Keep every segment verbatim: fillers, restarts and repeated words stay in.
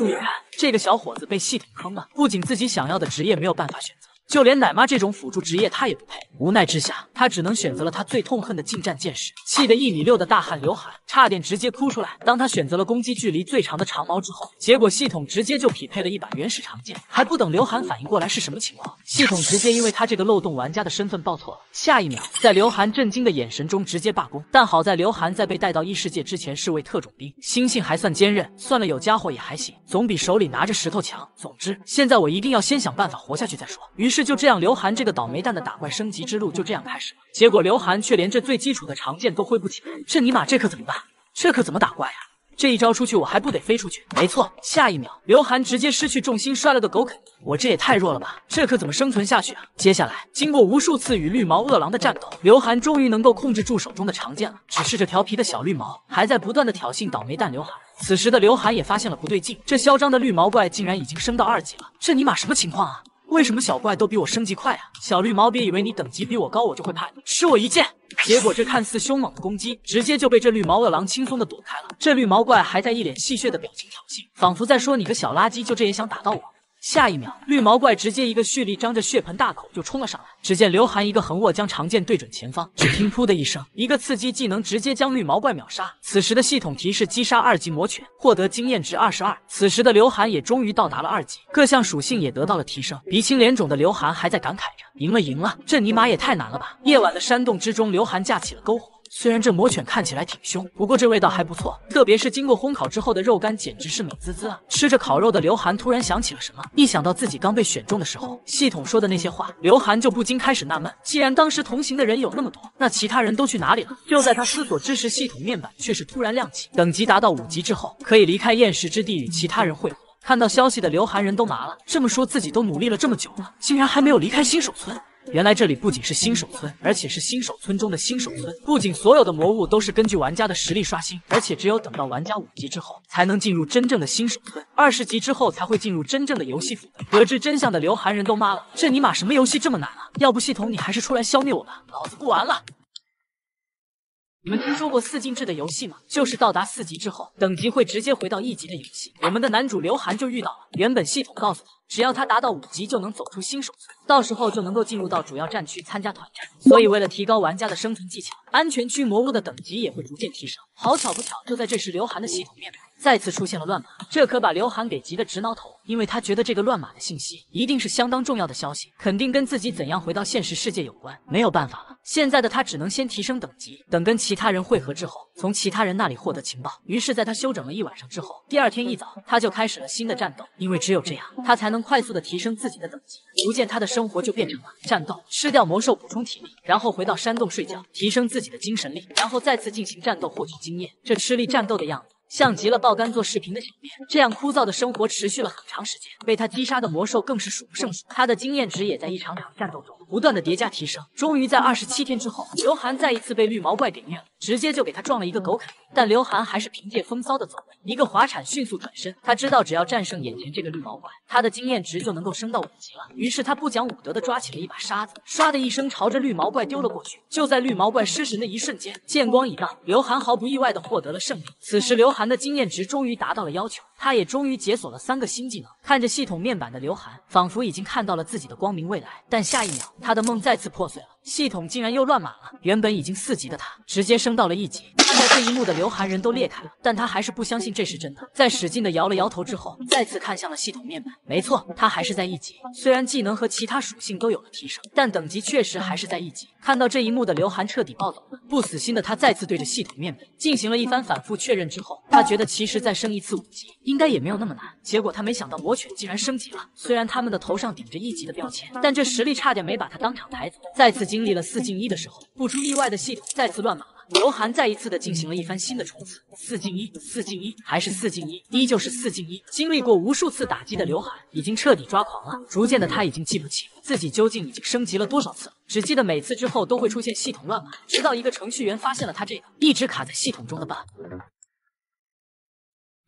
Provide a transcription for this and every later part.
注意看，这个小伙子被系统坑了，不仅自己想要的职业没有办法选择，就连奶妈这种辅助职业他也不配。无奈之下，他只能选择了他最痛恨的近战剑士，气得一米六的大汉刘涵差点直接哭出来。当他选择了攻击距离最长的长矛之后，结果系统直接就匹配了一把原始长剑，还不等刘涵反应过来是什么情况，系统直接因为他这个漏洞玩家的身份报错了。下一秒，在刘涵震惊的眼神中直接罢工。但好在刘涵在被带到异世界之前是位特种兵，心性还算坚韧，算了有家伙也还行，总比手里拿着石头强。总之，现在我一定要先想办法活下去再说。于是就这样，刘涵这个倒霉蛋的打怪升级之路就这样开始了。结果刘涵却连这最基础的长剑都挥不起来，这尼玛这可怎么办？这可怎么打怪呀？这一招出去我还不得飞出去？没错，下一秒刘涵直接失去重心摔了个狗啃泥，我这也太弱了吧，这可怎么生存下去啊？接下来经过无数次与绿毛饿狼的战斗，刘涵终于能够控制住手中的长剑了，只是这调皮的小绿毛还在不断的挑衅倒霉蛋刘涵。此时的刘涵也发现了不对劲，这嚣张的绿毛怪竟然已经升到二级了，这尼玛什么情况啊？为什么小怪都比我升级快啊？小绿毛别以为你等级比我高我就会怕你，吃我一剑！结果这看似凶猛的攻击直接就被这绿毛饿狼轻松的躲开了。这绿毛怪还在一脸戏谑的表情挑衅，仿佛在说你个小垃圾就这也想打到我。下一秒，绿毛怪直接一个蓄力张着血盆大口就冲了上来。只见刘涵一个横握将长剑对准前方，只听噗的一声，一个刺激技能直接将绿毛怪秒杀。此时的系统提示击杀二级魔犬，获得经验值二十二。此时的刘涵也终于到达了二级，各项属性也得到了提升。鼻青脸肿的刘涵还在感慨着：赢了赢了，这尼玛也太难了吧！夜晚的山洞之中，刘涵架起了篝火。虽然这魔犬看起来挺凶，不过这味道还不错，特别是经过烘烤之后的肉干简直是美滋滋啊！吃着烤肉的刘涵突然想起了什么，一想到自己刚被选中的时候系统说的那些话，刘涵就不禁开始纳闷，既然当时同行的人有那么多，那其他人都去哪里了？就在他思索之时，系统面板却是突然亮起，等级达到五级之后可以离开厌食之地与其他人会合。看到消息的刘涵人都麻了，这么说自己都努力了这么久了，竟然还没有离开新手村。原来这里不仅是新手村，而且是新手村中的新手村。不仅所有的魔物都是根据玩家的实力刷新，而且只有等到玩家五级之后，才能进入真正的新手村，二十级之后才会进入真正的游戏副本。得知真相的刘涵人都妈了，这尼玛什么游戏这么难啊？要不系统你还是出来消灭我吧，老子不玩了。你们听说过四进制的游戏吗？就是到达四级之后，等级会直接回到一级的游戏。我们的男主刘涵就遇到了，原本系统告诉他，只要他达到五级就能走出新手村，到时候就能够进入到主要战区参加团战。所以为了提高玩家的生存技巧，安全区魔物的等级也会逐渐提升。好巧不巧，就在这时，刘涵的系统面板再次出现了乱码，这可把刘涵给急得直挠头，因为他觉得这个乱码的信息一定是相当重要的消息，肯定跟自己怎样回到现实世界有关。没有办法了，现在的他只能先提升等级，等跟其他人汇合之后，从其他人那里获得情报。于是在他休整了一晚上之后，第二天一早他就开始了新的战斗，因为只有这样他才能快速的提升自己的等级。逐渐他的生活就变成了战斗，吃掉魔兽补充体力，然后回到山洞睡觉，提升自己的精神力，然后再次进行战斗获取经验。这吃力战斗的样子像极了爆肝做视频的小面，这样枯燥的生活持续了很长时间。被他击杀的魔兽更是数不胜数，他的经验值也在一场场战斗中不断的叠加提升。终于在二十七天之后，刘涵再一次被绿毛怪给虐了，直接就给他撞了一个狗啃泥。但刘涵还是凭借风骚的走位，一个滑铲迅速转身。他知道只要战胜眼前这个绿毛怪，他的经验值就能够升到五级了。于是他不讲武德的抓起了一把沙子，唰的一声朝着绿毛怪丢了过去。就在绿毛怪失神的一瞬间，剑光一道，刘涵毫不意外的获得了胜利。此时刘涵的经验值终于达到了要求，他也终于解锁了三个新技能。看着系统面板的刘涵，仿佛已经看到了自己的光明未来。但下一秒，他的梦再次破碎了，系统竟然又乱码了。原本已经四级的他，直接升到了一级。看到这一幕的刘涵人都裂开了，但他还是不相信这是真的。在使劲的摇了摇头之后，再次看向了系统面板。没错，他还是在一级。虽然技能和其他属性都有了提升，但等级确实还是在一级。看到这一幕的刘涵彻底暴走了，不死心的他再次对着系统面板进行了一番反复确认之后，他觉得其实再升一次五级应该也没有那么难。结果他没想到魔犬竟然升级了，虽然他们的头上顶着一级的标签，但这实力差点没把他当场抬走。再次经历了四进一的时候，不出意外的系统再次乱码了。刘涵再一次的进行了一番新的冲刺，四进一，四进一，还是四进一，依旧是四进一。经历过无数次打击的刘涵已经彻底抓狂了，逐渐的他已经记不清自己究竟已经升级了多少次了，只记得每次之后都会出现系统乱码，直到一个程序员发现了他这个一直卡在系统中的 bug。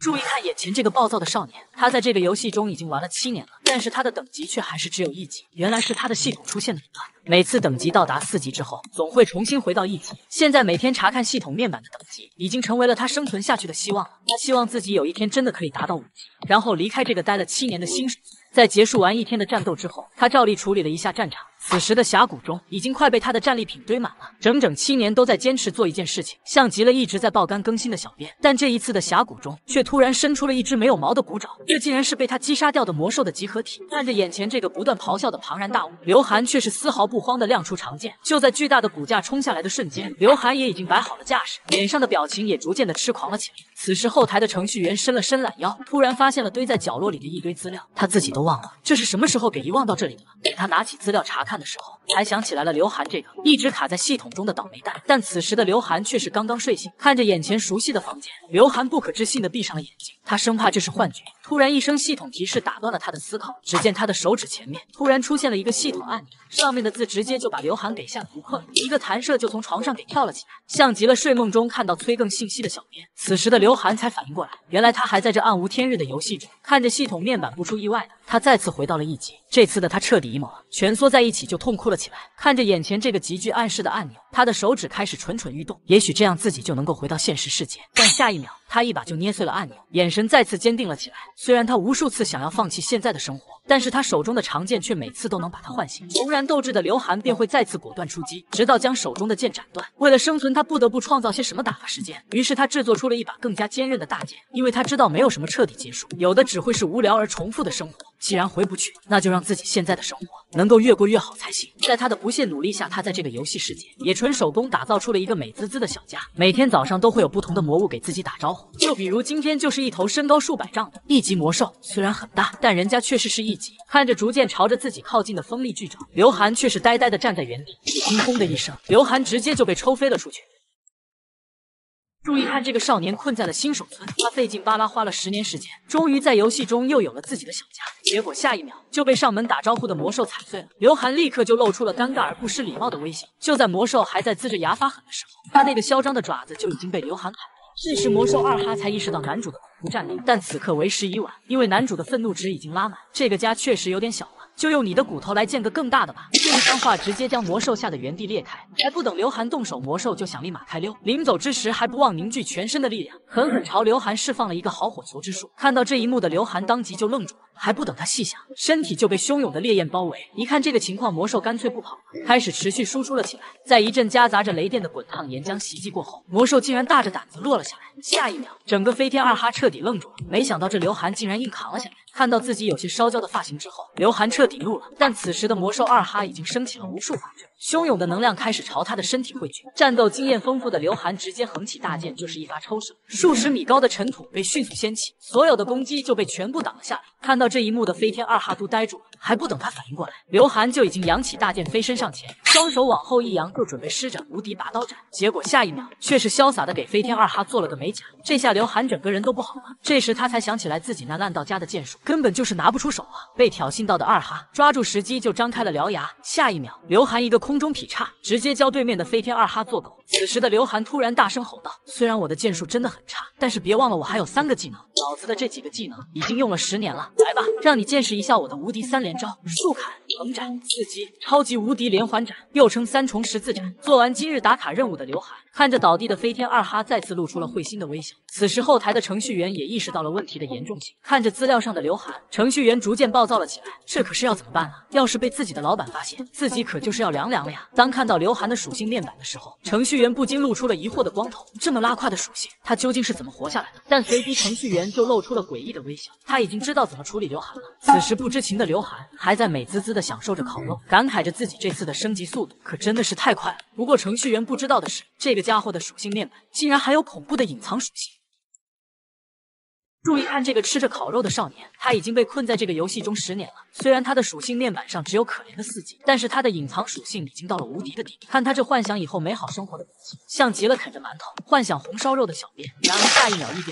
注意看眼前这个暴躁的少年，他在这个游戏中已经玩了七年了，但是他的等级却还是只有一级。原来是他的系统出现了隐患，每次等级到达四级之后，总会重新回到一级。现在每天查看系统面板的等级，已经成为了他生存下去的希望了。他希望自己有一天真的可以达到五级，然后离开这个待了七年的新手村。在结束完一天的战斗之后，他照例处理了一下战场。此时的峡谷中已经快被他的战利品堆满了，整整七年都在坚持做一件事情，像极了一直在爆肝更新的小编。但这一次的峡谷中却突然伸出了一只没有毛的骨爪，这竟然是被他击杀掉的魔兽的集合体。看着眼前这个不断咆哮的庞然大物，刘涵却是丝毫不慌地亮出长剑。就在巨大的骨架冲下来的瞬间，刘涵也已经摆好了架势，脸上的表情也逐渐的痴狂了起来。此时后台的程序员伸了伸懒腰，突然发现了堆在角落里的一堆资料，他自己都忘了这是什么时候给遗忘到这里的了。等他拿起资料查看的时候，才想起来了刘涵这个一直卡在系统中的倒霉蛋。但此时的刘涵却是刚刚睡醒，看着眼前熟悉的房间，刘涵不可置信地闭上了眼睛，他生怕这是幻觉。突然一声系统提示打断了他的思考，只见他的手指前面突然出现了一个系统按钮，上面的字直接就把刘涵给吓得不困了，一个弹射就从床上给跳了起来，像极了睡梦中看到催更信息的小编。此时的刘涵才反应过来，原来他还在这暗无天日的游戏中。看着系统面板，不出意外的他再次回到了一级，这次的他彻底 emo 了，蜷缩在一起就痛哭了起来。看着眼前这个极具暗示的按钮，他的手指开始蠢蠢欲动，也许这样自己就能够回到现实世界。但下一秒他一把就捏碎了按钮，眼神再次坚定了起来。虽然他无数次想要放弃现在的生活，但是他手中的长剑却每次都能把他唤醒。重燃斗志的刘涵便会再次果断出击，直到将手中的剑斩断。为了生存，他不得不创造些什么打发时间，于是他制作出了一把更加坚韧的大剑，因为他知道没有什么彻底结束，有的只会是无聊而重复的生活。既然回不去，那就让自己现在的生活能够越过越好才行。在他的不懈努力下，他在这个游戏世界也纯手工打造出了一个美滋滋的小家。每天早上都会有不同的魔物给自己打招呼，就比如今天就是一头身高数百丈的一级魔兽，虽然很大，但人家确实是一级。看着逐渐朝着自己靠近的锋利巨爪，刘涵却是呆呆地站在原地。只听轰的一声，刘涵直接就被抽飞了出去。注意看这个少年困在了新手村，他费劲巴拉花了十年时间，终于在游戏中又有了自己的小家。结果下一秒就被上门打招呼的魔兽踩碎了，刘涵立刻就露出了尴尬而不失礼貌的微笑。就在魔兽还在呲着牙发狠的时候，他那个嚣张的爪子就已经被刘涵砍了。这时魔兽二哈才意识到男主的恐怖战力，但此刻为时已晚，因为男主的愤怒值已经拉满。这个家确实有点小了，就用你的骨头来建个更大的吧。这一番话直接将魔兽吓得原地裂开，还不等刘涵动手，魔兽就想立马开溜。临走之时还不忘凝聚全身的力量，狠狠朝刘涵释放了一个好火球之术。看到这一幕的刘涵当即就愣住了，还不等他细想，身体就被汹涌的烈焰包围。一看这个情况，魔兽干脆不跑了，开始持续输出了起来。在一阵夹杂着雷电的滚烫岩浆袭击过后，魔兽竟然大着胆子落了下来。下一秒，整个飞天二哈彻底愣住了，没想到这刘涵竟然硬扛了下来。看到自己有些烧焦的发型之后，刘涵彻底怒了。但此时的魔兽二哈已经升起了无数法阵，汹涌的能量开始朝他的身体汇聚。战斗经验丰富的刘涵直接横起大剑就是一发抽射，数十米高的尘土被迅速掀起，所有的攻击就被全部挡了下来。看到这一幕的飞天二哈都呆住了，还不等他反应过来，刘涵就已经扬起大剑飞身上前，双手往后一扬，就准备施展无敌拔刀斩。结果下一秒却是潇洒的给飞天二哈做了个美甲，这下刘涵整个人都不好了。这时他才想起来自己那烂到家的剑术根本就是拿不出手啊！被挑衅到的二哈抓住时机就张开了獠牙，下一秒刘涵一个空中劈叉，直接教对面的飞天二哈做狗。此时的刘涵突然大声吼道：“虽然我的剑术真的很差，但是别忘了我还有三个技能，老子的这几个技能已经用了十年了，来吧，让你见识一下我的无敌三连招：速砍、横斩、刺击，超级无敌连环斩，又称三重十字斩。”做完今日打卡任务的刘涵看着倒地的飞天二哈，再次露出了会心的微笑。此时后台的程序员也意识到了问题的严重性，看着资料上的刘涵，程序员逐渐暴躁了起来。这可是要怎么办啊？要是被自己的老板发现，自己可就是要凉凉了呀！当看到刘涵的属性面板的时候，程序员不禁露出了疑惑的光头，这么拉胯的属性，他究竟是怎么活下来的？但随即程序员就露出了诡异的微笑，他已经知道怎么处理刘涵了。此时不知情的刘涵还在美滋滋的享受着烤肉，感慨着自己这次的升级速度可真的是太快了。不过程序员不知道的是，这个家伙的属性面板竟然还有恐怖的隐藏属性。注意看这个吃着烤肉的少年，他已经被困在这个游戏中十年了。虽然他的属性面板上只有可怜的四级，但是他的隐藏属性已经到了无敌的地步。看他这幻想以后美好生活的表情，像极了啃着馒头幻想红烧肉的小编。然而下一秒异变突生，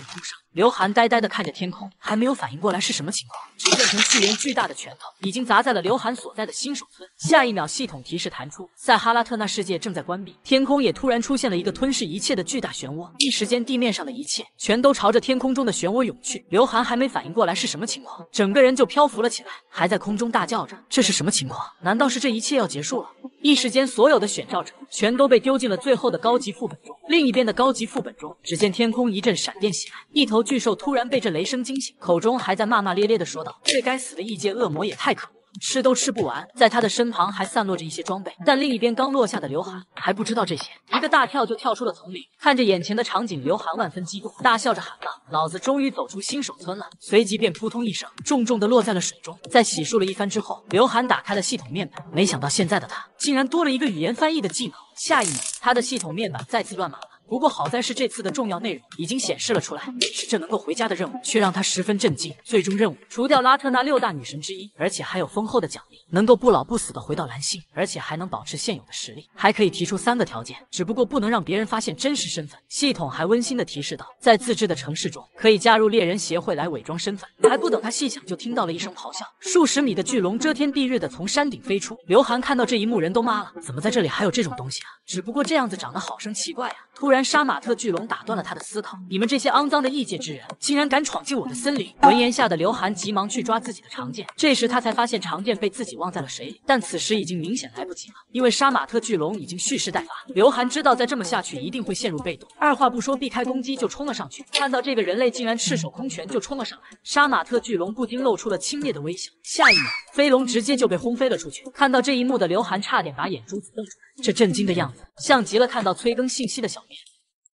刘涵呆呆地看着天空，还没有反应过来是什么情况，只见陈旭连巨大的拳头已经砸在了刘涵所在的新手村。下一秒，系统提示弹出，塞哈拉特纳世界正在关闭，天空也突然出现了一个吞噬一切的巨大漩涡，一时间地面上的一切全都朝着天空中的漩涡涌去。刘涵还没反应过来是什么情况，整个人就漂浮了起来，还在空中大叫着：“这是什么情况？难道是这一切要结束了？”一时间，所有的选召者全都被丢进了最后的高级副本中。另一边的高级副本中，只见天空一阵闪电起来，一头巨兽突然被这雷声惊醒，口中还在骂骂咧咧的说道：“这该死的异界恶魔也太可恶！”吃都吃不完，在他的身旁还散落着一些装备，但另一边刚落下的刘涵还不知道这些，一个大跳就跳出了丛林，看着眼前的场景，刘涵万分激动，大笑着喊道：“老子终于走出新手村了！”随即便扑通一声，重重的落在了水中。在洗漱了一番之后，刘涵打开了系统面板，没想到现在的他竟然多了一个语言翻译的技能。下一秒，他的系统面板再次乱码了。不过好在是这次的重要内容已经显示了出来，是这能够回家的任务，却让他十分震惊。最终任务除掉拉特纳六大女神之一，而且还有丰厚的奖励，能够不老不死的回到蓝星，而且还能保持现有的实力，还可以提出三个条件，只不过不能让别人发现真实身份。系统还温馨的提示道，在自制的城市中可以加入猎人协会来伪装身份。还不等他细想，就听到了一声咆哮，数十米的巨龙遮天蔽日的从山顶飞出。刘涵看到这一幕，人都麻了，怎么在这里还有这种东西啊？只不过这样子长得好生奇怪啊！突然，杀马特巨龙打断了他的思考：“你们这些肮脏的异界之人，竟然敢闯进我的森林！”闻言，吓得刘涵急忙去抓自己的长剑。这时他才发现长剑被自己忘在了水里，但此时已经明显来不及了，因为杀马特巨龙已经蓄势待发。刘涵知道再这么下去一定会陷入被动，二话不说避开攻击就冲了上去。看到这个人类竟然赤手空拳就冲了上来，杀马特巨龙不禁露出了轻蔑的微笑。下一秒，飞龙直接就被轰飞了出去。看到这一幕的刘涵差点把眼珠子瞪出来，这震惊的样子像极了看到催更信息的小面。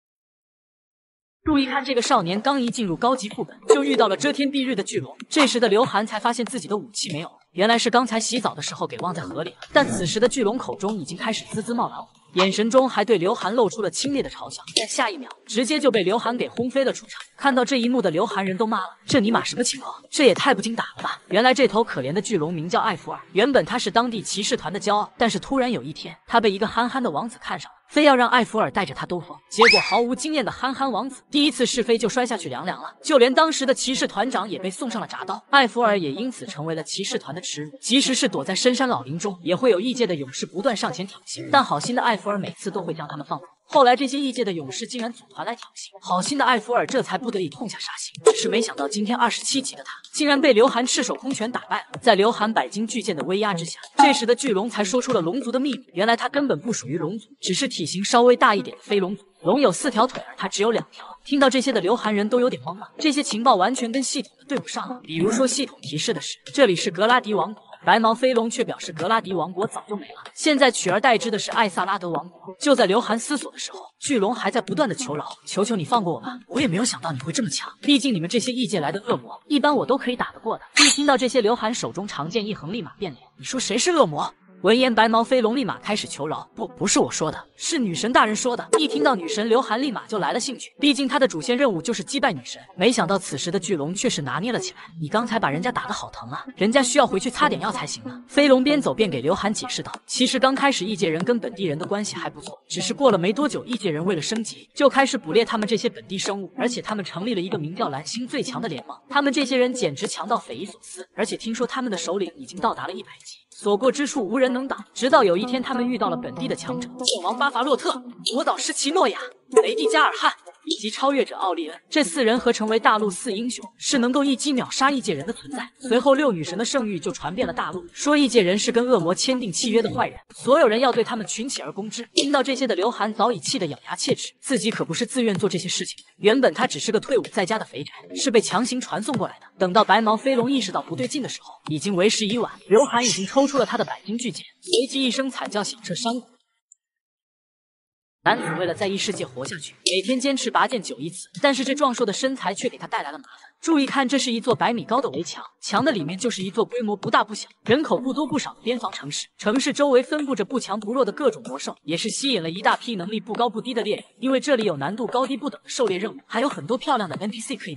注意看，这个少年刚一进入高级副本，就遇到了遮天蔽日的巨龙。这时的刘涵才发现自己的武器没有了，原来是刚才洗澡的时候给忘在河里了。但此时的巨龙口中已经开始滋滋冒蓝火，眼神中还对刘涵露出了轻蔑的嘲笑。但下一秒，直接就被刘涵给轰飞了出场。看到这一幕的刘涵人都骂了，这尼玛什么情况？这也太不经打了吧！原来这头可怜的巨龙名叫艾弗尔，原本他是当地骑士团的骄傲，但是突然有一天，他被一个憨憨的王子看上了。非要让艾弗尔带着他兜风，结果毫无经验的憨憨王子第一次试飞就摔下去凉凉了，就连当时的骑士团长也被送上了铡刀，艾弗尔也因此成为了骑士团的耻辱。即使是躲在深山老林中，也会有异界的勇士不断上前挑衅，但好心的艾弗尔每次都会将他们放过。后来这些异界的勇士竟然组团来挑衅，好心的艾弗尔这才不得已痛下杀心。只是没想到今天二十七级的他竟然被刘涵赤手空拳打败了。在刘涵百斤巨剑的威压之下，这时的巨龙才说出了龙族的秘密，原来他根本不属于龙族，只是体型稍微大一点的非龙族。龙有四条腿，而他只有两条。听到这些的刘涵人都有点懵了，这些情报完全跟系统的对不上了。比如说系统提示的是这里是格拉迪王国，白毛飞龙却表示格拉迪王国早就没了，现在取而代之的是艾萨拉德王国。就在刘涵思索的时候，巨龙还在不断的求饶：“求求你放过我吧，我也没有想到你会这么强，毕竟你们这些异界来的恶魔，一般我都可以打得过的。”一听到这些，刘涵手中长剑一横，立马变脸：“你说谁是恶魔？”闻言，白毛飞龙立马开始求饶：“不，不是我说的，是女神大人说的。”一听到女神，刘涵立马就来了兴趣，毕竟他的主线任务就是击败女神。没想到此时的巨龙却是拿捏了起来：“你刚才把人家打得好疼啊，人家需要回去擦点药才行呢。”飞龙边走边给刘涵解释道：“其实刚开始异界人跟本地人的关系还不错，只是过了没多久，异界人为了升级，就开始捕猎他们这些本地生物，而且他们成立了一个名叫蓝星最强的联盟。他们这些人简直强到匪夷所思，而且听说他们的首领已经到达了一百级。”所过之处无人能挡，直到有一天他们遇到了本地的强者剑王巴伐洛特、魔导师奇诺亚、雷蒂加尔汗以及超越者奥利恩，这四人合成为大陆四英雄，是能够一击秒杀异界人的存在。随后六女神的圣谕就传遍了大陆，说异界人是跟恶魔签订契约的坏人，所有人要对他们群起而攻之。听到这些的刘涵早已气得咬牙切齿，自己可不是自愿做这些事情，原本他只是个退伍在家的肥宅，是被强行传送过来的。等到白毛飞龙意识到不对劲的时候，已经为时已晚，刘涵已经抽出了他的百斤巨剑，随即一声惨叫响彻山谷。男子为了在异世界活下去，每天坚持拔剑九一次，但是这壮硕的身材却给他带来了麻烦。注意看，这是一座百米高的围墙，墙的里面就是一座规模不大不小、人口不多不少的边防城市。城市周围分布着不强不弱的各种魔兽，也是吸引了一大批能力不高不低的猎人。因为这里有难度高低不等的狩猎任务，还有很多漂亮的 N P C 可以扮演。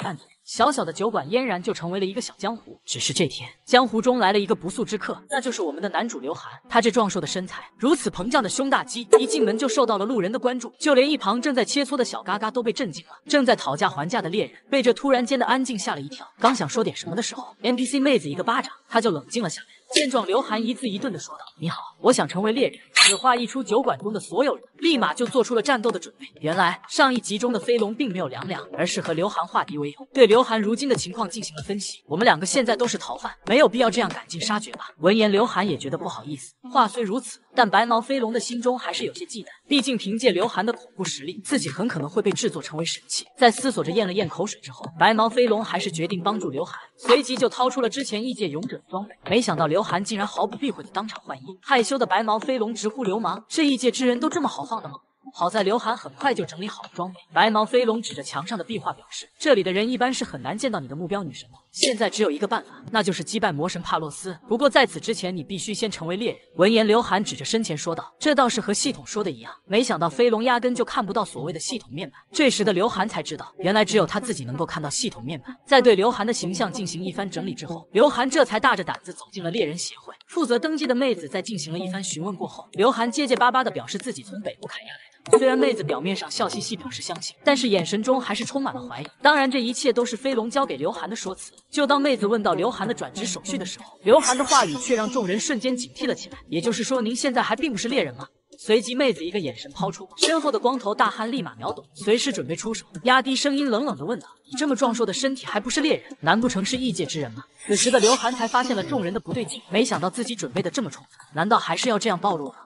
小小的酒馆嫣然就成为了一个小江湖。只是这天，江湖中来了一个不速之客，那就是我们的男主刘涵。他这壮硕的身材，如此膨胀的胸大肌，一进门就受到了路人的关注，就连一旁正在切磋的小嘎嘎都被震惊了。正在讨价还价的猎人被这突然间的安静吓了一跳，刚想说点什么的时候 ，N P C 妹子一个巴掌，他就冷静了下来。见状，刘涵一字一顿的说道：“你好，我想成为猎人。”此话一出，酒馆中的所有人立马就做出了战斗的准备。原来上一集中的飞龙并没有两两，而是和刘涵化敌为友，对刘涵如今的情况进行了分析。我们两个现在都是逃犯，没有必要这样赶尽杀绝吧？闻言，刘涵也觉得不好意思。话虽如此，但白毛飞龙的心中还是有些忌惮，毕竟凭借刘涵的恐怖实力，自己很可能会被制作成为神器。在思索着咽了咽口水之后，白毛飞龙还是决定帮助刘涵，随即就掏出了之前异界勇者的装备。没想到刘涵竟然毫不避讳的当场换衣，害羞的白毛飞龙直呼流氓，这异界之人都这么好放的吗？好在刘涵很快就整理好了装备，白毛飞龙指着墙上的壁画表示，这里的人一般是很难见到你的目标女神的，现在只有一个办法，那就是击败魔神帕洛斯，不过在此之前你必须先成为猎人。闻言，刘涵指着身前说道，这倒是和系统说的一样，没想到飞龙压根就看不到所谓的系统面板。这时的刘涵才知道，原来只有他自己能够看到系统面板。在对刘涵的形象进行一番整理之后，刘涵这才大着胆子走进了猎人协会。负责登记的妹子在进行了一番询问过后，刘涵结结巴巴的表示自己从北部砍下来的。虽然妹子表面上笑嘻嘻表示相信，但是眼神中还是充满了怀疑。当然，这一切都是飞龙交给刘涵的说辞。就当妹子问到刘涵的转职手续的时候，刘涵的话语却让众人瞬间警惕了起来。也就是说，您现在还并不是猎人吗？随即，妹子一个眼神抛出，身后的光头大汉立马秒懂，随时准备出手，压低声音冷冷的问道：“你这么壮硕的身体，还不是猎人？难不成是异界之人吗？”此时的刘涵才发现了众人的不对劲，没想到自己准备的这么充分，难道还是要这样暴露吗？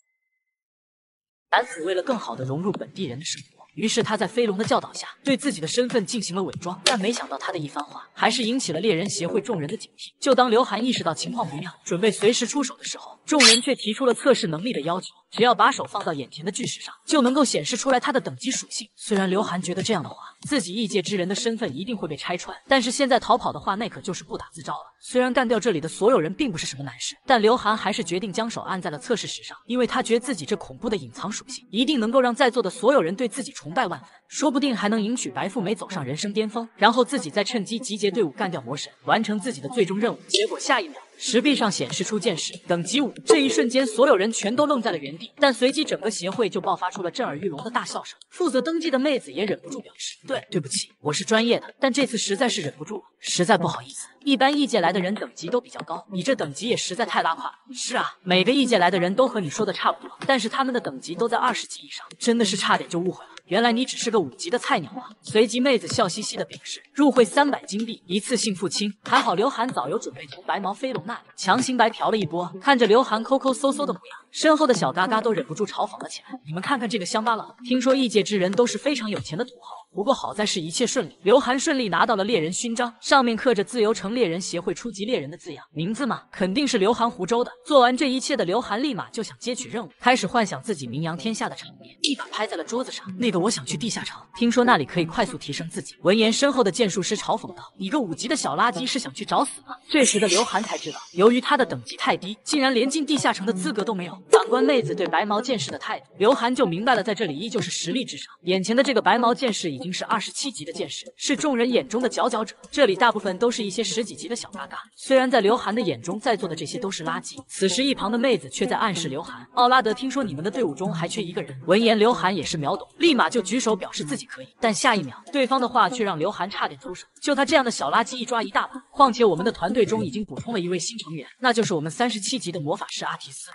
男子为了更好地融入本地人的生活，于是他在飞龙的教导下，对自己的身份进行了伪装。但没想到他的一番话，还是引起了猎人协会众人的警惕。就当刘涵意识到情况不妙，准备随时出手的时候，众人却提出了测试能力的要求。只要把手放到眼前的巨石上，就能够显示出来它的等级属性。虽然刘涵觉得这样的话，自己异界之人的身份一定会被拆穿，但是现在逃跑的话，那可就是不打自招了。虽然干掉这里的所有人并不是什么难事，但刘涵还是决定将手按在了测试石上，因为他觉得自己这恐怖的隐藏属性，一定能够让在座的所有人对自己崇拜万分，说不定还能迎娶白富美，走上人生巅峰，然后自己再趁机集结队伍干掉魔神，完成自己的最终任务。结果下一秒，石壁上显示出剑士等级五，这一瞬间，所有人全都愣在了原地。但随即，整个协会就爆发出了震耳欲聋的大笑声。负责登记的妹子也忍不住表示：“对，对不起，我是专业的，但这次实在是忍不住了，实在不好意思。一般异界来的人等级都比较高，你这等级也实在太拉胯了。是啊，每个异界来的人都和你说的差不多，但是他们的等级都在二十级以上，真的是差点就误会了。”原来你只是个五级的菜鸟啊！随即妹子笑嘻嘻的表示，入会三百金币，一次性付清。还好刘涵早有准备，从白毛飞龙那里强行白嫖了一波。看着刘涵抠抠搜搜的模样，身后的小嘎嘎都忍不住嘲讽了起来。你们看看这个乡巴佬，听说异界之人都是非常有钱的土豪。不过好在是一切顺利，刘涵顺利拿到了猎人勋章，上面刻着自由城猎人协会初级猎人的字样，名字嘛，肯定是刘涵湖州的。做完这一切的刘涵立马就想接取任务，开始幻想自己名扬天下的场面，一把拍在了桌子上。那个我想去地下城，听说那里可以快速提升自己。闻言，身后的剑术师嘲讽道：“你个五级的小垃圾是想去找死吗？”这时的刘涵才知道，由于他的等级太低，竟然连进地下城的资格都没有。反观妹子对白毛剑士的态度，刘涵就明白了，在这里依旧是实力至上。眼前的这个白毛剑士已经是二十七级的剑士，是众人眼中的佼佼者。这里大部分都是一些十几级的小嘎嘎，虽然在刘涵的眼中，在座的这些都是垃圾。此时一旁的妹子却在暗示刘涵：“奥拉德，听说你们的队伍中还缺一个人。”闻言，刘涵也是秒懂，立马就举手表示自己可以。但下一秒，对方的话却让刘涵差点出手。就他这样的小垃圾一抓一大把，况且我们的团队中已经补充了一位新成员，那就是我们三十七级的魔法师阿提斯。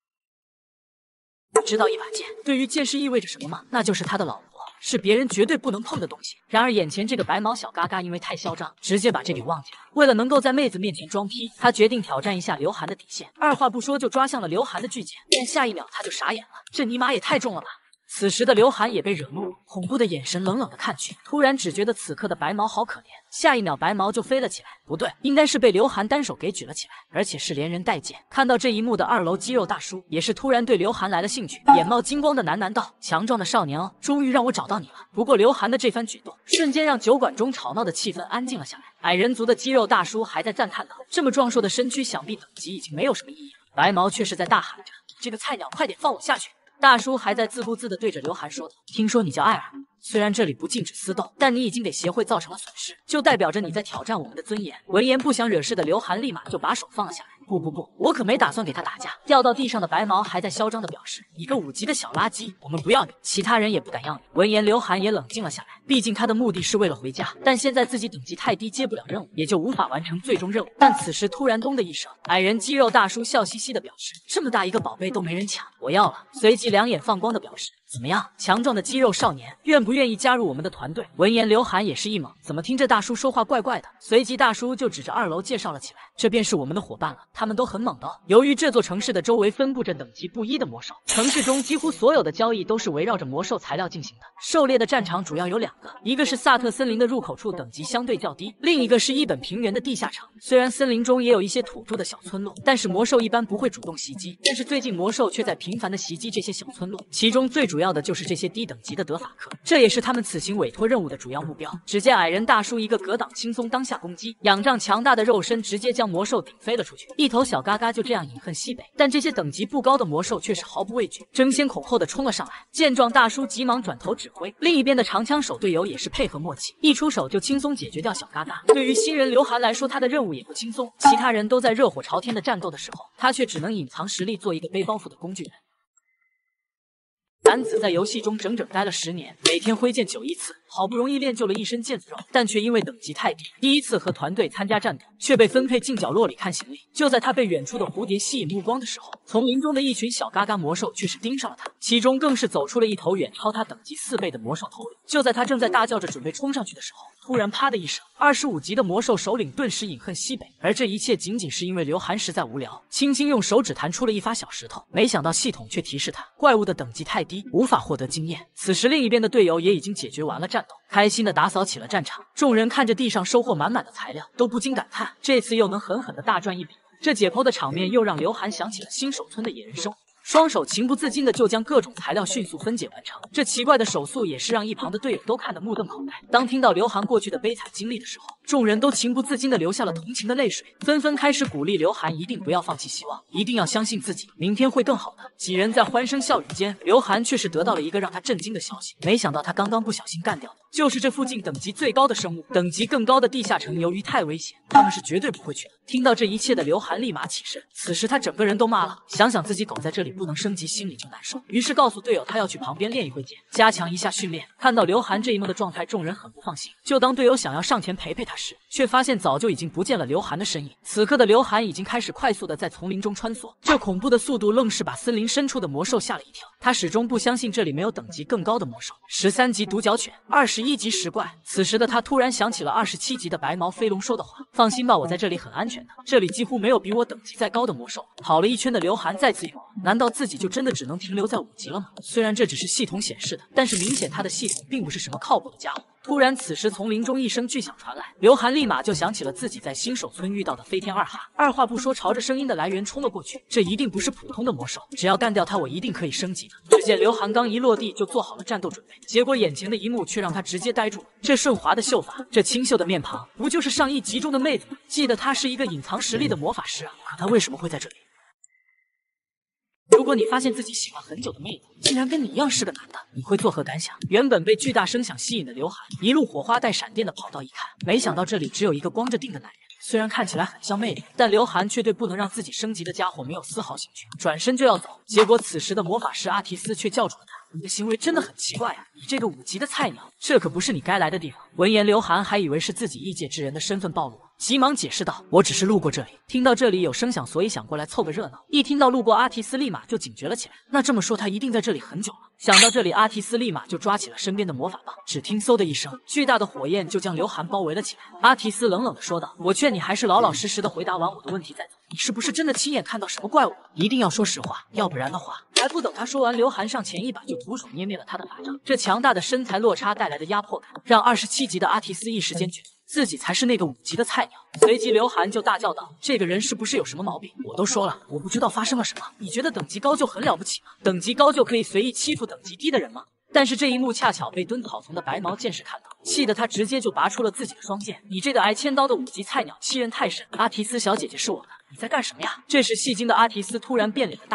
知道一把剑对于剑士意味着什么吗？那就是他的老婆，是别人绝对不能碰的东西。然而眼前这个白毛小嘎嘎因为太嚣张，直接把这给忘记了。为了能够在妹子面前装逼，他决定挑战一下刘涵的底线，二话不说就抓向了刘涵的巨剑。但下一秒他就傻眼了，这尼玛也太重了吧！此时的刘涵也被惹怒了，恐怖的眼神冷冷的看去，突然只觉得此刻的白毛好可怜。下一秒白毛就飞了起来，不对，应该是被刘涵单手给举了起来，而且是连人带剑。看到这一幕的二楼肌肉大叔也是突然对刘涵来了兴趣，眼冒金光的喃喃道：“强壮的少年哦，终于让我找到你了。”不过刘涵的这番举动瞬间让酒馆中吵闹的气氛安静了下来。矮人族的肌肉大叔还在赞叹道：“这么壮硕的身躯，想必等级已经没有什么意义了。”白毛却是在大喊着：“这个菜鸟，快点放我下去！”大叔还在自顾自地对着刘涵说道：“听说你叫艾尔， 虽然这里不禁止私斗，但你已经给协会造成了损失，就代表着你在挑战我们的尊严。闻言，不想惹事的刘涵立马就把手放了下来。不不不，我可没打算给他打架。掉到地上的白毛还在嚣张的表示：“你个五级的小垃圾，我们不要你。”其他人也不敢要你。闻言，刘涵也冷静了下来，毕竟他的目的是为了回家，但现在自己等级太低，接不了任务，也就无法完成最终任务。但此时突然咚的一声，矮人肌肉大叔笑嘻嘻的表示：“这么大一个宝贝都没人抢，我要了。”随即两眼放光的表示：“怎么样，强壮的肌肉少年，愿不愿意加入我们的团队？”闻言，刘涵也是一懵，怎么听这大叔说话怪怪的？随即大叔就指着二楼介绍了起来：“这便是我们的伙伴了，他们都很猛的哦。”由于这座城市的周围分布着等级不一的魔兽，城市中几乎所有的交易都是围绕着魔兽材料进行的。狩猎的战场主要有两个，一个是萨特森林的入口处，等级相对较低；另一个是伊本平原的地下城。虽然森林中也有一些土著的小村落，但是魔兽一般不会主动袭击。但是最近魔兽却在频繁的袭击这些小村落，其中最主要的就是这些低等级的德法克，这也是他们此行委托任务的主要目标。只见矮人大叔一个格挡轻松当下攻击，仰仗强大的肉身直接将魔兽顶飞了出去，一头小嘎嘎就这样饮恨西北。但这些等级不高的魔兽却是毫不畏惧，争先恐后的冲了上来。见状，大叔急忙转头指挥，另一边的长枪手队友也是配合默契，一出手就轻松解决掉小嘎嘎。对于新人刘涵来说，他的任务也不轻松，其他人都在热火朝天的战斗的时候，他却只能隐藏实力，做一个背包袱的工具人。男子在游戏中整整待了十年，每天挥剑九一次，好不容易练就了一身腱子肉，但却因为等级太低，第一次和团队参加战斗，却被分配进角落里看行李。就在他被远处的蝴蝶吸引目光的时候，丛林中的一群小嘎嘎魔兽却是盯上了他，其中更是走出了一头远超他等级四倍的魔兽头领。就在他正在大叫着准备冲上去的时候，突然啪的一声，二十五级的魔兽首领顿时饮恨西北。而这一切仅仅是因为刘涵实在无聊，轻轻用手指弹出了一发小石头，没想到系统却提示他怪物的等级太低，无法获得经验。此时另一边的队友也已经解决完了战斗，开心的打扫起了战场。众人看着地上收获满满的材料，都不禁感叹，这次又能狠狠的大赚一笔。这解剖的场面又让刘涵想起了新手村的野人生活，双手情不自禁的就将各种材料迅速分解完成。这奇怪的手速也是让一旁的队友都看得目瞪口呆。当听到刘涵过去的悲惨经历的时候，众人都情不自禁的流下了同情的泪水，纷纷开始鼓励刘涵一定不要放弃希望，一定要相信自己，明天会更好的。几人在欢声笑语间，刘涵却是得到了一个让他震惊的消息，没想到他刚刚不小心干掉的就是这附近等级最高的生物。等级更高的地下城由于太危险，他们是绝对不会去的。听到这一切的刘涵立马起身，此时他整个人都麻了，想想自己苟在这里不能升级，心里就难受，于是告诉队友他要去旁边练一会剑，加强一下训练。看到刘涵这一幕的状态，众人很不放心，就当队友想要上前陪陪他时，却发现早就已经不见了刘涵的身影。此刻的刘涵已经开始快速的在丛林中穿梭，这恐怖的速度愣是把森林深处的魔兽吓了一跳。他始终不相信这里没有等级更高的魔兽。十三级独角犬，二十一级石怪。此时的他突然想起了二十七级的白毛飞龙说的话，放心吧，我在这里很安全的，这里几乎没有比我等级再高的魔兽。跑了一圈的刘涵再次一懵，难道自己就真的只能停留在五级了吗？虽然这只是系统显示的，但是明显他的系统并不是什么靠谱的家伙。突然，此时丛林中一声巨响传来，刘涵立马就想起了自己在新手村遇到的飞天二哈，二话不说朝着声音的来源冲了过去。这一定不是普通的魔兽，只要干掉他，我一定可以升级的。只见刘涵刚一落地就做好了战斗准备，结果眼前的一幕却让他直接呆住了。这顺滑的秀发，这清秀的面庞，不就是上一集中的妹子吗？记得他是一个隐藏实力的魔法师啊，可他为什么会在这里？如果你发现自己喜欢很久的妹子竟然跟你一样是个男的，你会作何感想？原本被巨大声响吸引的刘涵，一路火花带闪电的跑到一看，没想到这里只有一个光着腚的男人。虽然看起来很像妹妹，但刘涵却对不能让自己升级的家伙没有丝毫兴趣，转身就要走。结果此时的魔法师阿提斯却叫住了他。你的行为真的很奇怪啊！你这个五级的菜鸟，这可不是你该来的地方。闻言，刘涵还以为是自己异界之人的身份暴露，急忙解释道：“我只是路过这里，听到这里有声响，所以想过来凑个热闹。”一听到路过，阿提斯立马就警觉了起来。那这么说，他一定在这里很久了。想到这里，阿提斯立马就抓起了身边的魔法棒，只听嗖的一声，巨大的火焰就将刘涵包围了起来。阿提斯冷冷的说道：“我劝你还是老老实实的回答完我的问题再走。你是不是真的亲眼看到什么怪物？一定要说实话，要不然的话……”还不等他说完，刘涵上前一把就徒手捏灭了他的法杖。这强大的身材落差带来的压迫感，让二十七级的阿提斯一时间觉得自己才是那个五级的菜鸟。随即刘涵就大叫道：“这个人是不是有什么毛病？我都说了，我不知道发生了什么。你觉得等级高就很了不起吗？等级高就可以随意欺负等级低的人吗？”但是这一幕恰巧被蹲草丛的白毛剑士看到，气得他直接就拔出了自己的双剑。你这个挨千刀的五级菜鸟，欺人太甚！阿提斯小姐姐是我的，你在干什么呀？这时戏精的阿提斯突然变脸的大叫道：“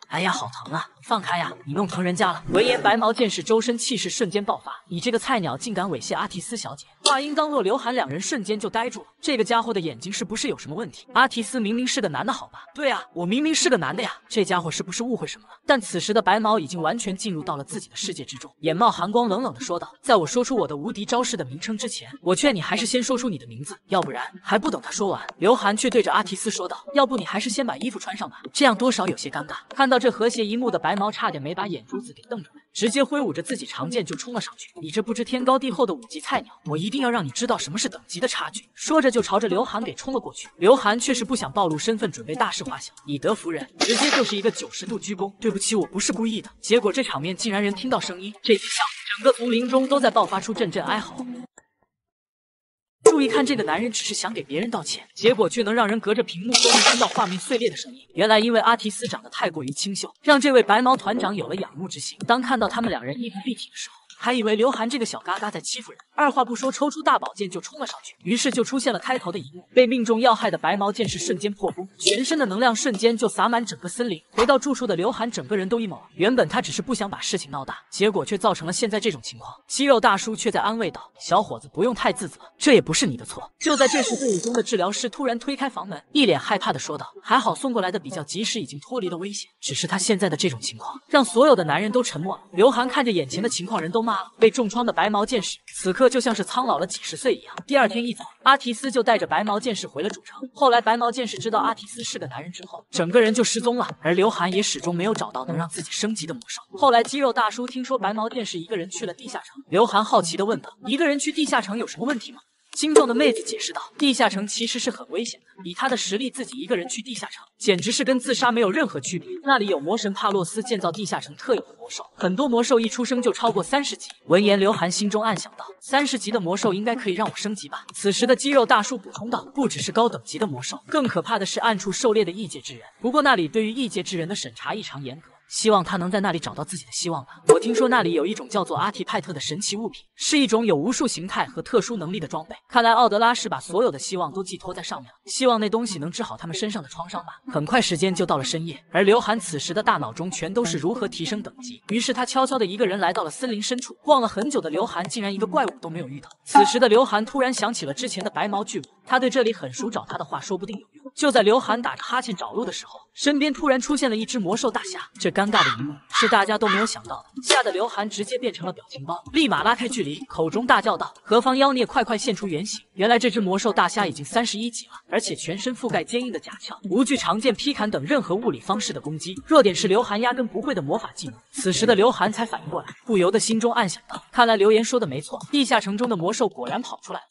哎呀，好疼啊！放开呀！你弄疼人家了！闻言，白毛剑士周身气势瞬间爆发，你这个菜鸟竟敢猥亵阿提斯小姐！话音刚落，刘涵两人瞬间就呆住了。这个家伙的眼睛是不是有什么问题？阿提斯明明是个男的，好吧？对啊，我明明是个男的呀！这家伙是不是误会什么了？但此时的白毛已经完全进入到了自己的世界之中，眼冒寒光，冷冷的说道：“在我说出我的无敌招式的名称之前，我劝你还是先说出你的名字，要不然……”还不等他说完，刘涵却对着阿提斯说道：“要不你还是先把衣服穿上吧，这样多少有些尴尬。”看到这和谐一幕的白毛差点没把眼珠子给瞪出来，直接挥舞着自己长剑就冲了上去。你这不知天高地厚的五级菜鸟，我一定要让你知道什么是等级的差距！说着就朝着刘涵给冲了过去。刘涵却是不想暴露身份，准备大事化小，以德服人，直接就是一个九十度鞠躬。对不起，我不是故意的。结果这场面竟然人听到声音，这一下整个丛林中都在爆发出阵阵哀嚎。注意看，这个男人只是想给别人道歉，结果却能让人隔着屏幕都能听到画面碎裂的声音。原来因为阿提斯长得太过于清秀，让这位白毛团长有了仰慕之心。当看到他们两人一同立体的时候，还以为刘涵这个小嘎嘎在欺负人，二话不说抽出大宝剑就冲了上去。于是就出现了开头的一幕，被命中要害的白毛剑士瞬间破功，全身的能量瞬间就洒满整个森林。回到住处的刘涵整个人都 emo 了，原本他只是不想把事情闹大，结果却造成了现在这种情况。肌肉大叔却在安慰道：“小伙子不用太自责，这也不是你的错。”就在这时，队伍中的治疗师突然推开房门，一脸害怕的说道：“还好送过来的比较及时，已经脱离了危险。只是他现在的这种情况，让所有的男人都沉默了。”刘涵看着眼前的情况，人都麻了。被重创的白毛剑士此刻就像是苍老了几十岁一样。第二天一早，阿提斯就带着白毛剑士回了主城。后来白毛剑士知道阿提斯是个男人之后，整个人就失踪了，而刘涵也始终没有找到能让自己升级的魔兽。后来肌肉大叔听说白毛剑士一个人去了地下城，刘涵好奇地问道：“一个人去地下城有什么问题吗？”心动的妹子解释道：“地下城其实是很危险的，以他的实力，自己一个人去地下城，简直是跟自杀没有任何区别。那里有魔神帕洛斯建造地下城特有的魔兽，很多魔兽一出生就超过三十级。”闻言，刘涵心中暗想道：“三十级的魔兽应该可以让我升级吧？”此时的肌肉大叔补充道：“不只是高等级的魔兽，更可怕的是暗处狩猎的异界之人。不过那里对于异界之人的审查异常严格。”希望他能在那里找到自己的希望吧。我听说那里有一种叫做阿提派特的神奇物品，是一种有无数形态和特殊能力的装备。看来奥德拉是把所有的希望都寄托在上面了，希望那东西能治好他们身上的创伤吧。很快时间就到了深夜，而刘涵此时的大脑中全都是如何提升等级。于是他悄悄的一个人来到了森林深处，逛了很久的刘涵竟然一个怪物都没有遇到。此时的刘涵突然想起了之前的白毛巨物，他对这里很熟，找他的话说不定有用。就在刘涵打着哈欠找路的时候，身边突然出现了一只魔兽大虾，这尴尬的一幕是大家都没有想到的，吓得刘涵直接变成了表情包，立马拉开距离，口中大叫道：“何方妖孽，快快现出原形！”原来这只魔兽大虾已经三十一级了，而且全身覆盖坚硬的甲壳，无惧长剑劈砍等任何物理方式的攻击。弱点是刘涵压根不会的魔法技能。此时的刘涵才反应过来，不由得心中暗想道：“看来刘言说的没错，地下城中的魔兽果然跑出来了。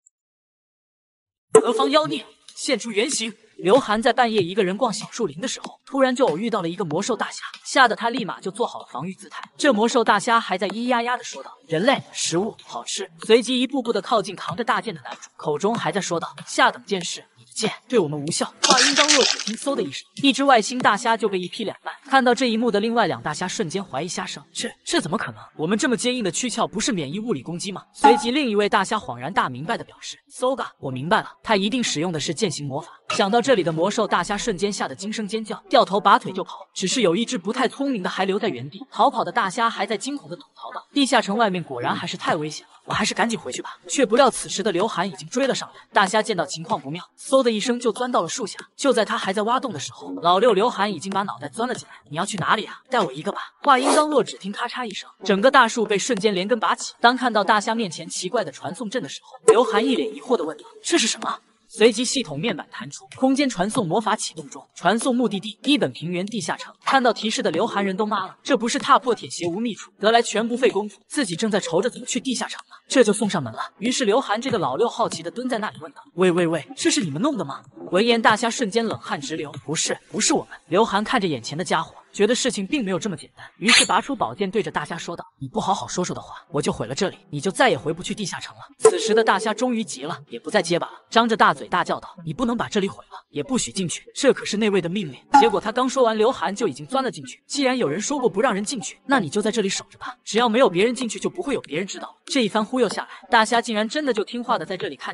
何方妖孽，现出原形！”刘涵在半夜一个人逛小树林的时候，突然就偶遇到了一个魔兽大虾，吓得他立马就做好了防御姿态。这魔兽大虾还在咿呀呀的说道：“人类，食物，好吃。”随即一步步的靠近扛着大剑的男主，口中还在说道：“下等剑士，你的剑对我们无效。”话音刚落，只听嗖的一声，一只外星大虾就被一劈两半。看到这一幕的另外两大虾瞬间怀疑瞎生：“这这怎么可能？我们这么坚硬的躯壳不是免疫物理攻击吗？”随即另一位大虾恍然大明白的表示：“Soga，我明白了，他一定使用的是剑形魔法。”想到这里的魔兽大虾瞬间吓得惊声尖叫，掉头拔腿就跑。只是有一只不太聪明的还留在原地，逃跑的大虾还在惊恐的吐槽道：“地下城外面果然还是太危险了，我还是赶紧回去吧。”却不料此时的刘涵已经追了上来，大虾见到情况不妙，嗖的一声就钻到了树下。就在他还在挖洞的时候，老六刘涵已经把脑袋钻了进来。“你要去哪里啊？带我一个吧。”话音刚落，只听咔嚓一声，整个大树被瞬间连根拔起。当看到大虾面前奇怪的传送阵的时候，刘涵一脸疑惑的问道：“这是什么？”随即系统面板弹出，空间传送魔法启动中，传送目的地一本平原地下城。看到提示的刘涵人都麻了，这不是踏破铁鞋无觅处，得来全不费工夫，自己正在愁着怎么去地下城呢，这就送上门了。于是刘涵这个老六好奇的蹲在那里问道：“喂喂喂，这是你们弄的吗？”闻言大虾瞬间冷汗直流：“不是，不是我们。”刘涵看着眼前的家伙，觉得事情并没有这么简单，于是拔出宝剑对着大虾说道：“你不好好说说的话，我就毁了这里，你就再也回不去地下城了。”此时的大虾终于急了，也不再结巴了，张着大嘴大叫道：“你不能把这里毁了，也不许进去，这可是那位的命令。”结果他刚说完，刘涵就已经钻了进去。既然有人说过不让人进去，那你就在这里守着吧，只要没有别人进去，就不会有别人知道。这一番忽悠下来，大虾竟然真的就听话的在这里看起了。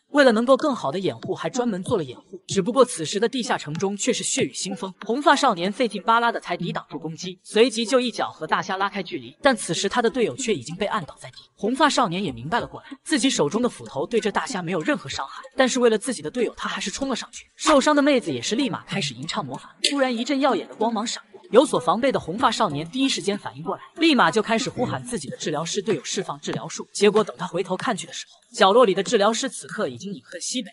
为了能够更好的掩护，还专门做了掩护。只不过此时的地下城中却是血雨腥风，红发少年费劲巴拉的才抵挡住攻击，随即就一脚和大虾拉开距离。但此时他的队友却已经被按倒在地。红发少年也明白了过来，自己手中的斧头对这大虾没有任何伤害，但是为了自己的队友，他还是冲了上去。受伤的妹子也是立马开始吟唱魔法。突然一阵耀眼的光芒闪过，有所防备的红发少年第一时间反应过来，立马就开始呼喊自己的治疗师队友释放治疗术。结果等他回头看去的时候，角落里的治疗师此刻已经饮恨西北。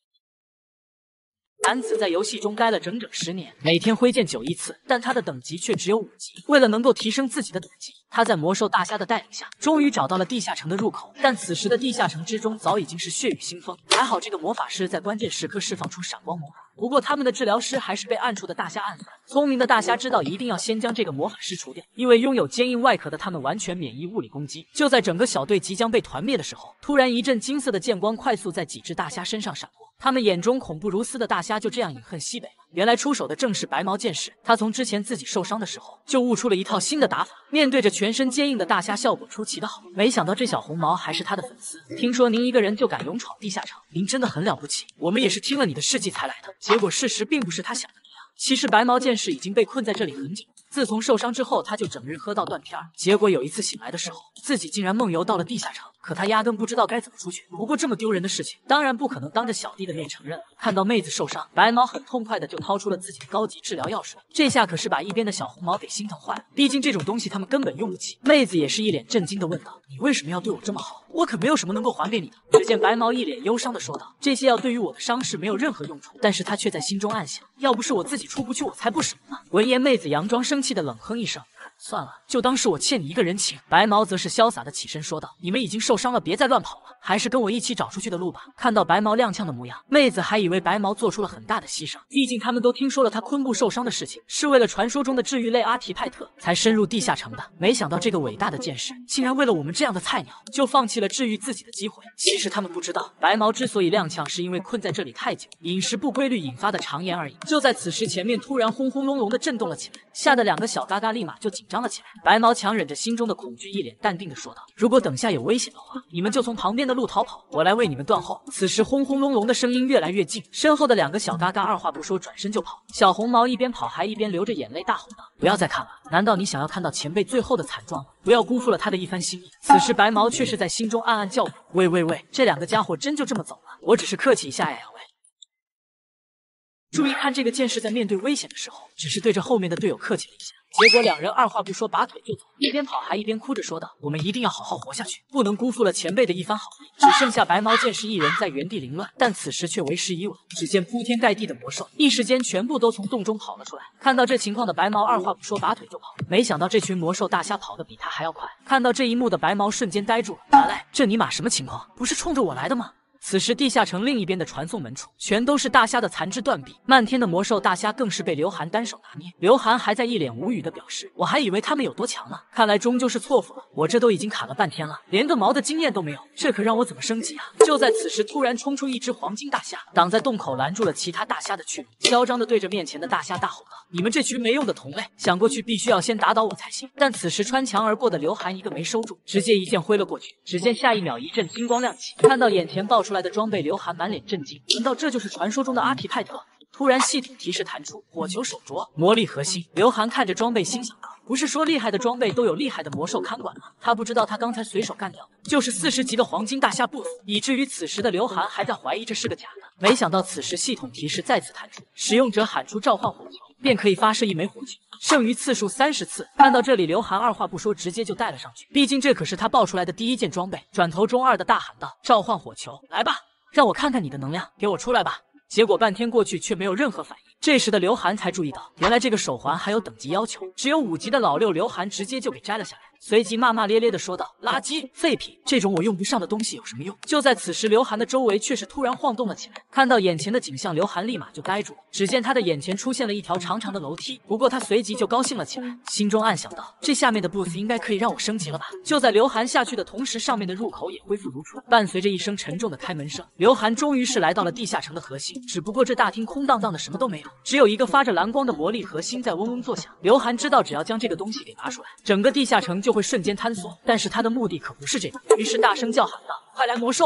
男子在游戏中待了整整十年，每天挥剑九亿次，但他的等级却只有五级。为了能够提升自己的等级，他在魔兽大虾的带领下，终于找到了地下城的入口。但此时的地下城之中早已经是血雨腥风，还好这个魔法师在关键时刻释放出闪光魔法。不过他们的治疗师还是被暗处的大虾暗算。聪明的大虾知道一定要先将这个魔法师除掉，因为拥有坚硬外壳的他们完全免疫物理攻击。就在整个小队即将被团灭的时候，突然一阵金色的剑光快速在几只大虾身上闪过。他们眼中恐怖如斯的大虾就这样饮恨西北了。原来出手的正是白毛剑士，他从之前自己受伤的时候就悟出了一套新的打法，面对着全身坚硬的大虾效果出奇的好。没想到这小红毛还是他的粉丝，听说您一个人就敢勇闯地下城，您真的很了不起，我们也是听了你的事迹才来的。结果事实并不是他想的那样，其实白毛剑士已经被困在这里很久。自从受伤之后，他就整日喝到断片儿。结果有一次醒来的时候，自己竟然梦游到了地下城，可他压根不知道该怎么出去。不过这么丢人的事情，当然不可能当着小弟的面承认了。看到妹子受伤，白毛很痛快的就掏出了自己的高级治疗药水，这下可是把一边的小红毛给心疼坏了。毕竟这种东西他们根本用不起。妹子也是一脸震惊的问道：“你为什么要对我这么好？我可没有什么能够还给你的。”只见白毛一脸忧伤的说道：“这些药对于我的伤势没有任何用处。”但是他却在心中暗想：要不是我自己出不去，我才不舍呢。闻言，妹子佯装生气的冷哼一声。算了，就当是我欠你一个人情。白毛则是潇洒的起身说道：“你们已经受伤了，别再乱跑了，还是跟我一起找出去的路吧。”看到白毛踉跄的模样，妹子还以为白毛做出了很大的牺牲，毕竟他们都听说了他髋部受伤的事情，是为了传说中的治愈类阿提派特才深入地下城的。没想到这个伟大的剑士，竟然为了我们这样的菜鸟，就放弃了治愈自己的机会。其实他们不知道，白毛之所以踉跄，是因为困在这里太久，饮食不规律引发的肠炎而已。就在此时，前面突然轰轰隆隆的震动了起来，吓得两个小嘎嘎立马就紧张了起来。白毛强忍着心中的恐惧，一脸淡定的说道：“如果等下有危险的话，你们就从旁边的路逃跑，我来为你们断后。”此时轰轰隆隆的声音越来越近，身后的两个小嘎嘎二话不说转身就跑。小红毛一边跑还一边流着眼泪大吼道：“不要再看了，难道你想要看到前辈最后的惨状吗？不要辜负了他的一番心意。”此时白毛却是在心中暗暗叫苦：“喂喂喂，这两个家伙真就这么走了？我只是客气一下呀，喂。”注意看，这个剑士在面对危险的时候，只是对着后面的队友客气了一下，结果两人二话不说拔腿就走，一边跑还一边哭着说道：“我们一定要好好活下去，不能辜负了前辈的一番好意。”只剩下白毛剑士一人在原地凌乱，但此时却为时已晚。只见铺天盖地的魔兽一时间全部都从洞中跑了出来。看到这情况的白毛二话不说拔腿就跑，没想到这群魔兽大虾跑得比他还要快。看到这一幕的白毛瞬间呆住了，哪来？这尼玛什么情况？不是冲着我来的吗？此时地下城另一边的传送门处，全都是大虾的残肢断臂，漫天的魔兽大虾更是被刘涵单手拿捏。刘涵还在一脸无语的表示：“我还以为他们有多强呢，看来终究是错付了。我这都已经砍了半天了，连个毛的经验都没有，这可让我怎么升级啊？”就在此时，突然冲出一只黄金大虾，挡在洞口拦住了其他大虾的去路，嚣张的对着面前的大虾大吼道：“你们这群没用的同类，想过去必须要先打倒我才行。”但此时穿墙而过的刘涵一个没收住，直接一剑挥了过去。只见下一秒一阵金光亮起，看到眼前爆出来的装备，刘涵满脸震惊，难道这就是传说中的阿提派特？突然系统提示弹出：火球手镯，魔力核心。刘涵看着装备心想道：不是说厉害的装备都有厉害的魔兽看管吗？他不知道他刚才随手干掉的就是四十级的黄金大虾 buff， 以至于此时的刘涵还在怀疑这是个假的。没想到此时系统提示再次弹出，使用者喊出召唤火球，便可以发射一枚火球，剩余次数三十次。看到这里，刘涵二话不说，直接就带了上去，毕竟这可是他爆出来的第一件装备。转头中二的大喊道：召唤火球，来吧，让我看看你的能量，给我出来吧！结果半天过去却没有任何反应。这时的刘涵才注意到，原来这个手环还有等级要求，只有五级的老六刘涵直接就给摘了下来，随即骂骂咧咧的说道：垃圾废品，这种我用不上的东西有什么用？就在此时，刘涵的周围却是突然晃动了起来。看到眼前的景象，刘涵立马就呆住了。只见他的眼前出现了一条长长的楼梯，不过他随即就高兴了起来，心中暗想道：这下面的 boost 应该可以让我升级了吧？就在刘涵下去的同时，上面的入口也恢复如初，伴随着一声沉重的开门声，刘涵终于是来到了地下城的核心。只不过这大厅空荡荡的，什么都没有，只有一个发着蓝光的魔力核心在嗡嗡作响。刘涵知道，只要将这个东西给拔出来，整个地下城就会瞬间坍缩。但是他的目的可不是这个，于是大声叫喊道：快来魔兽啊！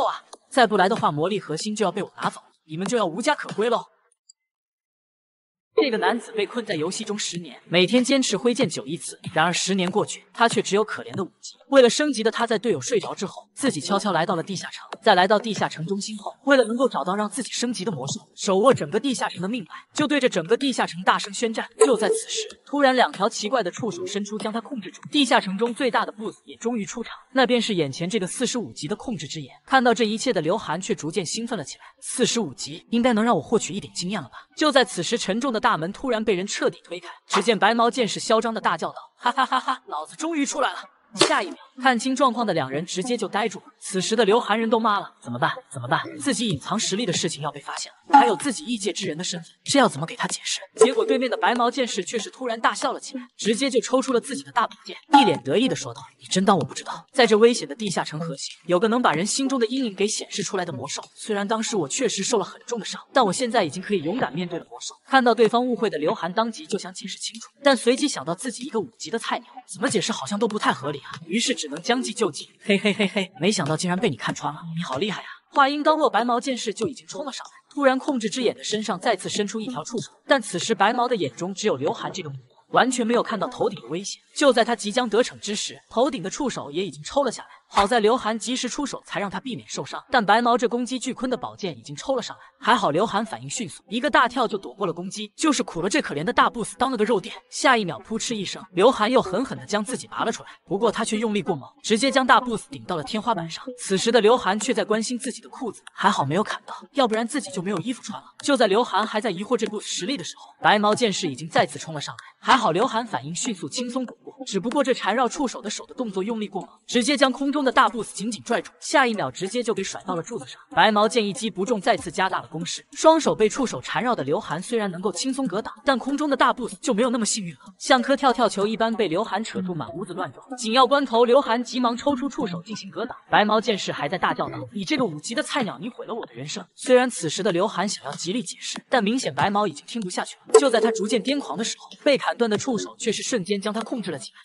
再不来的话，魔力核心就要被我拿走，你们就要无家可归喽。这个男子被困在游戏中十年，每天坚持挥剑九亿次。然而十年过去，他却只有可怜的五级。为了升级的他，在队友睡着之后，自己悄悄来到了地下城。在来到地下城中心后，为了能够找到让自己升级的魔兽，手握整个地下城的命脉，就对着整个地下城大声宣战。就在此时，突然两条奇怪的触手伸出，将他控制住。地下城中最大的 B O S S 也终于出场，那便是眼前这个四十五级的控制之眼。看到这一切的刘涵却逐渐兴奋了起来。四十五级应该能让我获取一点经验了吧？就在此时，沉重的大门突然被人彻底推开，只见白毛剑士嚣张的大叫道：“哈哈哈哈，老子终于出来了！”下一秒，看清状况的两人直接就呆住了。此时的刘涵人都妈了，怎么办？怎么办？自己隐藏实力的事情要被发现了，还有自己异界之人的身份，这要怎么给他解释？结果对面的白毛剑士却是突然大笑了起来，直接就抽出了自己的大宝剑，一脸得意的说道：“你真当我不知道？在这危险的地下城核心，有个能把人心中的阴影给显示出来的魔兽。虽然当时我确实受了很重的伤，但我现在已经可以勇敢面对了魔兽。”看到对方误会的刘涵当即就想解释清楚，但随即想到自己一个五级的菜鸟，怎么解释好像都不太合理啊，于是只能将计就计。嘿嘿嘿嘿，没想到竟然被你看穿了，你好厉害呀！话音刚落，白毛剑士就已经冲了上来。突然，控制之眼的身上再次伸出一条触手，但此时白毛的眼中只有刘涵这个目标，完全没有看到头顶的危险。就在他即将得逞之时，头顶的触手也已经抽了下来。好在刘涵及时出手，才让他避免受伤。但白毛这攻击巨鲲的宝剑已经抽了上来，还好刘涵反应迅速，一个大跳就躲过了攻击，就是苦了这可怜的大 boss 当了个肉垫。下一秒，噗嗤一声，刘涵又狠狠地将自己拔了出来。不过他却用力过猛，直接将大 boss 顶到了天花板上。此时的刘涵却在关心自己的裤子，还好没有砍到，要不然自己就没有衣服穿了。就在刘涵还在疑惑这 boss 实力的时候，白毛剑士已经再次冲了上来，还好刘涵反应迅速，轻松躲过。只不过这缠绕触手的手的动作用力过猛，直接将空中的大 boss 紧紧拽住，下一秒直接就给甩到了柱子上。白毛剑一击不中，再次加大了攻势。双手被触手缠绕的刘涵虽然能够轻松格挡，但空中的大 boss 就没有那么幸运了，像颗跳跳球一般被刘涵扯住，满屋子乱撞。紧要关头，刘涵急忙抽出触手进行格挡。白毛剑士还在大叫道：“你这个五级的菜鸟，你毁了我的人生！”虽然此时的刘涵想要极力解释，但明显白毛已经听不下去了。就在他逐渐癫狂的时候，被砍断的触手却是瞬间将他控制了起来。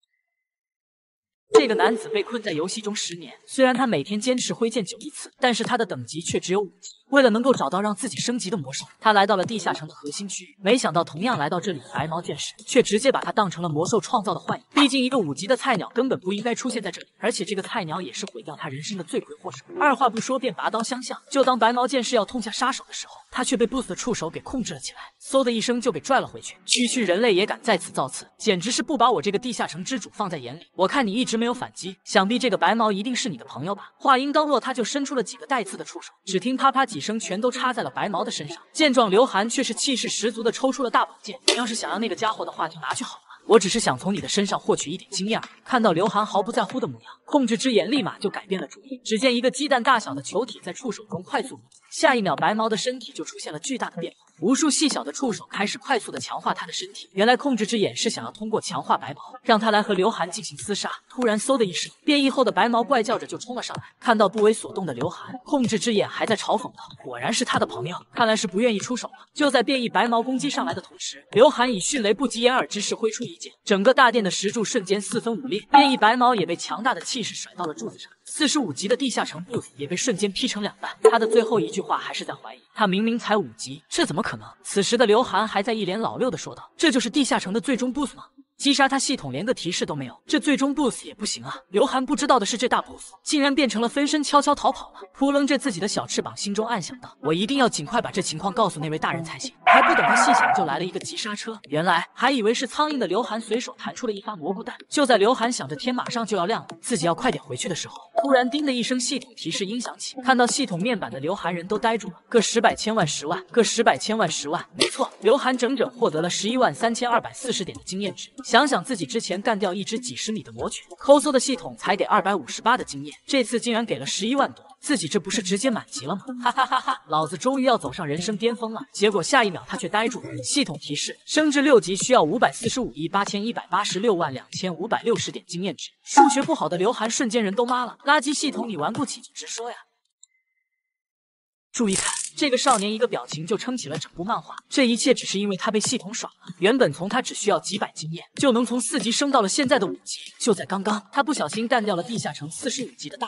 这个男子被困在游戏中十年，虽然他每天坚持挥剑九亿次，但是他的等级却只有五级。为了能够找到让自己升级的魔兽，他来到了地下城的核心区域。没想到同样来到这里的白毛剑士，却直接把他当成了魔兽创造的幻影。毕竟一个五级的菜鸟根本不应该出现在这里，而且这个菜鸟也是毁掉他人生的罪魁祸首。二话不说便拔刀相向。就当白毛剑士要痛下杀手的时候，他却被 B O S S 的触手给控制了起来，嗖的一声就给拽了回去。区区人类也敢再次造次，简直是不把我这个地下城之主放在眼里。我看你一直没有反击，想必这个白毛一定是你的朋友吧？话音刚落，他就伸出了几个带刺的触手，只听啪啪几声，全都插在了白毛的身上。见状，刘涵却是气势十足的抽出了大宝剑。你要是想要那个家伙的话，就拿去好了。我只是想从你的身上获取一点经验。看到刘涵毫不在乎的模样，控制之眼立马就改变了主意。只见一个鸡蛋大小的球体在触手中快速移动，下一秒白毛的身体就出现了巨大的变化。无数细小的触手开始快速的强化他的身体。原来控制之眼是想要通过强化白毛，让他来和刘涵进行厮杀。突然嗖的一声，变异后的白毛怪叫着就冲了上来。看到不为所动的刘涵，控制之眼还在嘲讽道：“果然是他的朋友，看来是不愿意出手了。”就在变异白毛攻击上来的同时，刘涵以迅雷不及掩耳之势挥出一剑，整个大殿的石柱瞬间四分五裂。变异白毛也被强大的气势甩到了柱子上。四十五级的地下城 B O S S 也被瞬间劈成两半。他的最后一句话还是在怀疑，他明明才五级，这怎么可能？此时的刘涵还在一脸老六的说道：“这就是地下城的最终 B O S S 吗？击杀他系统连个提示都没有，这最终 B O S S 也不行啊！”刘涵不知道的是，这大 B O S S 竟然变成了分身，悄悄逃跑了。扑棱着自己的小翅膀，心中暗想道：“我一定要尽快把这情况告诉那位大人才行。”还不等他细想，就来了一个急刹车。原来还以为是苍蝇的刘涵随手弹出了一发蘑菇弹。就在刘涵想着天马上就要亮了，自己要快点回去的时候，突然叮的一声，系统提示音响起。看到系统面板的刘涵人都呆住了，个十百千万十万，个十百千万十万。没错，刘涵整整获得了十一万三千二百四十点的经验值。想想自己之前干掉一只几十米的魔犬，抠搜的系统才给二百五十八的经验，这次竟然给了十一万多。自己这不是直接满级了吗？哈哈哈哈！老子终于要走上人生巅峰了。结果下一秒他却呆住了。系统提示：升至六级需要五百四十五亿八千一百八十六万两千五百六十点经验值。数学不好的刘涵瞬间人都妈了，垃圾系统你玩不起就直说呀！注意看，这个少年一个表情就撑起了整部漫画。这一切只是因为他被系统耍了。原本从他只需要几百经验就能从四级升到了现在的五级。就在刚刚，他不小心干掉了地下城四十五级的大 boss。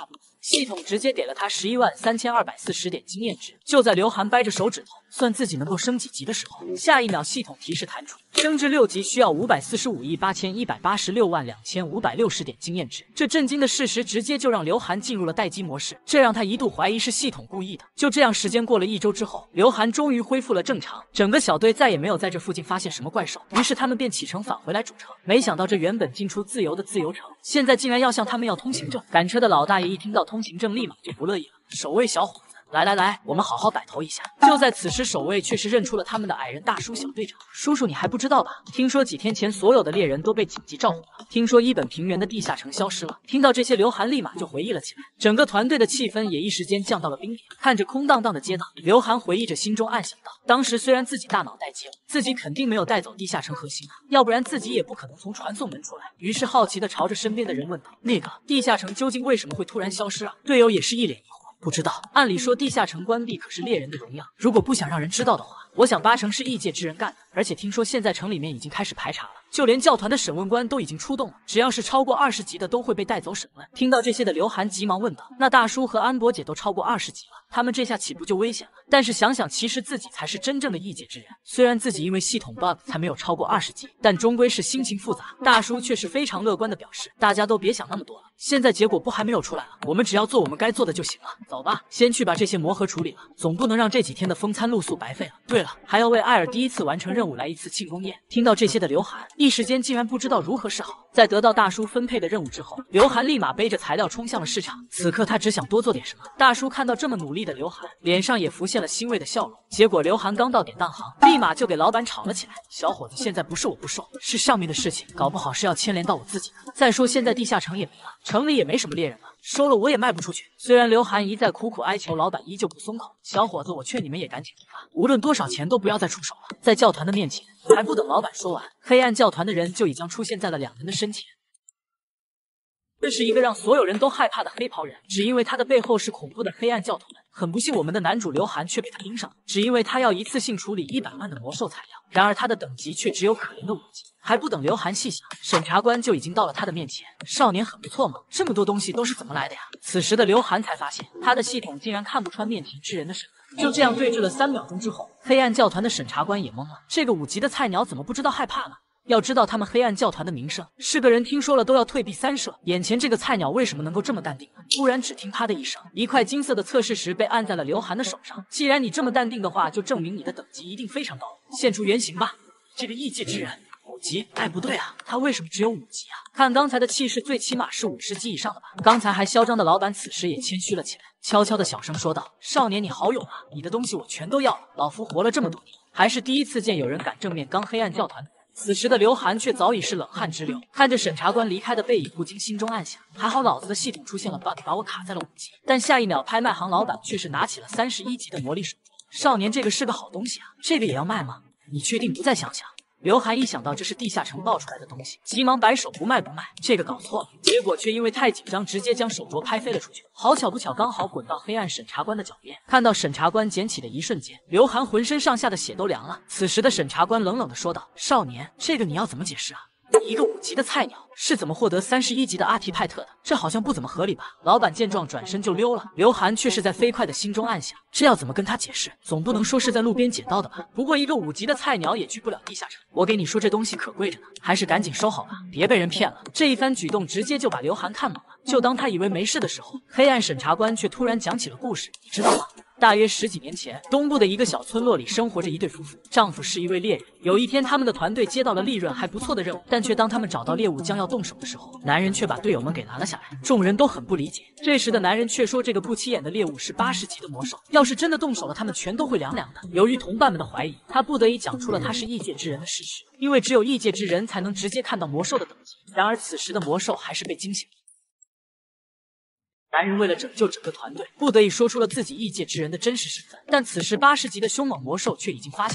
系统直接给了他十一万三千二百四十点经验值。就在刘涵掰着手指头算自己能够升几级的时候，下一秒系统提示弹出，升至六级需要五百四十五亿八千一百八十六万两千五百六十点经验值。这震惊的事实直接就让刘涵进入了待机模式，这让他一度怀疑是系统故意的。就这样，时间过了一周之后，刘涵终于恢复了正常，整个小队再也没有在这附近发现什么怪兽，于是他们便启程返回来主城。没想到这原本进出自由的自由城，现在竟然要向他们要通行证。赶车的老大爷一听到通行证，立马就不乐意了。守卫小伙子，来来来，我们好好摆头一下。就在此时，守卫却是认出了他们的矮人大叔小队长。叔叔，你还不知道吧？听说几天前所有的猎人都被紧急召回了，听说伊本平原的地下城消失了。听到这些，刘涵立马就回忆了起来，整个团队的气氛也一时间降到了冰点。看着空荡荡的街道，刘涵回忆着，心中暗想道：当时虽然自己大脑待机了，自己肯定没有带走地下城核心啊，要不然自己也不可能从传送门出来。于是好奇的朝着身边的人问道：那个地下城究竟为什么会突然消失啊？队友也是一脸疑惑。不知道，按理说地下城关闭可是猎人的荣耀，如果不想让人知道的话，我想八成是异界之人干的。而且听说现在城里面已经开始排查了，就连教团的审问官都已经出动了，只要是超过二十级的都会被带走审问。听到这些的刘涵急忙问道：那大叔和安博姐都超过二十级了，他们这下岂不就危险了？但是想想，其实自己才是真正的异界之人，虽然自己因为系统 bug 才没有超过二十级，但终归是心情复杂。大叔却是非常乐观的表示，大家都别想那么多了，现在结果不还没有出来了，我们只要做我们该做的就行了。走吧，先去把这些魔盒处理了，总不能让这几天的风餐露宿白费了。对了，还要为艾尔第一次完成任务来一次庆功宴。听到这些的刘涵一时间竟然不知道如何是好。在得到大叔分配的任务之后，刘涵立马背着材料冲向了市场。此刻他只想多做点什么。大叔看到这么努力的刘涵，脸上也浮现了欣慰的笑容。结果刘涵刚到典当行，立马就给老板吵了起来：小伙子，现在不是我不收，是上面的事情，搞不好是要牵连到我自己的。再说现在地下城也没了，城里也没什么猎人了，收了我也卖不出去。虽然刘涵一再苦苦哀求，老板依旧不松口。小伙子，我劝你们也赶紧离吧，无论多少钱都不要再出手了。在教团的面前，还不等老板说完，黑暗教团的人就已经出现在了两人的身前。这是一个让所有人都害怕的黑袍人，只因为他的背后是恐怖的黑暗教团。很不幸，我们的男主刘涵却被他盯上了，只因为他要一次性处理一百万的魔兽材料，然而他的等级却只有可怜的五级。还不等刘涵细想，审查官就已经到了他的面前。少年很不错嘛，这么多东西都是怎么来的呀？此时的刘涵才发现，他的系统竟然看不穿面前之人的身份。就这样对峙了三秒钟之后，黑暗教团的审查官也懵了，这个五级的菜鸟怎么不知道害怕呢？要知道他们黑暗教团的名声，是个人听说了都要退避三舍。眼前这个菜鸟为什么能够这么淡定呢？突然只听啪的一声，一块金色的测试石被按在了刘涵的手上。既然你这么淡定的话，就证明你的等级一定非常高。现出原形吧，这个异界之人。五级？哎，不对啊，他为什么只有五级啊？看刚才的气势，最起码是五十级以上的吧。刚才还嚣张的老板，此时也谦虚了起来，悄悄的小声说道：少年，你好勇啊，你的东西我全都要了。老夫活了这么多年，还是第一次见有人敢正面刚黑暗教团的。此时的刘涵却早已是冷汗直流，看着审查官离开的背影，不禁心中暗想：还好老子的系统出现了 bug， 把我卡在了五级。但下一秒，拍卖行老板却是拿起了三十一级的魔力手镯。少年，这个是个好东西啊，这个也要卖吗？你确定不再想想？刘涵一想到这是地下城爆出来的东西，急忙摆手：不卖不卖，这个搞错了。结果却因为太紧张，直接将手镯拍飞了出去。好巧不巧，刚好滚到黑暗审查官的脚边。看到审查官捡起的一瞬间，刘涵浑身上下的血都凉了。此时的审查官冷冷的说道：少年，这个你要怎么解释啊？一个五级的菜鸟是怎么获得三十一级的阿提派特的？这好像不怎么合理吧？老板见状转身就溜了。刘涵却是在飞快的心中暗想：这要怎么跟他解释？总不能说是在路边捡到的吧？不过一个五级的菜鸟也去不了地下城。我给你说，这东西可贵着呢，还是赶紧收好吧，别被人骗了。这一番举动直接就把刘涵看懵了。就当他以为没事的时候，黑暗审查官却突然讲起了故事。你知道吗？大约十几年前，东部的一个小村落里生活着一对夫妇，丈夫是一位猎人。有一天，他们的团队接到了利润还不错的任务，但却当他们找到猎物将要动手的时候，男人却把队友们给拦了下来。众人都很不理解，这时的男人却说，这个不起眼的猎物是八十级的魔兽，要是真的动手了，他们全都会凉凉的。由于同伴们的怀疑，他不得已讲出了他是异界之人的事实，因为只有异界之人才能直接看到魔兽的等级。然而此时的魔兽还是被惊醒了。男人为了拯救整个团队，不得已说出了自己异界之人的真实身份，但此时八十级的凶猛魔兽却已经发现了他们。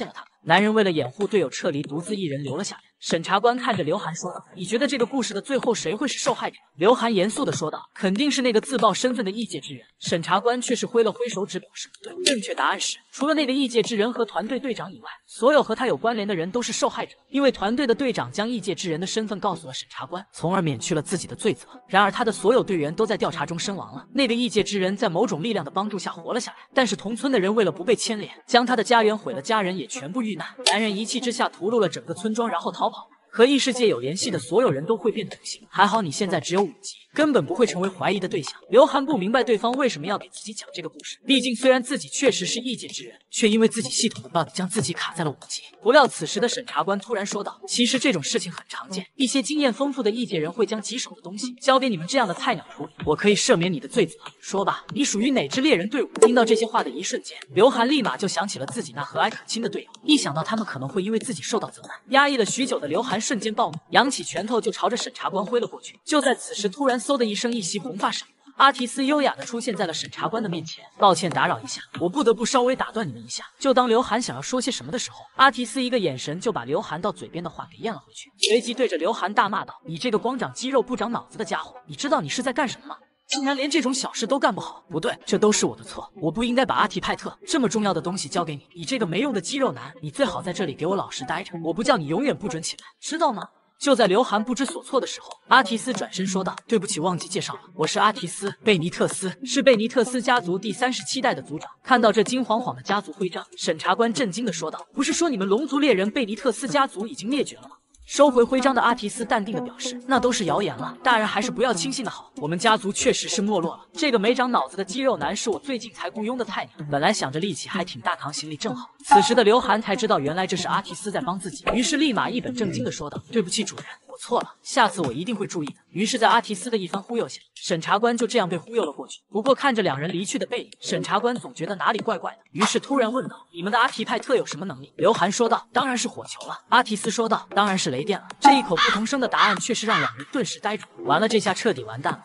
男人为了掩护队友撤离，独自一人留了下来。审查官看着刘涵说道：“你觉得这个故事的最后谁会是受害者？”刘涵严肃地说道：“肯定是那个自曝身份的异界之人。”审查官却是挥了挥手指表示不对，正确答案是，除了那个异界之人和团队队长以外，所有和他有关联的人都是受害者。因为团队的队长将异界之人的身份告诉了审查官，从而免去了自己的罪责。然而他的所有队员都在调查中身亡了。那个异界之人在某种力量的帮助下活了下来，但是同村的人为了不被牵连，将他的家园毁了，家人也全部遇难。男人一气之下屠戮了整个村庄，然后逃跑。和异世界有联系的所有人都会变土星。还好你现在只有五级，根本不会成为怀疑的对象。刘涵不明白对方为什么要给自己讲这个故事，毕竟虽然自己确实是异界之人，却因为自己系统的 bug 将自己卡在了五级。不料此时的审查官突然说道：“其实这种事情很常见，一些经验丰富的异界人会将棘手的东西交给你们这样的菜鸟处理，我可以赦免你的罪责。说吧，你属于哪支猎人队伍？”听到这些话的一瞬间，刘涵立马就想起了自己那和蔼可亲的队友，一想到他们可能会因为自己受到责难，压抑了许久的刘涵瞬间暴怒，扬起拳头就朝着审查官挥了过去。就在此时，突然嗖的一声，一袭红发闪过，阿提斯优雅的出现在了审查官的面前。抱歉打扰一下，我不得不稍微打断你们一下。就当刘涵想要说些什么的时候，阿提斯一个眼神就把刘涵到嘴边的话给咽了回去，随即对着刘涵大骂道：“你这个光长肌肉不长脑子的家伙，你知道你是在干什么吗？竟然连这种小事都干不好！不对，这都是我的错，我不应该把阿提派特这么重要的东西交给你。你这个没用的肌肉男，你最好在这里给我老实待着，我不叫你永远不准起来，知道吗？”就在刘涵不知所措的时候，阿提斯转身说道：“对不起，忘记介绍了，我是阿提斯，贝尼特斯，是贝尼特斯家族第三十七代的族长。”看到这金晃晃的家族徽章，审查官震惊的说道：“不是说你们龙族猎人贝尼特斯家族已经灭绝了吗？”收回徽章的阿提斯淡定的表示：“那都是谣言了，大人还是不要轻信的好。我们家族确实是没落了。这个没长脑子的肌肉男是我最近才雇佣的菜鸟，本来想着力气还挺大，扛行李正好。”此时的刘涵才知道，原来这是阿提斯在帮自己，于是立马一本正经的说道：“对不起主人，我错了，下次我一定会注意的。”于是，在阿提斯的一番忽悠下，审查官就这样被忽悠了过去。不过看着两人离去的背影，审查官总觉得哪里怪怪的，于是突然问道：“你们的阿提派特有什么能力？”刘涵说道：“当然是火球了。”阿提斯说道：“当然是雷电了。”这一口不同声的答案却是让两人顿时呆住。完了，这下彻底完蛋了。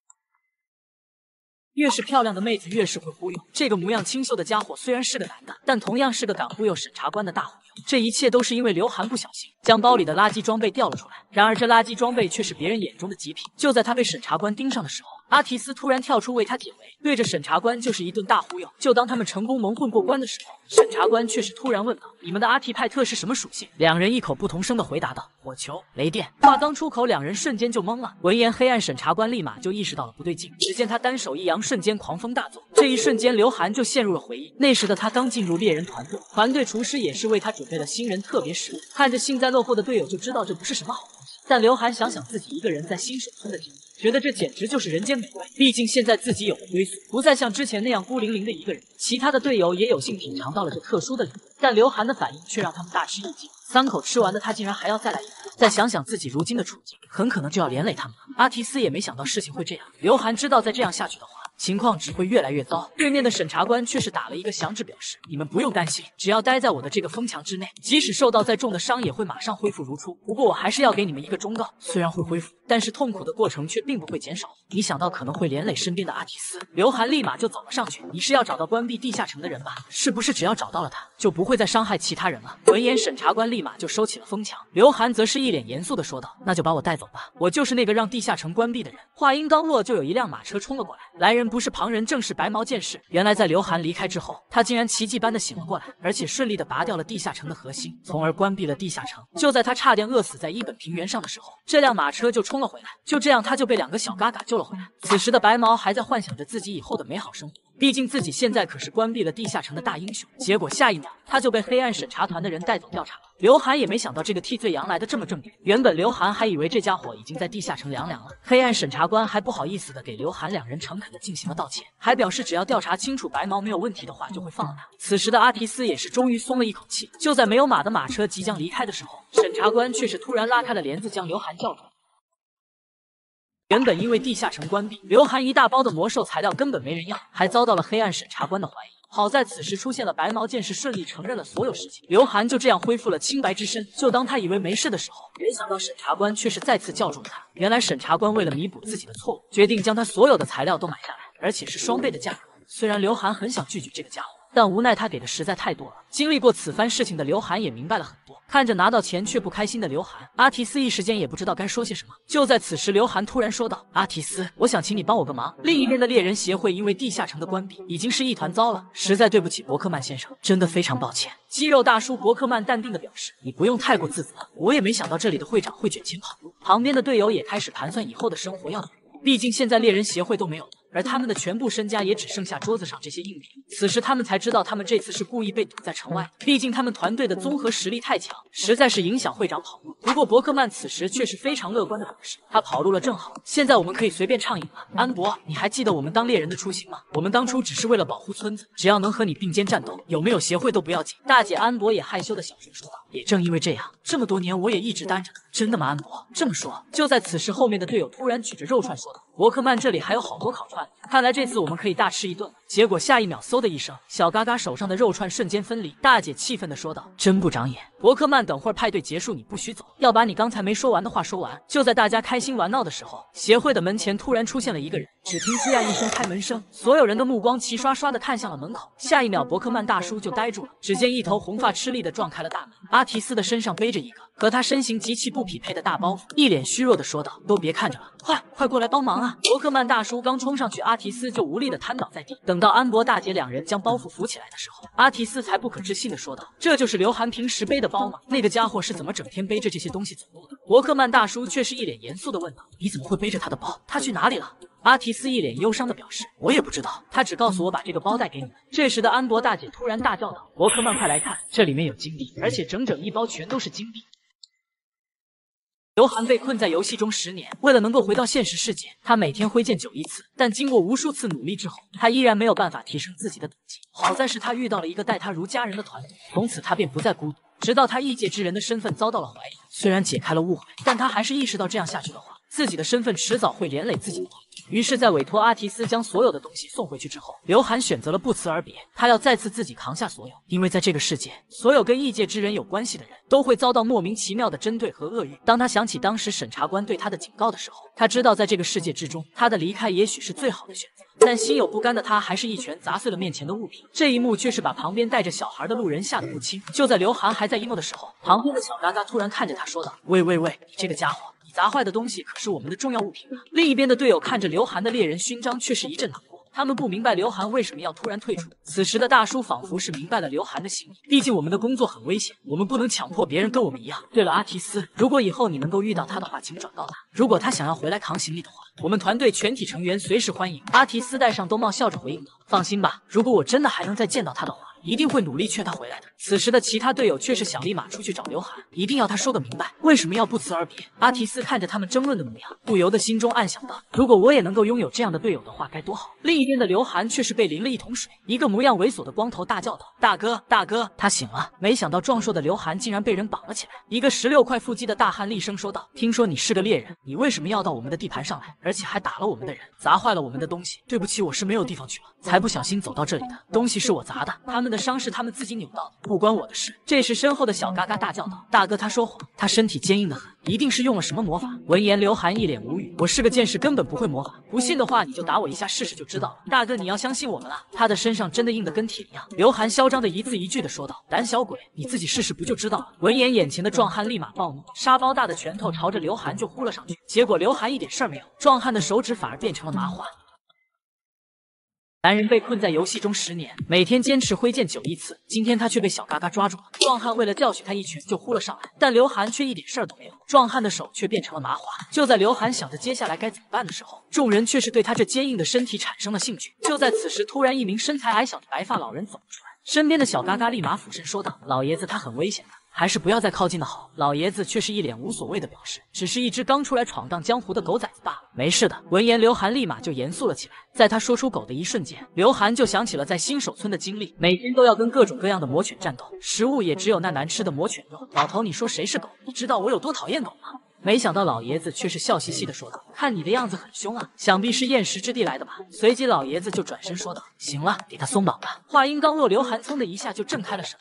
越是漂亮的妹子越是会忽悠，这个模样清秀的家伙虽然是个男的，但同样是个敢忽悠审查官的大忽悠。这一切都是因为刘涵不小心将包里的垃圾装备掉了出来，然而这垃圾装备却是别人眼中的极品。就在他被审查官盯上的时候，阿提斯突然跳出为他解围，对着审查官就是一顿大忽悠。就当他们成功蒙混过关的时候，审查官却是突然问道：“你们的阿提派特是什么属性？”两人异口不同声的回答道：“火球、雷电。”话刚出口，两人瞬间就懵了。闻言，黑暗审查官立马就意识到了不对劲，只见他单手一扬，瞬间狂风大作。这一瞬间，刘涵就陷入了回忆。那时的他刚进入猎人团队，团队厨师也是为他准备了新人特别食物，看着幸灾乐祸的队友就知道这不是什么好东西。但刘涵想想自己一个人在新手村的经历，觉得这简直就是人间美味。毕竟现在自己有了归宿，不再像之前那样孤零零的一个人。其他的队友也有幸品尝到了这特殊的礼物，但刘涵的反应却让他们大吃一惊。三口吃完的他竟然还要再来一个。再想想自己如今的处境，很可能就要连累他们了。阿提斯也没想到事情会这样。刘涵知道再这样下去的话，情况只会越来越糟。对面的审查官却是打了一个响指表示：“你们不用担心，只要待在我的这个风墙之内，即使受到再重的伤也会马上恢复如初。不过我还是要给你们一个忠告，虽然会恢复，但是痛苦的过程却并不会减少。”一想到可能会连累身边的阿提斯，刘涵立马就走了上去：“你是要找到关闭地下城的人吧？是不是只要找到了他，就不会再伤害其他人了？”闻言，审查官立马就收起了风墙。刘涵则是一脸严肃的说道：“那就把我带走吧，我就是那个让地下城关闭的人。”话音刚落，就有一辆马车冲了过来，来人不是旁人，正是白毛剑士。原来在刘涵离开之后，他竟然奇迹般的醒了过来，而且顺利的拔掉了地下城的核心，从而关闭了地下城。就在他差点饿死在伊本平原上的时候，这辆马车就冲了回来，就这样他就被两个小嘎嘎救了回来。此时的白毛还在幻想着自己以后的美好生活，毕竟自己现在可是关闭了地下城的大英雄。结果下一秒他就被黑暗审查团的人带走调查了。刘涵也没想到这个替罪羊来的这么正直，原本刘涵还以为这家伙已经在地下城凉凉了。黑暗审查官还不好意思的给刘涵两人诚恳的进行了道歉，还表示只要调查清楚白毛没有问题的话，就会放了他。此时的阿提斯也是终于松了一口气。就在没有马的马车即将离开的时候，审查官却是突然拉开了帘子，将刘涵叫住。原本因为地下城关闭，刘涵一大包的魔兽材料根本没人要，还遭到了黑暗审查官的怀疑。好在此时出现了白毛剑士，顺利承认了所有事情，刘涵就这样恢复了清白之身。就当他以为没事的时候，没想到审查官却是再次叫住了他。原来审查官为了弥补自己的错误，决定将他所有的材料都买下来，而且是双倍的价格。虽然刘涵很想拒绝这个家伙， 但无奈他给的实在太多了。经历过此番事情的刘涵也明白了很多，看着拿到钱却不开心的刘涵，阿提斯一时间也不知道该说些什么。就在此时，刘涵突然说道：“阿提斯，我想请你帮我个忙。另一边的猎人协会因为地下城的关闭，已经是一团糟了，实在对不起伯克曼先生，真的非常抱歉。”肌肉大叔伯克曼淡定的表示：“你不用太过自责，我也没想到这里的会长会卷钱跑路。”旁边的队友也开始盘算以后的生活要怎么过，毕竟现在猎人协会都没有了。而他们的全部身家也只剩下桌子上这些硬币。此时他们才知道，他们这次是故意被堵在城外，毕竟他们团队的综合实力太强，实在是影响会长跑路。不过伯克曼此时却是非常乐观的表示，他跑路了正好，现在我们可以随便畅饮了。安博，你还记得我们当猎人的初心吗？我们当初只是为了保护村子，只要能和你并肩战斗，有没有协会都不要紧。大姐安博也害羞的小声说道。也正因为这样，这么多年我也一直单着呢。真的吗，安博？这么说，就在此时，后面的队友突然举着肉串说道：“伯克曼这里还有好多烤串，看来这次我们可以大吃一顿了。”结果下一秒，嗖的一声，小嘎嘎手上的肉串瞬间分离。大姐气愤地说道：“真不长眼！伯克曼，等会儿派对结束你不许走，要把你刚才没说完的话说完。”就在大家开心玩闹的时候，协会的门前突然出现了一个人，只听“吱呀”一声开门声，所有人的目光齐刷刷地看向了门口。下一秒，伯克曼大叔就呆住了，只见一头红发吃力地撞开了大门，阿提斯的身上背着一个和他身形极其不匹配的大包袱，一脸虚弱地说道：“都别看着了，快快过来帮忙啊！”伯克曼大叔刚冲上去，阿提斯就无力地瘫倒在地。等到安博大姐两人将包袱扶起来的时候，阿提斯才不可置信地说道：“这就是刘涵平时背的包吗？那个家伙是怎么整天背着这些东西走路的？”伯克曼大叔却是一脸严肃地问道：“你怎么会背着他的包？他去哪里了？”阿提斯一脸忧伤地表示：“我也不知道，他只告诉我把这个包带给你们。”这时的安博大姐突然大叫道：“伯克曼，快来看，这里面有金币，而且整整一包全都是金币！”刘涵被困在游戏中十年，为了能够回到现实世界，他每天挥剑九一次，但经过无数次努力之后，他依然没有办法提升自己的等级。好在是他遇到了一个待他如家人的团队，从此他便不再孤独。直到他异界之人的身份遭到了怀疑，虽然解开了误会，但他还是意识到这样下去的话，自己的身份迟早会连累自己的团队。于是，在委托阿提斯将所有的东西送回去之后，刘涵选择了不辞而别。他要再次自己扛下所有，因为在这个世界，所有跟异界之人有关系的人都会遭到莫名其妙的针对和恶意。当他想起当时审查官对他的警告的时候，他知道在这个世界之中，他的离开也许是最好的选择。但心有不甘的他，还是一拳砸碎了面前的物品。这一幕却是把旁边带着小孩的路人吓得不轻。就在刘涵还在 emo 的时候，旁边的小嘎嘎突然看着他说道：“喂喂喂，你这个家伙！”你砸坏的东西可是我们的重要物品啊！另一边的队友看着刘涵的猎人勋章，却是一阵难过。他们不明白刘涵为什么要突然退出。此时的大叔仿佛是明白了刘涵的心意，毕竟我们的工作很危险，我们不能强迫别人跟我们一样。对了，阿提斯，如果以后你能够遇到他的话，请转告他，如果他想要回来扛行李的话，我们团队全体成员随时欢迎。阿提斯戴上兜帽，笑着回应道：“放心吧，如果我真的还能再见到他的话，一定会努力劝他回来的。”此时的其他队友却是想立马出去找刘涵，一定要他说个明白，为什么要不辞而别。阿提斯看着他们争论的模样，不由得心中暗想道：如果我也能够拥有这样的队友的话，该多好。另一边的刘涵却是被淋了一桶水，一个模样猥琐的光头大叫道：“大哥，大哥！”他醒了，没想到壮硕的刘涵竟然被人绑了起来。一个十六块腹肌的大汉厉声说道：“听说你是个猎人，你为什么要到我们的地盘上来，而且还打了我们的人，砸坏了我们的东西？对不起，我是没有地方去了，才不小心走到这里的，东西是我砸的，他们的伤是他们自己扭到的，不关我的事。”这时身后的小嘎嘎大叫道：“大哥，他说谎，他身体坚硬的很，一定是用了什么魔法。”闻言，刘涵一脸无语：“我是个剑士，根本不会魔法，不信的话你就打我一下试试就知道了。大哥，你要相信我们了，他的身上真的硬得跟铁一样。”刘涵嚣张的一字一句的说道：“胆小鬼，你自己试试不就知道了。”闻言，眼前的壮汉立马暴怒，沙包大的拳头朝着刘涵就呼了上去。结果刘涵一点事儿没有，壮汉的手指反而变成了麻花。男人被困在游戏中十年，每天坚持挥剑九一次，今天他却被小嘎嘎抓住了。壮汉为了教训他一拳就呼了上来，但刘涵却一点事儿都没有，壮汉的手却变成了麻花。就在刘涵想着接下来该怎么办的时候，众人却是对他这坚硬的身体产生了兴趣。就在此时，突然一名身材矮小的白发老人走了出来，身边的小嘎嘎立马俯身说道：“老爷子，他很危险的，还是不要再靠近的好。”老爷子却是一脸无所谓的表示，只是一只刚出来闯荡江湖的狗崽子罢了，没事的。闻言，刘涵立马就严肃了起来。在他说出狗的一瞬间，刘涵就想起了在新手村的经历，每天都要跟各种各样的魔犬战斗，食物也只有那难吃的魔犬肉。老头，你说谁是狗？你知道我有多讨厌狗吗？没想到老爷子却是笑嘻嘻的说道：“看你的样子很凶啊，想必是厌食之地来的吧？”随即老爷子就转身说道：“行了，给他松绑吧。”话音刚落，刘涵噌的一下就挣开了绳子。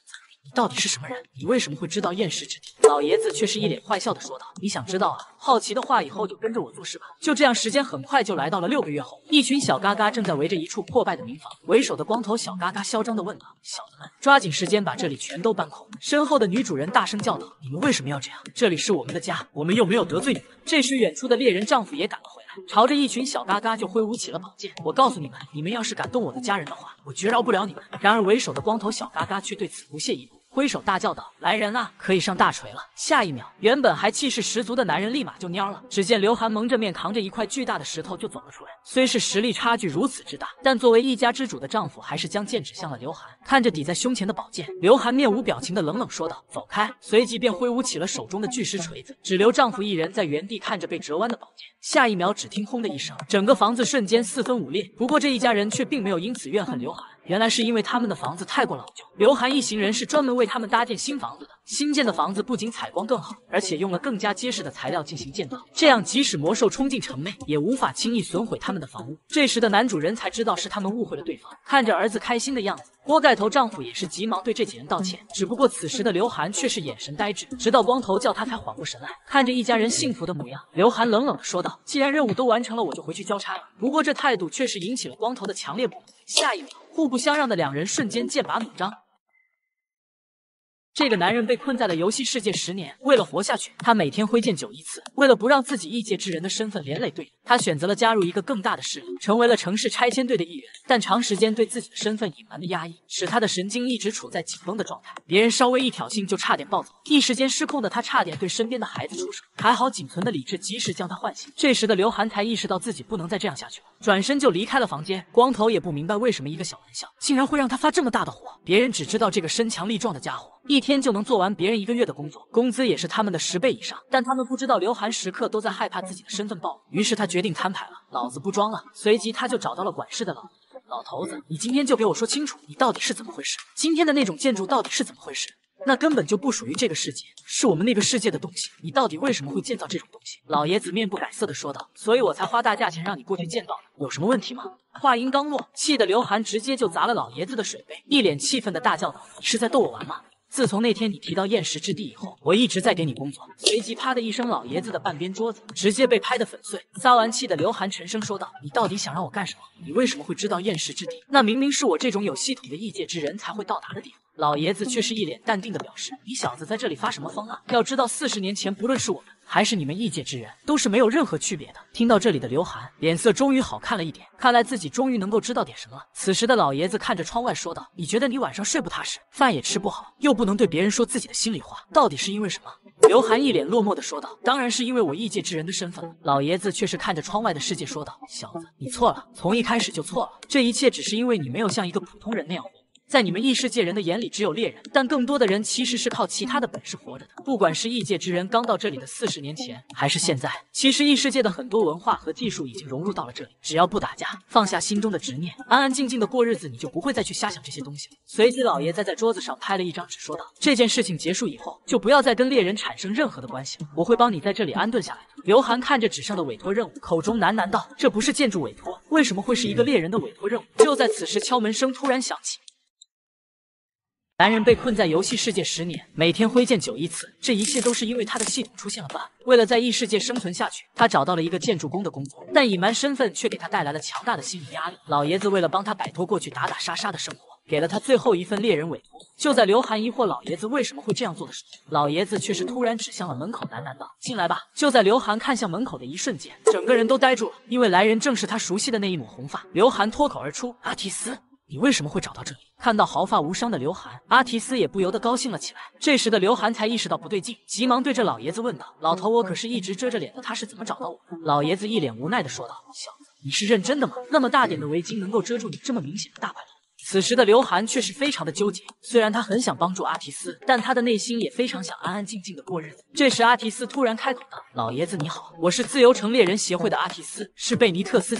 你到底是什么人？你为什么会知道厌世之地？”老爷子却是一脸坏笑的说道：“你想知道啊？好奇的话，以后就跟着我做事吧。”就这样，时间很快就来到了六个月后，一群小嘎嘎正在围着一处破败的民房，为首的光头小嘎嘎嚣张的问道：“小子们，抓紧时间把这里全都搬空！”身后的女主人大声叫道：“你们为什么要这样？这里是我们的家，我们又没有得罪你们。”这时，远处的猎人丈夫也赶了回来，朝着一群小嘎嘎就挥舞起了宝剑。我告诉你们，你们要是敢动我的家人的话，我绝饶不了你们。然而，为首的光头小嘎嘎却对此不屑一顾，挥手大叫道：“来人啊，可以上大锤了！”下一秒，原本还气势十足的男人立马就蔫了。只见刘涵蒙着面，扛着一块巨大的石头就走了出来。虽是实力差距如此之大，但作为一家之主的丈夫还是将剑指向了刘涵。看着抵在胸前的宝剑，刘涵面无表情的冷冷说道：“走开！”随即便挥舞起了手中的巨石锤子，只留丈夫一人在原地看着被折弯的宝剑。下一秒，只听轰的一声，整个房子瞬间四分五裂。不过这一家人却并没有因此怨恨刘涵。原来是因为他们的房子太过老旧，刘涵一行人是专门为他们搭建新房子的。新建的房子不仅采光更好，而且用了更加结实的材料进行建造，这样即使魔兽冲进城内，也无法轻易损毁他们的房屋。这时的男主人才知道是他们误会了对方，看着儿子开心的样子，锅盖头丈夫也是急忙对这几人道歉。只不过此时的刘涵却是眼神呆滞，直到光头叫他才缓过神来。看着一家人幸福的模样，刘涵冷冷地说道：“既然任务都完成了，我就回去交差了。”不过这态度却是引起了光头的强烈不满。下一秒，互不相让的两人瞬间剑拔弩张。这个男人被困在了游戏世界十年，为了活下去，他每天挥剑九一次。为了不让自己异界之人的身份连累队友，他选择了加入一个更大的势力，成为了城市拆迁队的一员。但长时间对自己的身份隐瞒的压抑，使他的神经一直处在紧绷的状态。别人稍微一挑衅就差点暴走，一时间失控的他差点对身边的孩子出手，还好仅存的理智及时将他唤醒。这时的刘涵才意识到自己不能再这样下去了，转身就离开了房间。光头也不明白为什么一个小玩笑竟然会让他发这么大的火。别人只知道这个身强力壮的家伙一天就能做完别人一个月的工作，工资也是他们的十倍以上，但他们不知道刘涵时刻都在害怕自己的身份暴露。于是他决定摊牌了，老子不装了。随即他就找到了管事的老老头子，你今天就给我说清楚，你到底是怎么回事？今天的那种建筑到底是怎么回事？那根本就不属于这个世界，是我们那个世界的东西，你到底为什么会建造这种东西？老爷子面不改色的说道：“所以我才花大价钱让你过去建造的，有什么问题吗？”话音刚落，气得刘涵直接就砸了老爷子的水杯，一脸气愤的大叫道：“你是在逗我玩吗？自从那天你提到厌食之地以后，我一直在给你工作。”随即啪的一声，老爷子的半边桌子直接被拍得粉碎。撒完气的刘涵沉声说道：“你到底想让我干什么？你为什么会知道厌食之地？那明明是我这种有系统的异界之人才会到达的地方。”老爷子却是一脸淡定的表示：“你小子在这里发什么疯啊？要知道四十年前不论是我们还是你们异界之人，都是没有任何区别的。”听到这里的刘涵脸色终于好看了一点，看来自己终于能够知道点什么了。此时的老爷子看着窗外说道：“你觉得你晚上睡不踏实，饭也吃不好，又不能对别人说自己的心里话，到底是因为什么？”刘涵一脸落寞的说道：“当然是因为我异界之人的身份。”老爷子却是看着窗外的世界说道：“小子，你错了，从一开始就错了。这一切只是因为你没有像一个普通人那样活。在你们异世界人的眼里，只有猎人，但更多的人其实是靠其他的本事活着的。不管是异界之人刚到这里的四十年前，还是现在，其实异世界的很多文化和技术已经融入到了这里。只要不打架，放下心中的执念，安安静静的过日子，你就不会再去瞎想这些东西了。”随即，老爷子在桌子上拍了一张纸，说道：“这件事情结束以后，就不要再跟猎人产生任何的关系了，我会帮你在这里安顿下来的。”刘涵看着纸上的委托任务，口中喃喃道：“这不是建筑委托，为什么会是一个猎人的委托任务？”就在此时，敲门声突然响起。男人被困在游戏世界十年，每天挥剑九一次，这一切都是因为他的系统出现了 bug。为了在异世界生存下去，他找到了一个建筑工的工作，但隐瞒身份却给他带来了强大的心理压力。老爷子为了帮他摆脱过去打打杀杀的生活，给了他最后一份猎人委托。就在刘涵疑惑老爷子为什么会这样做的时候，老爷子却是突然指向了门口，喃喃道：“进来吧。”就在刘涵看向门口的一瞬间，整个人都呆住了，因为来人正是他熟悉的那一抹红发。刘涵脱口而出：“阿提斯，你为什么会找到这里？”看到毫发无伤的刘涵，阿提斯也不由得高兴了起来。这时的刘涵才意识到不对劲，急忙对着老爷子问道：“老头，我可是一直遮着脸的，他是怎么找到我的？”老爷子一脸无奈的说道：“小子，你是认真的吗？那么大点的围巾能够遮住你这么明显的大块头？”此时的刘涵却是非常的纠结，虽然他很想帮助阿提斯，但他的内心也非常想安安静静的过日子。这时阿提斯突然开口道：“老爷子你好，我是自由城猎人协会的阿提斯，是贝尼特斯家族。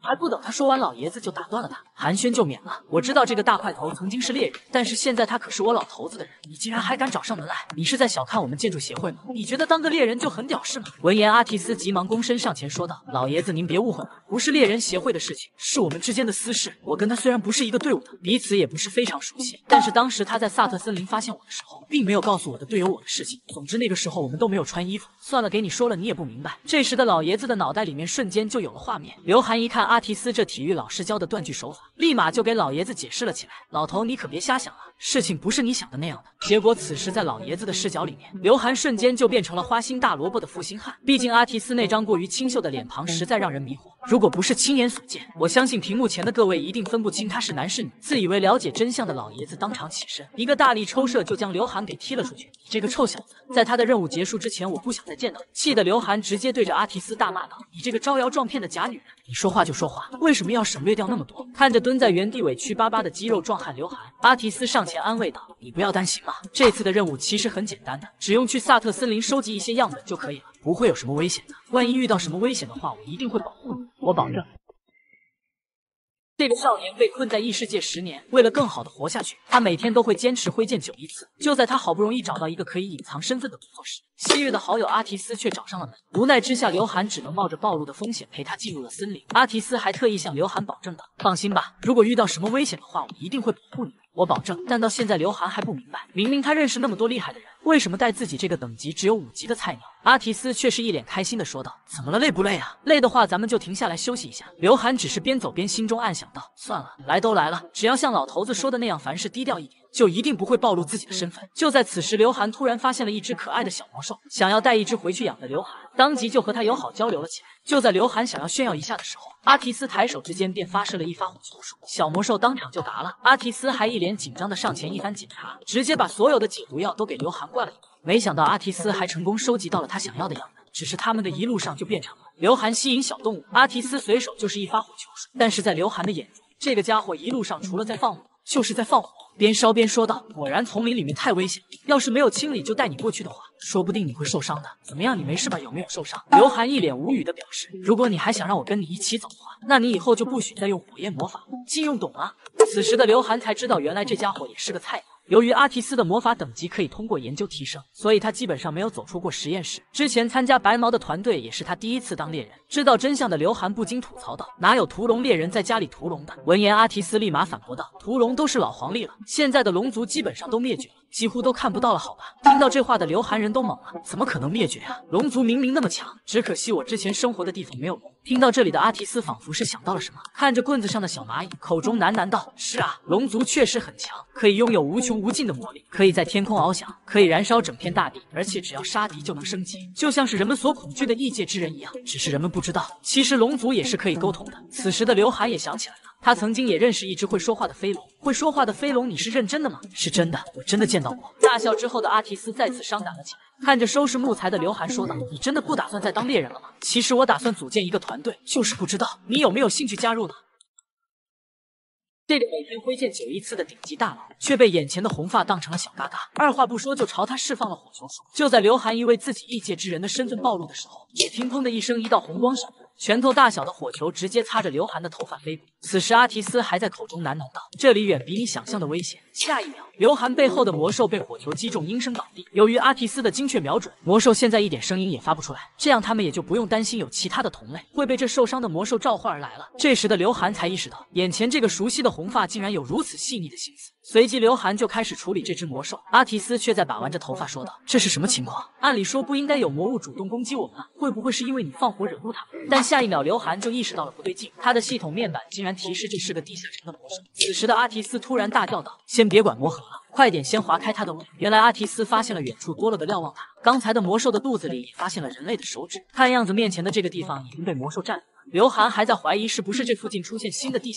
还不等他说完，老爷子就打断了他，寒暄就免了。我知道这个大块头曾经是猎人，但是现在他可是我老头子的人，你竟然还敢找上门来，你是在小看我们建筑协会吗？你觉得当个猎人就很屌是吗？闻言，阿提斯急忙躬身上前说道：“老爷子，您别误会了，不是猎人协会的事情，是我们之间的私事。我跟他虽然不是一个队伍的，彼此也不是非常熟悉，但是当时他在萨特森林发现我的时候，并没有告诉我的队友我的事情。总之那个时候我们都没有穿衣服。算了，给你说了你也不明白。”这时的老爷子的脑袋里面瞬间就有了画面。刘涵一看阿提斯这体育老师教的断句手法，立马就给老爷子解释了起来：“老头，你可别瞎想了，事情不是你想的那样的。”结果此时在老爷子的视角里面，刘涵瞬间就变成了花心大萝卜的负心汉。毕竟阿提斯那张过于清秀的脸庞实在让人迷惑，如果不是亲眼所见，我相信屏幕前的各位一定分不清他是男是女。自以为了解真相的老爷子当场起身，一个大力抽射就将刘涵给踢了出去。“你这个臭小子，在他的任务结束之前，我不想再见到你！”气得刘涵直接对着阿提斯大骂道：“你这个招摇撞骗的假女人，你说话就说话，为什么要省略掉那么多？”看着蹲在原地委屈巴巴的肌肉壮汉刘涵，阿提斯上前安慰道：“你不要担心嘛，这次的任务其实很简单的，只用去萨特森林收集一些样本就可以了，不会有什么危险的。万一遇到什么危险的话，我一定会保护你，我保证。”这个少年被困在异世界十年，为了更好的活下去，他每天都会坚持挥剑九一次。就在他好不容易找到一个可以隐藏身份的工作时，昔日的好友阿提斯却找上了门。无奈之下，刘涵只能冒着暴露的风险陪他进入了森林。阿提斯还特意向刘涵保证道：“放心吧，如果遇到什么危险的话，我一定会保护你，我保证。”但到现在，刘涵还不明白，明明他认识那么多厉害的人，为什么带自己这个等级只有五级的菜鸟？阿提斯却是一脸开心的说道：“怎么了，累不累啊？累的话咱们就停下来休息一下。”刘涵只是边走边心中暗想道：“算了，来都来了，只要像老头子说的那样，凡事低调一点，就一定不会暴露自己的身份。”就在此时，刘涵突然发现了一只可爱的小魔兽，想要带一只回去养的刘涵当即就和他友好交流了起来。就在刘涵想要炫耀一下的时候，阿提斯抬手之间便发射了一发火球术，小魔兽当场就嘎了。阿提斯还一脸紧张的上前一番检查，直接把所有的解毒药都给刘涵灌了一遍。没想到阿提斯还成功收集到了他想要的样本，只是他们的一路上就变成了刘涵吸引小动物，阿提斯随手就是一发火球术。但是在刘涵的眼中，这个家伙一路上除了在放火，就是在放火。边烧边说道：“果然丛林里面太危险，要是没有清理就带你过去的话，说不定你会受伤的。怎么样，你没事吧？有没有受伤？”刘涵一脸无语的表示：“如果你还想让我跟你一起走的话，那你以后就不许再用火焰魔法，禁用，懂吗？”此时的刘涵才知道，原来这家伙也是个菜鸟。由于阿提斯的魔法等级可以通过研究提升，所以他基本上没有走出过实验室。之前参加白毛的团队也是他第一次当猎人。知道真相的刘涵不禁吐槽道：“哪有屠龙猎人在家里屠龙的？”闻言，阿提斯立马反驳道：“屠龙都是老黄历了，现在的龙族基本上都灭绝了，几乎都看不到了，好吧？”听到这话的刘涵人都懵了，怎么可能灭绝啊？龙族明明那么强，只可惜我之前生活的地方没有龙。听到这里的阿提斯仿佛是想到了什么，看着棍子上的小蚂蚁，口中喃喃道：“是啊，龙族确实很强，可以拥有无穷无尽的魔力，可以在天空翱翔，可以燃烧整片大地，而且只要杀敌就能升级，就像是人们所恐惧的异界之人一样。只是人们不知道，其实龙族也是可以沟通的。”此时的刘涵也想起来了，他曾经也认识一只会说话的飞龙。会说话的飞龙，你是认真的吗？是真的，我真的见到过。大笑之后的阿提斯再次伤感了起来，看着收拾木材的刘涵说道：“你真的不打算再当猎人了吗？其实我打算组建一个团队，就是不知道你有没有兴趣加入呢？”这个每天挥剑九一次的顶级大佬，却被眼前的红发当成了小嘎嘎，二话不说就朝他释放了火球术。就在刘涵以为自己异界之人的身份暴露的时候，只听砰的一声，一道红光闪过，拳头大小的火球直接擦着刘涵的头发飞过。此时阿提斯还在口中喃喃道：“这里远比你想象的危险。”下一秒，刘涵背后的魔兽被火球击中，应声倒地。由于阿提斯的精确瞄准，魔兽现在一点声音也发不出来，这样他们也就不用担心有其他的同类会被这受伤的魔兽召唤而来了。这时的刘涵才意识到，眼前这个熟悉的红发竟然有如此细腻的心思。随即刘涵就开始处理这只魔兽，阿提斯却在把玩着头发说道：“这是什么情况？按理说不应该有魔物主动攻击我们啊，会不会是因为你放火惹怒他们？”但下一秒刘涵就意识到了不对劲，他的系统面板竟然提示这是个地下城的魔兽。此时的阿提斯突然大叫道：“先别管魔盒了，快点先划开他的胃！”原来阿提斯发现了远处多了个瞭望塔，刚才的魔兽的肚子里也发现了人类的手指，看样子面前的这个地方已经被魔兽占领了。刘涵还在怀疑是不是这附近出现新的地下城，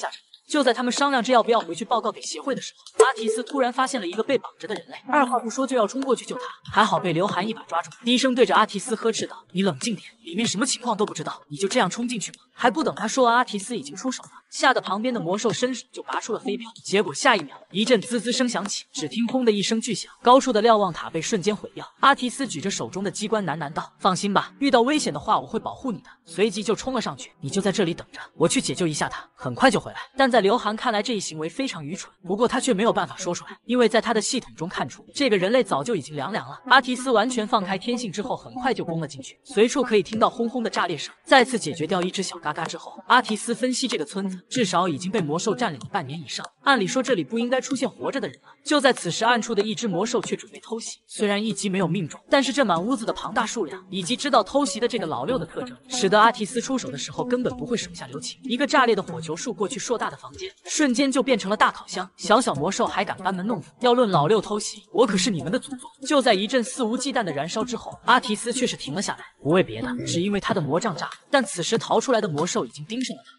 就在他们商量着要不要回去报告给协会的时候，阿提斯突然发现了一个被绑着的人类，二话不说就要冲过去救他，还好被刘涵一把抓住，低声对着阿提斯呵斥道：“你冷静点，里面什么情况都不知道，你就这样冲进去吗？”还不等他说完，阿提斯已经出手了，吓得旁边的魔兽伸手就拔出了飞镖，结果下一秒一阵滋滋声响起，只听轰的一声巨响，高处的瞭望塔被瞬间毁掉。阿提斯举着手中的机关喃喃道：“放心吧，遇到危险的话我会保护你的。”随即就冲了上去，你就在这里等着，我去解救一下他，很快就回来。但在刘涵看来，这一行为非常愚蠢，不过他却没有办法说出来，因为在他的系统中看出，这个人类早就已经凉凉了。阿提斯完全放开天性之后，很快就攻了进去，随处可以听到轰轰的炸裂声。再次解决掉一只小嘎嘎之后，阿提斯分析这个村子至少已经被魔兽占领了半年以上，按理说这里不应该出现活着的人了。就在此时，暗处的一只魔兽却准备偷袭，虽然一击没有命中，但是这满屋子的庞大数量以及知道偷袭的这个老六的特征，使得阿提斯出手的时候根本不会手下留情。一个炸裂的火球术过去，硕大的房间瞬间就变成了大烤箱，小小魔兽还敢班门弄斧。要论老六偷袭，我可是你们的祖宗！就在一阵肆无忌惮的燃烧之后，阿提斯却是停了下来，不为别的，只因为他的魔杖炸了。但此时逃出来的魔兽已经盯上了他。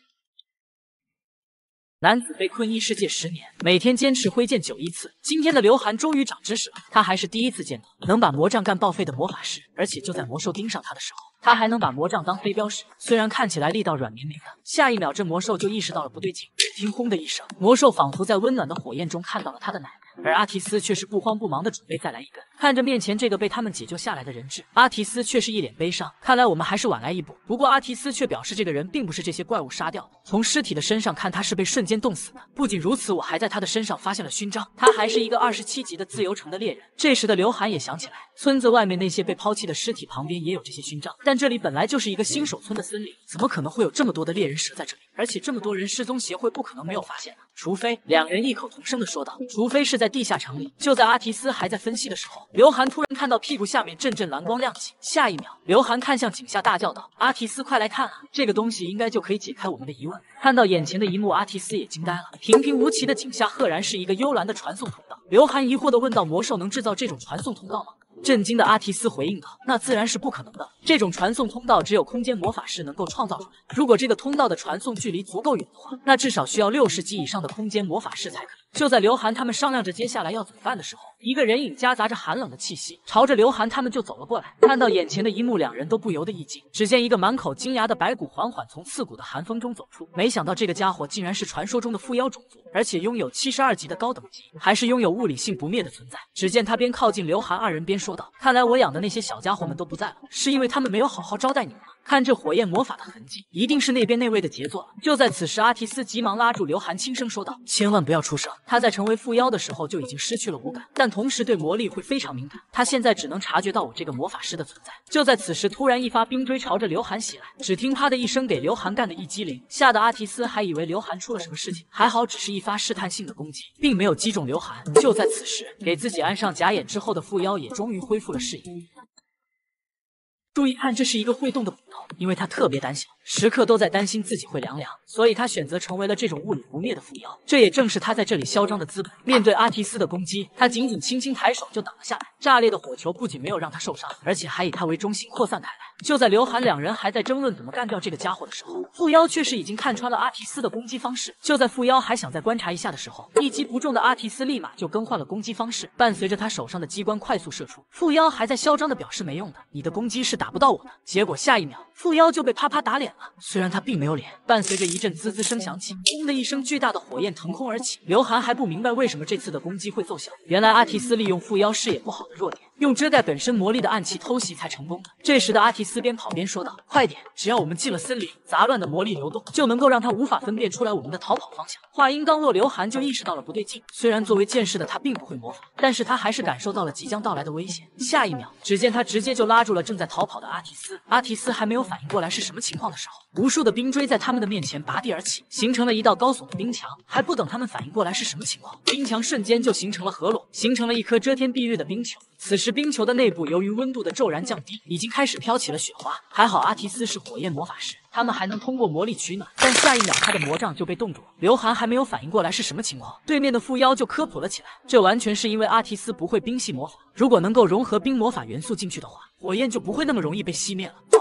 男子被困异世界十年，每天坚持挥剑九亿次。今天的刘涵终于长知识了，他还是第一次见到能把魔杖干报废的魔法师，而且就在魔兽盯上他的时候，他还能把魔杖当飞镖使。虽然看起来力道软绵绵的，下一秒这魔兽就意识到了不对劲，只听轰的一声，魔兽仿佛在温暖的火焰中看到了他的奶奶。而阿提斯却是不慌不忙的准备再来一根。看着面前这个被他们解救下来的人质，阿提斯却是一脸悲伤。看来我们还是晚来一步。不过阿提斯却表示，这个人并不是这些怪物杀掉的。从尸体的身上看，他是被瞬间冻死的。不仅如此，我还在他的身上发现了勋章，他还是一个二十七级的自由城的猎人。这时的刘涵也想起来，村子外面那些被抛弃的尸体旁边也有这些勋章，但这里本来就是一个新手村的森林，怎么可能会有这么多的猎人蛇在这里？而且这么多人，失踪协会不可能没有发现的。除非……两人异口同声的说道，除非是在地下城里。就在阿提斯还在分析的时候，刘涵突然看到屁股下面阵阵蓝光亮起，下一秒，刘涵看向井下大叫道：“阿提斯，快来看啊！这个东西应该就可以解开我们的疑问。”看到眼前的一幕，阿提斯也惊呆了。平平无奇的井下赫然是一个幽蓝的传送通道。刘涵疑惑的问道：“魔兽能制造这种传送通道吗？”震惊的阿提斯回应道：“那自然是不可能的，这种传送通道只有空间魔法师能够创造出来。如果这个通道的传送距离足够远的话，那至少需要六十级以上的空间魔法师才可以。”就在刘涵他们商量着接下来要怎么办的时候，一个人影夹杂着寒冷的气息，朝着刘涵他们就走了过来。看到眼前的一幕，两人都不由得一惊。只见一个满口金牙的白骨缓缓从刺骨的寒风中走出，没想到这个家伙竟然是传说中的附妖种族，而且拥有七十二级的高等级，还是拥有物理性不灭的存在。只见他边靠近刘涵二人边说道：“看来我养的那些小家伙们都不在了，是因为他们没有好好招待你们吗？看这火焰魔法的痕迹，一定是那边那位的杰作了。”就在此时，阿提斯急忙拉住刘涵，轻声说道：“千万不要出声。”他在成为附妖的时候就已经失去了五感，但同时对魔力会非常敏感。他现在只能察觉到我这个魔法师的存在。就在此时，突然一发冰锥朝着刘涵袭来，只听啪的一声，给刘涵干的一激灵，吓得阿提斯还以为刘涵出了什么事情，还好只是一发试探性的攻击，并没有击中刘涵。就在此时，给自己安上假眼之后的附妖也终于恢复了视野。注意看，这是一个会动的骨头，因为他特别胆小，时刻都在担心自己会凉凉，所以他选择成为了这种物理不灭的附妖。这也正是他在这里嚣张的资本。面对阿提斯的攻击，他仅仅轻轻抬手就挡了下来。炸裂的火球不仅没有让他受伤，而且还以他为中心扩散开来。就在刘涵两人还在争论怎么干掉这个家伙的时候，附妖却是已经看穿了阿提斯的攻击方式。就在附妖还想再观察一下的时候，一击不中的阿提斯立马就更换了攻击方式，伴随着他手上的机关快速射出。附妖还在嚣张的表示没用的，你的攻击是打不到我的。结果下一秒，附妖就被啪啪打脸了。虽然他并没有脸，伴随着一阵滋滋声响起，轰的一声，巨大的火焰腾空而起。刘涵还不明白为什么这次的攻击会奏效，原来阿提斯利用附妖视野不好的弱点，用遮盖本身魔力的暗器偷袭才成功的。这时的阿提斯边跑边说道：“快点，只要我们进了森林，杂乱的魔力流动就能够让他无法分辨出来我们的逃跑方向。”话音刚落，刘涵就意识到了不对劲。虽然作为剑士的他并不会魔法，但是他还是感受到了即将到来的危险。下一秒，只见他直接就拉住了正在逃跑的阿提斯。阿提斯还没有反应过来是什么情况的时候，无数的冰锥在他们的面前拔地而起，形成了一道高耸的冰墙。还不等他们反应过来是什么情况，冰墙瞬间就形成了合拢，形成了一颗遮天蔽日的冰球。此时冰球的内部由于温度的骤然降低，已经开始飘起了雪花。还好阿提斯是火焰魔法师，他们还能通过魔力取暖，但下一秒他的魔杖就被冻住了。刘涵还没有反应过来是什么情况，对面的附妖就科普了起来，这完全是因为阿提斯不会冰系魔法，如果能够融合冰魔法元素进去的话，火焰就不会那么容易被熄灭了。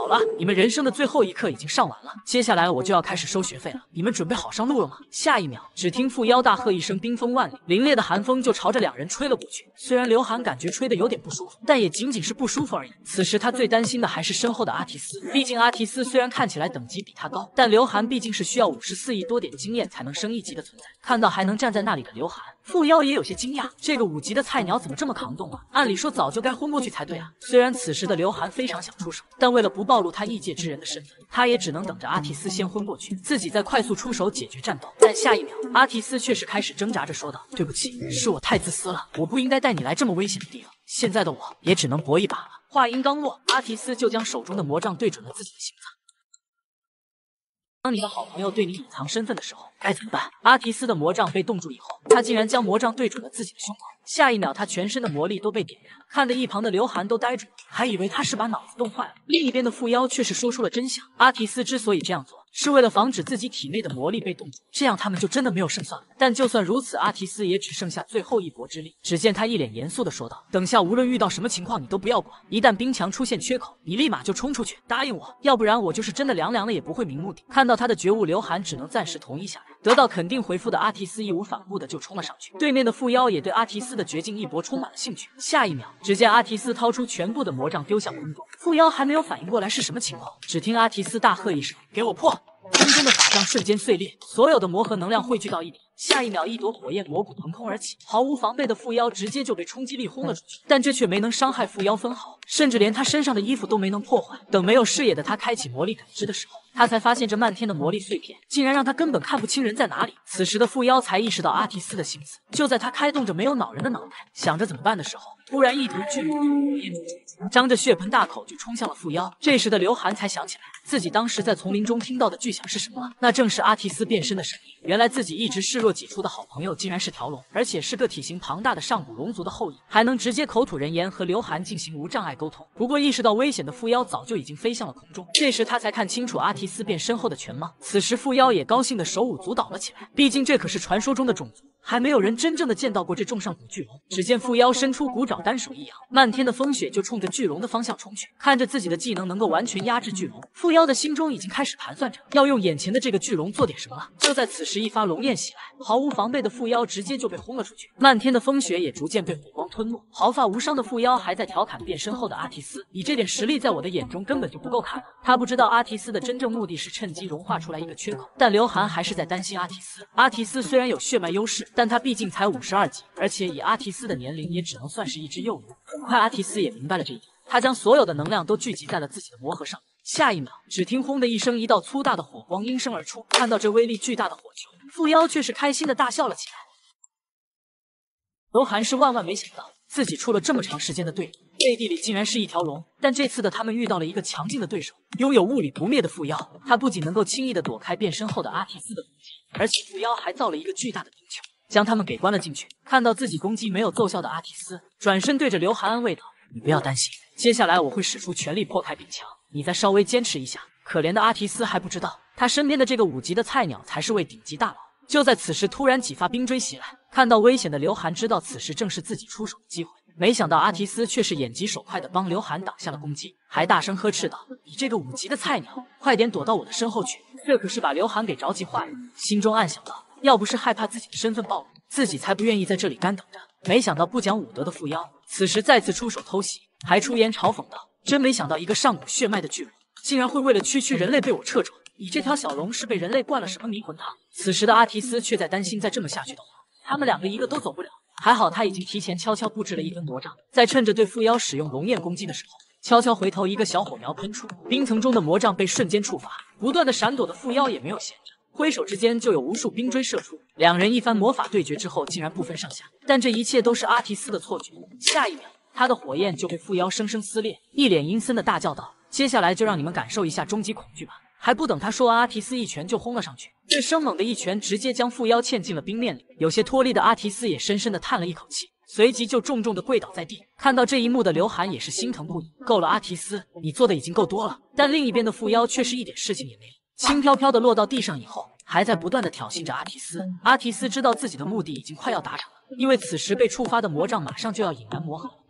好了，你们人生的最后一课已经上完了，接下来我就要开始收学费了，你们准备好上路了吗？下一秒，只听缚妖大喝一声，冰封万里，凛冽的寒风就朝着两人吹了过去。虽然刘涵感觉吹得有点不舒服，但也仅仅是不舒服而已。此时他最担心的还是身后的阿提斯，毕竟阿提斯虽然看起来等级比他高，但刘涵毕竟是需要五十四亿多点经验才能升一级的存在。看到还能站在那里的刘涵，缚妖也有些惊讶，这个五级的菜鸟怎么这么扛动啊？按理说早就该昏过去才对啊。虽然此时的刘涵非常想出手，但为了不暴露他异界之人的身份，他也只能等着阿提斯先昏过去，自己再快速出手解决战斗。但下一秒，阿提斯却是开始挣扎着说道：“对不起，是我太自私了，我不应该带你来这么危险的地方。现在的我也只能搏一把了。”话音刚落，阿提斯就将手中的魔杖对准了自己的心脏。当你的好朋友对你隐藏身份的时候，该怎么办？阿提斯的魔杖被冻住以后，他竟然将魔杖对准了自己的胸口。下一秒，他全身的魔力都被点燃，看得一旁的刘涵都呆住了，还以为他是把脑子冻坏了。另一边的缚妖却是说出了真相：阿提斯之所以这样做，是为了防止自己体内的魔力被冻住，这样他们就真的没有胜算了。但就算如此，阿提斯也只剩下最后一搏之力。只见他一脸严肃地说道：“等下无论遇到什么情况，你都不要管，一旦冰墙出现缺口，你立马就冲出去，答应我，要不然我就是真的凉凉了也不会瞑目的。”看到他的觉悟，刘涵只能暂时同意下来。得到肯定回复的阿提斯义无反顾的就冲了上去，对面的缚妖也对阿提斯的绝境一搏充满了兴趣。下一秒，只见阿提斯掏出全部的魔杖丢向空中，缚妖还没有反应过来是什么情况，只听阿提斯大喝一声：“给我破！”空中的法杖瞬间碎裂，所有的魔核能量汇聚到一点。下一秒，一朵火焰蘑菇腾空而起，毫无防备的缚妖直接就被冲击力轰了出去，但这却没能伤害缚妖分毫，甚至连他身上的衣服都没能破坏。等没有视野的他开启魔力感知的时候，他才发现这漫天的魔力碎片竟然让他根本看不清人在哪里。此时的缚妖才意识到阿提斯的心思，就在他开动着没有脑人的脑袋，想着怎么办的时候，突然一头巨龙火焰张着血盆大口就冲向了缚妖。这时的刘涵才想起来，自己当时在丛林中听到的巨响是什么了，那正是阿提斯变身的声音。原来自己一直视若己出的好朋友竟然是条龙，而且是个体型庞大的上古龙族的后裔，还能直接口吐人言和刘涵进行无障碍沟通。不过意识到危险的缚妖早就已经飞向了空中，这时他才看清楚阿提斯变身后的全貌。此时缚妖也高兴的手舞足蹈了起来，毕竟这可是传说中的种族，还没有人真正的见到过这众上古巨龙。只见缚妖伸出骨爪，单手一扬，漫天的风雪就冲着巨龙的方向冲去。看着自己的技能能够完全压制巨龙，缚妖的心中已经开始盘算着要用眼前的这个巨龙做点什么了。就在此时，一发龙焰袭来，毫无防备的缚妖直接就被轰了出去，漫天的风雪也逐渐被火光吞没。毫发无伤的缚妖还在调侃变身后的阿提斯：“你这点实力在我的眼中根本就不够看了。”他不知道阿提斯的真正目的是趁机融化出来一个缺口，但刘涵还是在担心阿提斯。阿提斯虽然有血脉优势，但他毕竟才五十二级，而且以阿提斯的年龄也只能算是一只幼牛。很快阿提斯也明白了这一点，他将所有的能量都聚集在了自己的魔核上。下一秒，只听轰的一声，一道粗大的火光应声而出。看到这威力巨大的火球，缚妖却是开心的大笑了起来。刘涵是万万没想到，自己出了这么长时间的队，背地里竟然是一条龙。但这次的他们遇到了一个强劲的对手，拥有物理不灭的缚妖。他不仅能够轻易的躲开变身后的阿提斯的攻击，而且缚妖还造了一个巨大的冰球，将他们给关了进去。看到自己攻击没有奏效的阿提斯，转身对着刘涵安慰道：“你不要担心，接下来我会使出全力破开冰墙，你再稍微坚持一下。”可怜的阿提斯还不知道，他身边的这个五级的菜鸟才是位顶级大佬。就在此时，突然几发冰锥袭来，看到危险的刘涵知道此时正是自己出手的机会，没想到阿提斯却是眼疾手快的帮刘涵挡下了攻击，还大声呵斥道：“你这个五级的菜鸟，快点躲到我的身后去！”这可是把刘涵给着急坏了，心中暗想道：要不是害怕自己的身份暴露，自己才不愿意在这里干等着。没想到不讲武德的缚妖此时再次出手偷袭，还出言嘲讽道：“真没想到一个上古血脉的巨龙，竟然会为了区区人类被我掣肘。你这条小龙是被人类灌了什么迷魂汤？”此时的阿提斯却在担心，再这么下去的话，他们两个一个都走不了。还好他已经提前悄悄布置了一根魔杖，在趁着对缚妖使用龙焰攻击的时候，悄悄回头，一个小火苗喷出，冰层中的魔杖被瞬间触发，不断的闪躲的缚妖也没有闲着，挥手之间就有无数冰锥射出。两人一番魔法对决之后，竟然不分上下。但这一切都是阿提斯的错觉，下一秒，他的火焰就被缚妖生生撕裂，一脸阴森的大叫道：“接下来就让你们感受一下终极恐惧吧！”还不等他说完，阿提斯一拳就轰了上去，这生猛的一拳直接将缚妖嵌进了冰面里。有些脱力的阿提斯也深深的叹了一口气，随即就重重的跪倒在地。看到这一幕的刘涵也是心疼不已。够了，阿提斯，你做的已经够多了。但另一边的缚妖却是一点事情也没有，轻飘飘的落到地上以后，还在不断的挑衅着阿提斯。阿提斯知道自己的目的已经快要达成了，因为此时被触发的魔杖马上就要引燃魔核，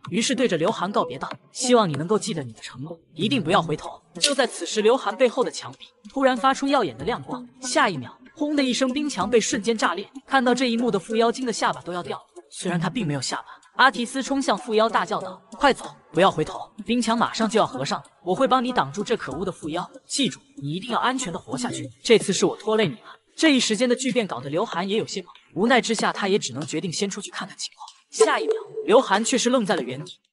于是对着刘涵告别道：“希望你能够记得你的承诺，一定不要回头。”就在此时，刘涵背后的墙壁突然发出耀眼的亮光，下一秒，轰的一声，冰墙被瞬间炸裂。看到这一幕的缚妖精的下巴都要掉了，虽然他并没有下巴。阿提斯冲向缚妖大叫道：“快走，不要回头！冰墙马上就要合上了，我会帮你挡住这可恶的缚妖。记住，你一定要安全的活下去。这次是我拖累你了。”这一时间的巨变搞得刘涵也有些懵，无奈之下，他也只能决定先出去看看情况。下一秒，刘涵却是愣在了原地。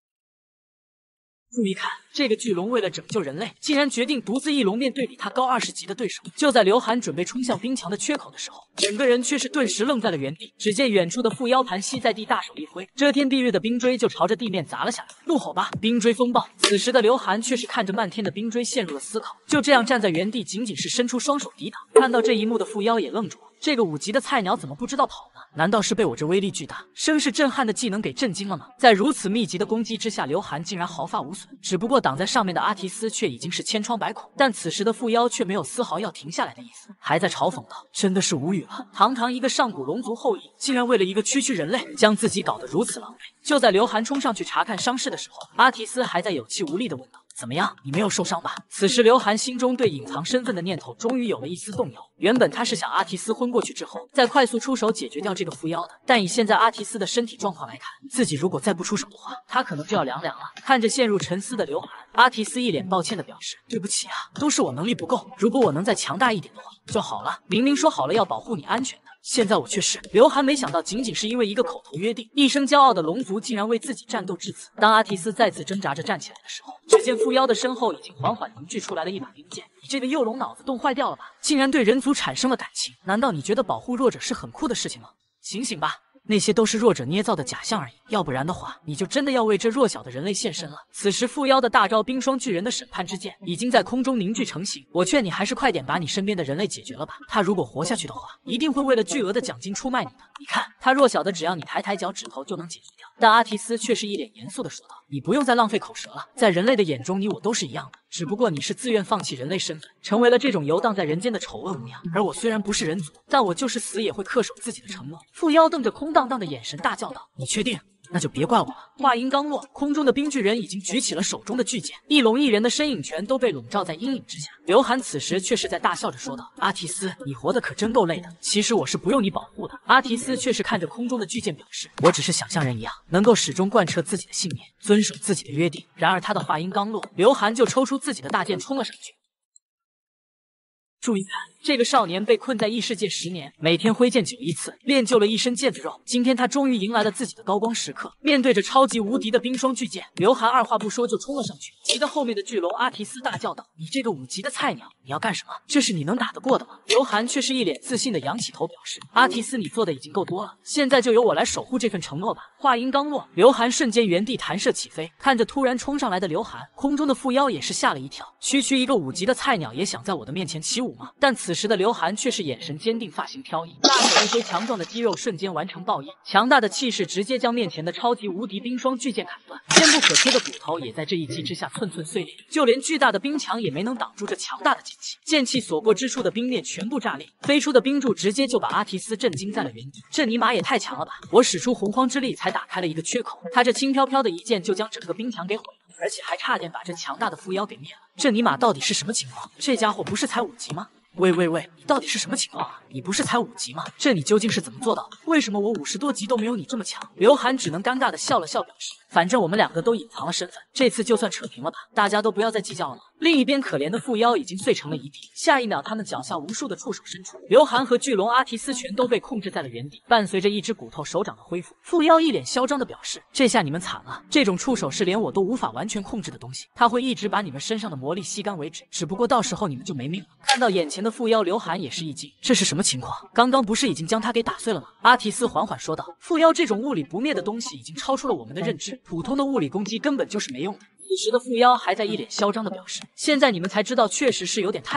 注意看，这个巨龙为了拯救人类，竟然决定独自一龙面对比他高二十级的对手。就在刘涵准备冲向冰墙的缺口的时候，整个人却是顿时愣在了原地。只见远处的缚妖盘膝在地，大手一挥，遮天蔽日的冰锥就朝着地面砸了下来。怒吼吧，冰锥风暴！此时的刘涵却是看着漫天的冰锥，陷入了思考。就这样站在原地，仅仅是伸出双手抵挡。看到这一幕的缚妖也愣住了。这个五级的菜鸟怎么不知道跑呢？难道是被我这威力巨大、声势震撼的技能给震惊了吗？在如此密集的攻击之下，刘涵竟然毫发无损。只不过挡在上面的阿提斯却已经是千疮百孔，但此时的缚妖却没有丝毫要停下来的意思，还在嘲讽道：“真的是无语了，堂堂一个上古龙族后裔，竟然为了一个区区人类，将自己搞得如此狼狈。”就在刘涵冲上去查看伤势的时候，阿提斯还在有气无力地问道：“怎么样？你没有受伤吧？”此时刘涵心中对隐藏身份的念头终于有了一丝动摇。原本他是想阿提斯昏过去之后，再快速出手解决掉这个缚妖的，但以现在阿提斯的身体状况来看，自己如果再不出手的话，他可能就要凉凉了。看着陷入沉思的刘涵，阿提斯一脸抱歉的表示：“对不起啊，都是我能力不够，如果我能再强大一点的话就好了。明明说好了要保护你安全的。”现在我却是……刘涵没想到，仅仅是因为一个口头约定，一生骄傲的龙族竟然为自己战斗至此。当阿提斯再次挣扎着站起来的时候，只见缚妖的身后已经缓缓凝聚出来了一把冰剑。你这个幼龙脑子冻坏掉了吧？竟然对人族产生了感情？难道你觉得保护弱者是很酷的事情吗？醒醒吧！那些都是弱者捏造的假象而已，要不然的话，你就真的要为这弱小的人类献身了。此时，缚妖的大招冰霜巨人的审判之剑已经在空中凝聚成型。我劝你还是快点把你身边的人类解决了吧。他如果活下去的话，一定会为了巨额的奖金出卖你的。你看，他弱小的，只要你抬抬脚趾头就能解决掉。但阿提斯却是一脸严肃的说道：“你不用再浪费口舌了，在人类的眼中，你我都是一样的。只不过你是自愿放弃人类身份，成为了这种游荡在人间的丑恶模样。而我虽然不是人族，但我就是死也会恪守自己的承诺。”缚妖瞪着空荡荡的眼神大叫道：“你确定？那就别怪我了。”话音刚落，空中的冰巨人已经举起了手中的巨剑，一龙一人的身影全都被笼罩在阴影之下。刘涵此时却是在大笑着说道：“阿提斯，你活得可真够累的。其实我是不用你保护的。”阿提斯却是看着空中的巨剑表示：“我只是想像人一样，能够始终贯彻自己的信念，遵守自己的约定。”然而他的话音刚落，刘涵就抽出自己的大剑冲了上去。注意看，这个少年被困在异世界十年，每天挥剑九亿次，练就了一身腱子肉。今天他终于迎来了自己的高光时刻。面对着超级无敌的冰霜巨剑，刘涵二话不说就冲了上去，骑到后面的巨龙阿提斯大叫道：“你这个五级的菜鸟，你要干什么？这是你能打得过的吗？”刘涵却是一脸自信的扬起头表示：“阿提斯，你做的已经够多了，现在就由我来守护这份承诺吧。”话音刚落，刘涵瞬间原地弹射起飞，看着突然冲上来的刘涵，空中的缚妖也是吓了一跳。区区一个五级的菜鸟也想在我的面前起舞吗？但此时的刘涵却是眼神坚定，发型飘逸，大手一挥，强壮的肌肉瞬间完成爆印，强大的气势直接将面前的超级无敌冰霜巨剑砍断，坚不可摧的骨头也在这一击之下寸寸碎裂，就连巨大的冰墙也没能挡住这强大的剑气。剑气所过之处的冰面全部炸裂，飞出的冰柱直接就把阿提斯震惊在了原地。这尼玛也太强了吧！我使出洪荒之力才打开了一个缺口，他这轻飘飘的一剑就将整个冰墙给毁了，而且还差点把这强大的缚妖给灭了。这尼玛到底是什么情况？这家伙不是才五级吗？喂喂喂，你到底是什么情况啊？你不是才五级吗？这你究竟是怎么做到的？为什么我五十多级都没有你这么强？刘涵只能尴尬的笑了笑，表示反正我们两个都隐藏了身份，这次就算扯平了吧，大家都不要再计较了嘛。另一边，可怜的缚妖已经碎成了一地，下一秒，他们脚下无数的触手伸出，刘涵和巨龙阿提斯全都被控制在了原地。伴随着一只骨头手掌的恢复，缚妖一脸嚣张的表示：“这下你们惨了，这种触手是连我都无法完全控制的东西，它会一直把你们身上的魔力吸干为止，只不过到时候你们就没命了。”看到眼前的缚妖，刘涵也是一惊，这是什么情况？刚刚不是已经将他给打碎了吗？阿提斯缓缓说道：“缚妖这种物理不灭的东西已经超出了我们的认知，普通的物理攻击根本就是没用的。”此时的缚妖还在一脸嚣张的表示：“现在你们才知道，确实是有点太晚了。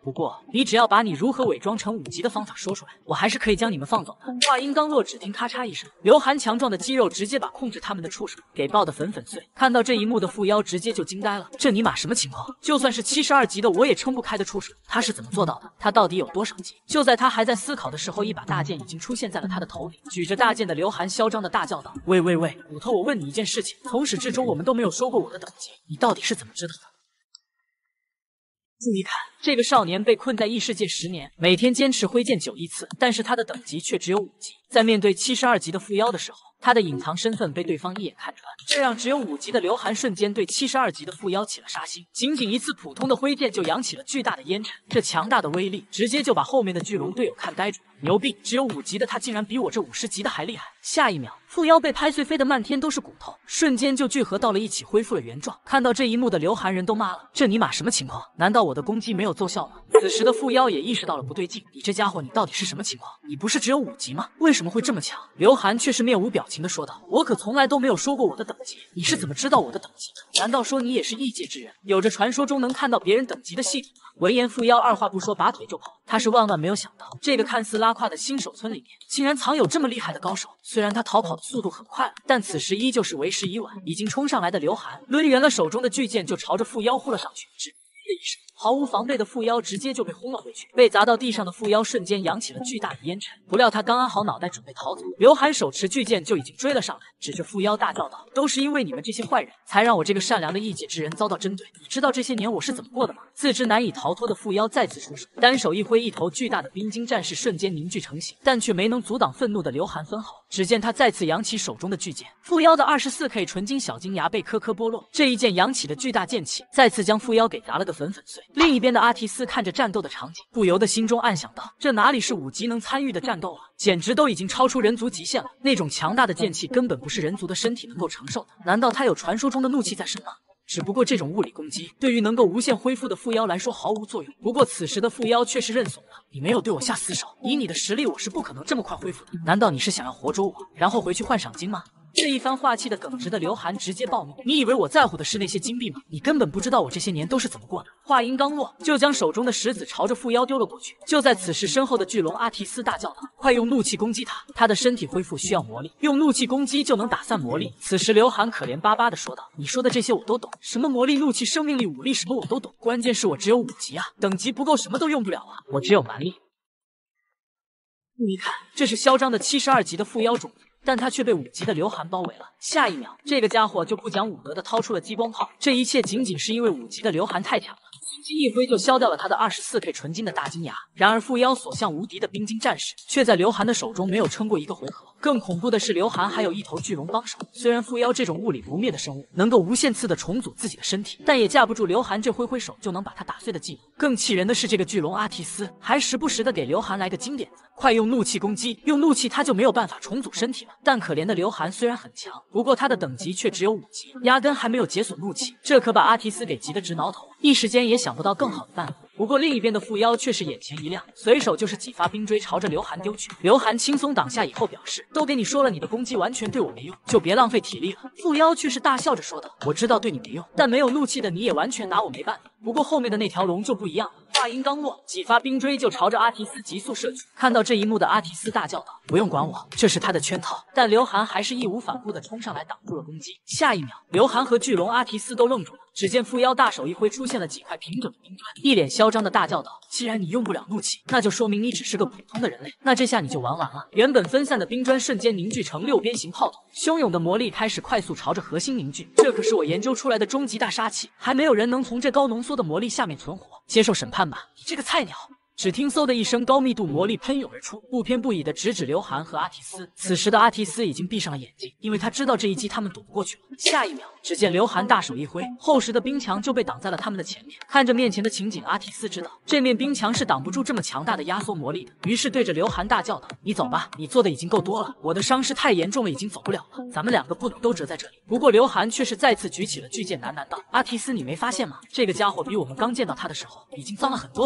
不过你只要把你如何伪装成五级的方法说出来，我还是可以将你们放走的。话音刚落，只听咔嚓一声，刘涵强壮的肌肉直接把控制他们的触手给爆得粉粉碎。看到这一幕的副妖直接就惊呆了，这尼玛什么情况？就算是七十二级的我也撑不开的触手，他是怎么做到的？他到底有多少级？就在他还在思考的时候，一把大剑已经出现在了他的头顶。举着大剑的刘涵嚣张的大叫道：“喂喂喂，骨头，我问你一件事情，从始至终我们都没有说过我的等级，你到底是怎么知道的？”注意看，这个少年被困在异世界十年，每天坚持挥剑九亿次，但是他的等级却只有五级。在面对七十二级的副妖的时候，他的隐藏身份被对方一眼看穿，这让只有五级的刘涵瞬间对七十二级的副妖起了杀心。仅仅一次普通的挥剑就扬起了巨大的烟尘，这强大的威力直接就把后面的巨龙队友看呆住了。牛逼！只有五级的他竟然比我这五十级的还厉害！下一秒，副妖被拍碎，飞得漫天都是骨头，瞬间就聚合到了一起，恢复了原状。看到这一幕的刘涵人都骂了：这尼玛什么情况？难道我的攻击没有奏效吗？此时的副妖也意识到了不对劲，你这家伙，你到底是什么情况？你不是只有五级吗？为什么会这么强？刘涵却是面无表情的说道：我可从来都没有说过我的等级，你是怎么知道我的等级的？难道说你也是异界之人，有着传说中能看到别人等级的系统吗？闻言，副妖二话不说，拔腿就跑。他是万万没有想到，这个看似拉胯的新手村里面，竟然藏有这么厉害的高手。虽然他逃跑的速度很快了，但此时依旧是为时已晚。已经冲上来的刘涵抡圆了手中的巨剑，就朝着副妖呼了上去。只的一声，毫无防备的副妖直接就被轰了回去。被砸到地上的副妖瞬间扬起了巨大的烟尘，不料他刚安好脑袋准备逃走，刘涵手持巨剑就已经追了上来，指着副妖大叫道：都是因为你们这些坏人，才让我这个善良的异界之人遭到针对。你知道这些年我是怎么过的吗？自知难以逃脱的副妖再次出手，单手一挥，一头巨大的冰晶战士瞬间凝聚成型，但却没能阻挡愤怒的刘涵分毫。只见他再次扬起手中的巨剑，副妖的 二十四K 纯金小金牙被颗颗剥落，这一剑扬起的巨大剑气再次将副妖给砸了个粉粉碎。另一边的阿提斯看着战斗的场景，不由得心中暗想道：这哪里是五级能参与的战斗啊，简直都已经超出人族极限了。那种强大的剑气根本不是人族的身体能够承受的。难道他有传说中的怒气在身吗？只不过这种物理攻击对于能够无限恢复的副妖来说毫无作用。不过此时的副妖却是认怂了，你没有对我下死手，以你的实力我是不可能这么快恢复的。难道你是想要活捉我，然后回去换赏金吗？这一番话气的耿直的刘涵直接暴怒：你以为我在乎的是那些金币吗？你根本不知道我这些年都是怎么过的。话音刚落，就将手中的石子朝着副妖丢了过去。就在此时，身后的巨龙阿提斯大叫道：快用怒气攻击他，他的身体恢复需要魔力，用怒气攻击就能打散魔力。此时刘涵可怜巴巴的说道：你说的这些我都懂，什么魔力、怒气、生命力、武力什么我都懂，关键是我只有五级啊，等级不够什么都用不了啊，我只有蛮力。注意看，这是嚣张的七十二级的副妖种子，但他却被五级的刘涵包围了。下一秒，这个家伙就不讲武德的掏出了激光炮。这一切仅仅是因为五级的刘涵太强了，轻轻一挥就削掉了他的 二十四K 纯金的大金牙。然而副妖所向无敌的冰晶战士却在刘涵的手中没有撑过一个回合。更恐怖的是，刘涵还有一头巨龙帮手。虽然副妖这种物理不灭的生物能够无限次的重组自己的身体，但也架不住刘涵这挥挥手就能把他打碎的技能。更气人的是，这个巨龙阿提斯还时不时的给刘涵来个金点子，快用怒气攻击，用怒气他就没有办法重组身体了。但可怜的刘涵虽然很强，不过他的等级却只有五级，压根还没有解锁怒气，这可把阿提斯给急得直挠头，一时间也想不到更好的办法。不过另一边的副妖却是眼前一亮，随手就是几发冰锥朝着刘涵丢去。刘涵轻松挡下以后表示：都给你说了，你的攻击完全对我没用，就别浪费体力了。副妖却是大笑着说道：我知道对你没用，但没有怒气的你也完全拿我没办法。不过后面的那条龙就不一样了。话音刚落，几发冰锥就朝着阿提斯急速射去。看到这一幕的阿提斯大叫道：不用管我，这是他的圈套。但刘涵还是义无反顾地冲上来挡住了攻击。下一秒，刘涵和巨龙阿提斯都愣住了。只见副妖大手一挥，出现了几块平整的冰砖，一脸嚣张的大叫道：既然你用不了怒气，那就说明你只是个普通的人类，那这下你就玩完了。原本分散的冰砖瞬间凝聚成六边形炮筒，汹涌的魔力开始快速朝着核心凝聚。这可是我研究出来的终极大杀器，还没有人能从这高浓缩的魔力下面存活。接受审判吧，你这个菜鸟！只听嗖的一声，高密度魔力喷涌而出，不偏不倚的直指刘涵和阿提斯。此时的阿提斯已经闭上了眼睛，因为他知道这一击他们躲不过去了。下一秒，只见刘涵大手一挥，厚实的冰墙就被挡在了他们的前面。看着面前的情景，阿提斯知道这面冰墙是挡不住这么强大的压缩魔力的，于是对着刘涵大叫道：你走吧，你做的已经够多了，我的伤势太严重了，已经走不了了，咱们两个不能都折在这里。不过刘涵却是再次举起了巨剑，喃喃道：阿提斯，你没发现吗？这个家伙比我们刚见到他的时候已经脏了很多了吗？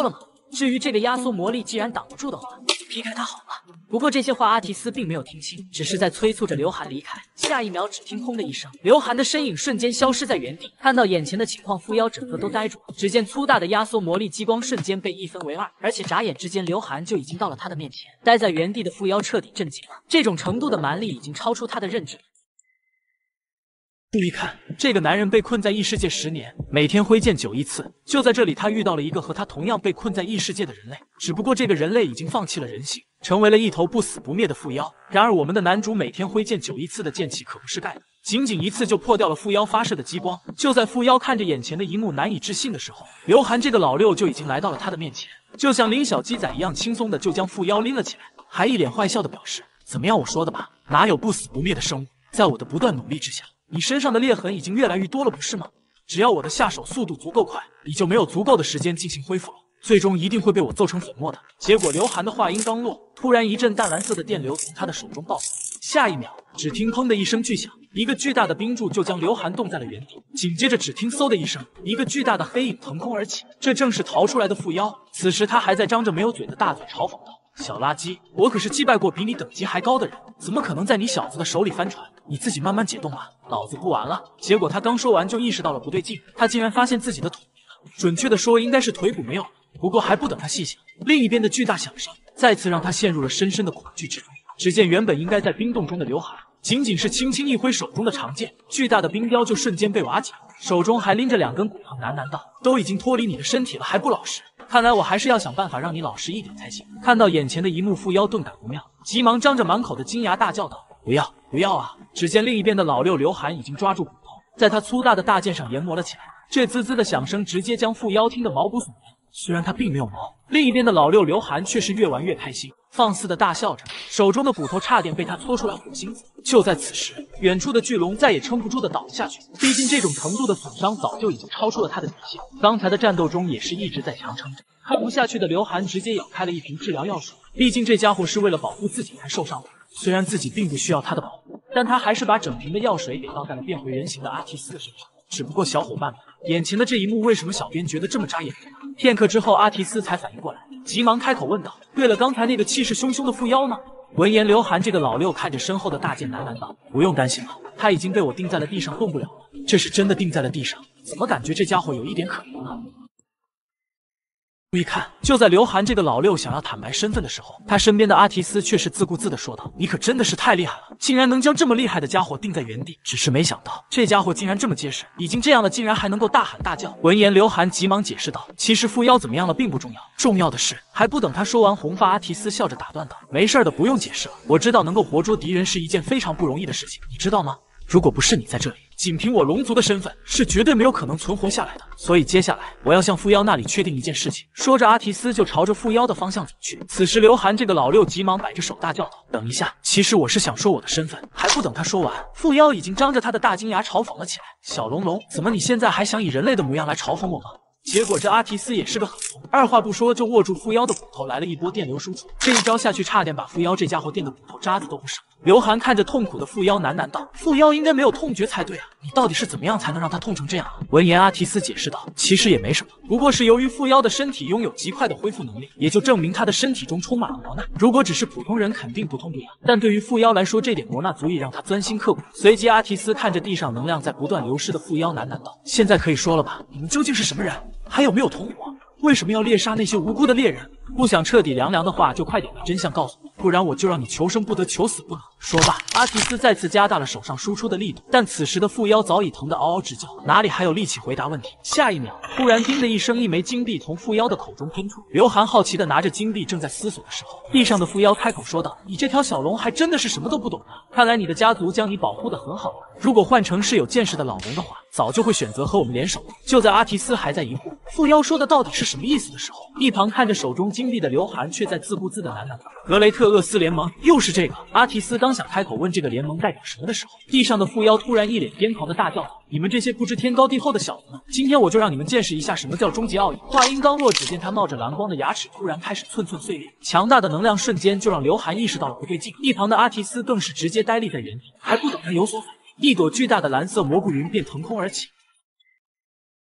至于这个压缩魔力既然挡不住的话，就劈开它好了。不过这些话阿提斯并没有听清，只是在催促着刘涵离开。下一秒，只听轰的一声，刘涵的身影瞬间消失在原地。看到眼前的情况，缚妖整个都呆住了。只见粗大的压缩魔力激光瞬间被一分为二，而且眨眼之间，刘涵就已经到了他的面前。待在原地的缚妖彻底震惊了，这种程度的蛮力已经超出他的认知。注意看，这个男人被困在异世界十年，每天挥剑九亿次。就在这里，他遇到了一个和他同样被困在异世界的人类，只不过这个人类已经放弃了人性，成为了一头不死不灭的缚妖。然而，我们的男主每天挥剑九亿次的剑气可不是盖的，仅仅一次就破掉了缚妖发射的激光。就在缚妖看着眼前的一幕难以置信的时候，刘涵这个老六就已经来到了他的面前，就像拎小鸡仔一样轻松的就将缚妖拎了起来，还一脸坏笑的表示：“怎么样，我说的吧？哪有不死不灭的生物？在我的不断努力之下。”你身上的裂痕已经越来越多了，不是吗？只要我的下手速度足够快，你就没有足够的时间进行恢复了，最终一定会被我揍成粉末的。结果刘涵的话音刚落，突然一阵淡蓝色的电流从他的手中爆发，下一秒，只听砰的一声巨响，一个巨大的冰柱就将刘涵冻在了原地。紧接着，只听嗖的一声，一个巨大的黑影腾空而起，这正是逃出来的缚妖。此时他还在张着没有嘴的大嘴嘲讽道：“小垃圾，我可是击败过比你等级还高的人，怎么可能在你小子的手里翻船？你自己慢慢解冻吧，老子不玩了。”结果他刚说完就意识到了不对劲，他竟然发现自己的腿没了，准确的说应该是腿骨没有了。不过还不等他细想，另一边的巨大响声再次让他陷入了深深的恐惧之中。只见原本应该在冰洞中的刘涵，仅仅是轻轻一挥手中的长剑，巨大的冰雕就瞬间被瓦解，手中还拎着两根骨头，喃喃道：“都已经脱离你的身体了，还不老实？看来我还是要想办法让你老实一点才行。”看到眼前的一幕，缚妖顿感不妙，急忙张着满口的金牙大叫道：“不要不要啊！”只见另一边的老六刘涵已经抓住骨头，在他粗大的大剑上研磨了起来，这滋滋的响声直接将缚妖听得毛骨悚然。虽然他并没有毛，另一边的老六刘涵却是越玩越开心，放肆的大笑着，手中的骨头差点被他搓出来火星子。就在此时，远处的巨龙再也撑不住的倒了下去，毕竟这种程度的损伤早就已经超出了他的底线，刚才的战斗中也是一直在强撑着。看不下去的刘涵直接咬开了一瓶治疗药水，毕竟这家伙是为了保护自己才受伤的，虽然自己并不需要他的保护，但他还是把整瓶的药水给倒在了变回人形的阿提斯的身上。只不过小伙伴们，眼前的这一幕为什么小编觉得这么扎眼？片刻之后，阿提斯才反应过来，急忙开口问道：“对了，刚才那个气势汹汹的缚妖呢？”闻言，刘涵这个老六看着身后的大剑喃喃道：“不用担心了，他已经被我钉在了地上，动不了了。”这是真的钉在了地上，怎么感觉这家伙有一点可疑呢？注意看，就在刘涵这个老六想要坦白身份的时候，他身边的阿提斯却是自顾自的说道：“你可真的是太厉害了，竟然能将这么厉害的家伙定在原地。只是没想到，这家伙竟然这么结实，已经这样了，竟然还能够大喊大叫。”闻言，刘涵急忙解释道：“其实缚妖怎么样了并不重要，重要的是……”还不等他说完，红发阿提斯笑着打断道：“没事的，不用解释了。我知道能够活捉敌人是一件非常不容易的事情，你知道吗？如果不是你在这里，仅凭我龙族的身份，是绝对没有可能存活下来的。所以接下来，我要向缚妖那里确定一件事情。”说着，阿提斯就朝着缚妖的方向走去。此时，刘涵这个老六急忙摆着手大叫道：“等一下，其实我是想说我的身份。”还不等他说完，缚妖已经张着他的大金牙嘲讽了起来：“小龙龙，怎么你现在还想以人类的模样来嘲讽我吗？”结果这阿提斯也是个狠龙，二话不说就握住缚妖的骨头来了一波电流输出，这一招下去差点把缚妖这家伙电的骨头渣子都不剩。刘涵看着痛苦的缚妖喃喃道：“缚妖应该没有痛觉才对啊，你到底是怎么样才能让他痛成这样啊？”闻言，阿提斯解释道：“其实也没什么，不过是由于缚妖的身体拥有极快的恢复能力，也就证明他的身体中充满了魔纳。如果只是普通人，肯定不痛不痒，但对于缚妖来说，这点魔纳足以让他钻心刻骨。”随即，阿提斯看着地上能量在不断流失的缚妖喃喃道：“现在可以说了吧？你们究竟是什么人？还有没有同伙？为什么要猎杀那些无辜的猎人？不想彻底凉凉的话，就快点把真相告诉我，不然我就让你求生不得，求死不能。”说罢，阿提斯再次加大了手上输出的力度，但此时的缚妖早已疼得嗷嗷直叫，哪里还有力气回答问题？下一秒，突然叮的一声，一枚金币从缚妖的口中喷出。刘涵好奇的拿着金币，正在思索的时候，地上的缚妖开口说道：“你这条小龙还真的是什么都不懂啊！看来你的家族将你保护得很好啊。如果换成是有见识的老龙的话，早就会选择和我们联手了。”就在阿提斯还在疑惑缚妖说的到底是什么意思的时候，一旁看着手中金币的刘涵却在自顾自的喃喃道：“格雷特厄斯联盟，又是这个。”阿提斯刚想开口问这个联盟代表什么的时候，地上的缚妖突然一脸癫狂的大叫道：“你们这些不知天高地厚的小子们，今天我就让你们见识一下什么叫终极奥义！”话音刚落，只见他冒着蓝光的牙齿突然开始寸寸碎裂，强大的能量瞬间就让刘涵意识到了不对劲，一旁的阿提斯更是直接呆立在原地，还不等他有所反应，一朵巨大的蓝色蘑菇云便腾空而起。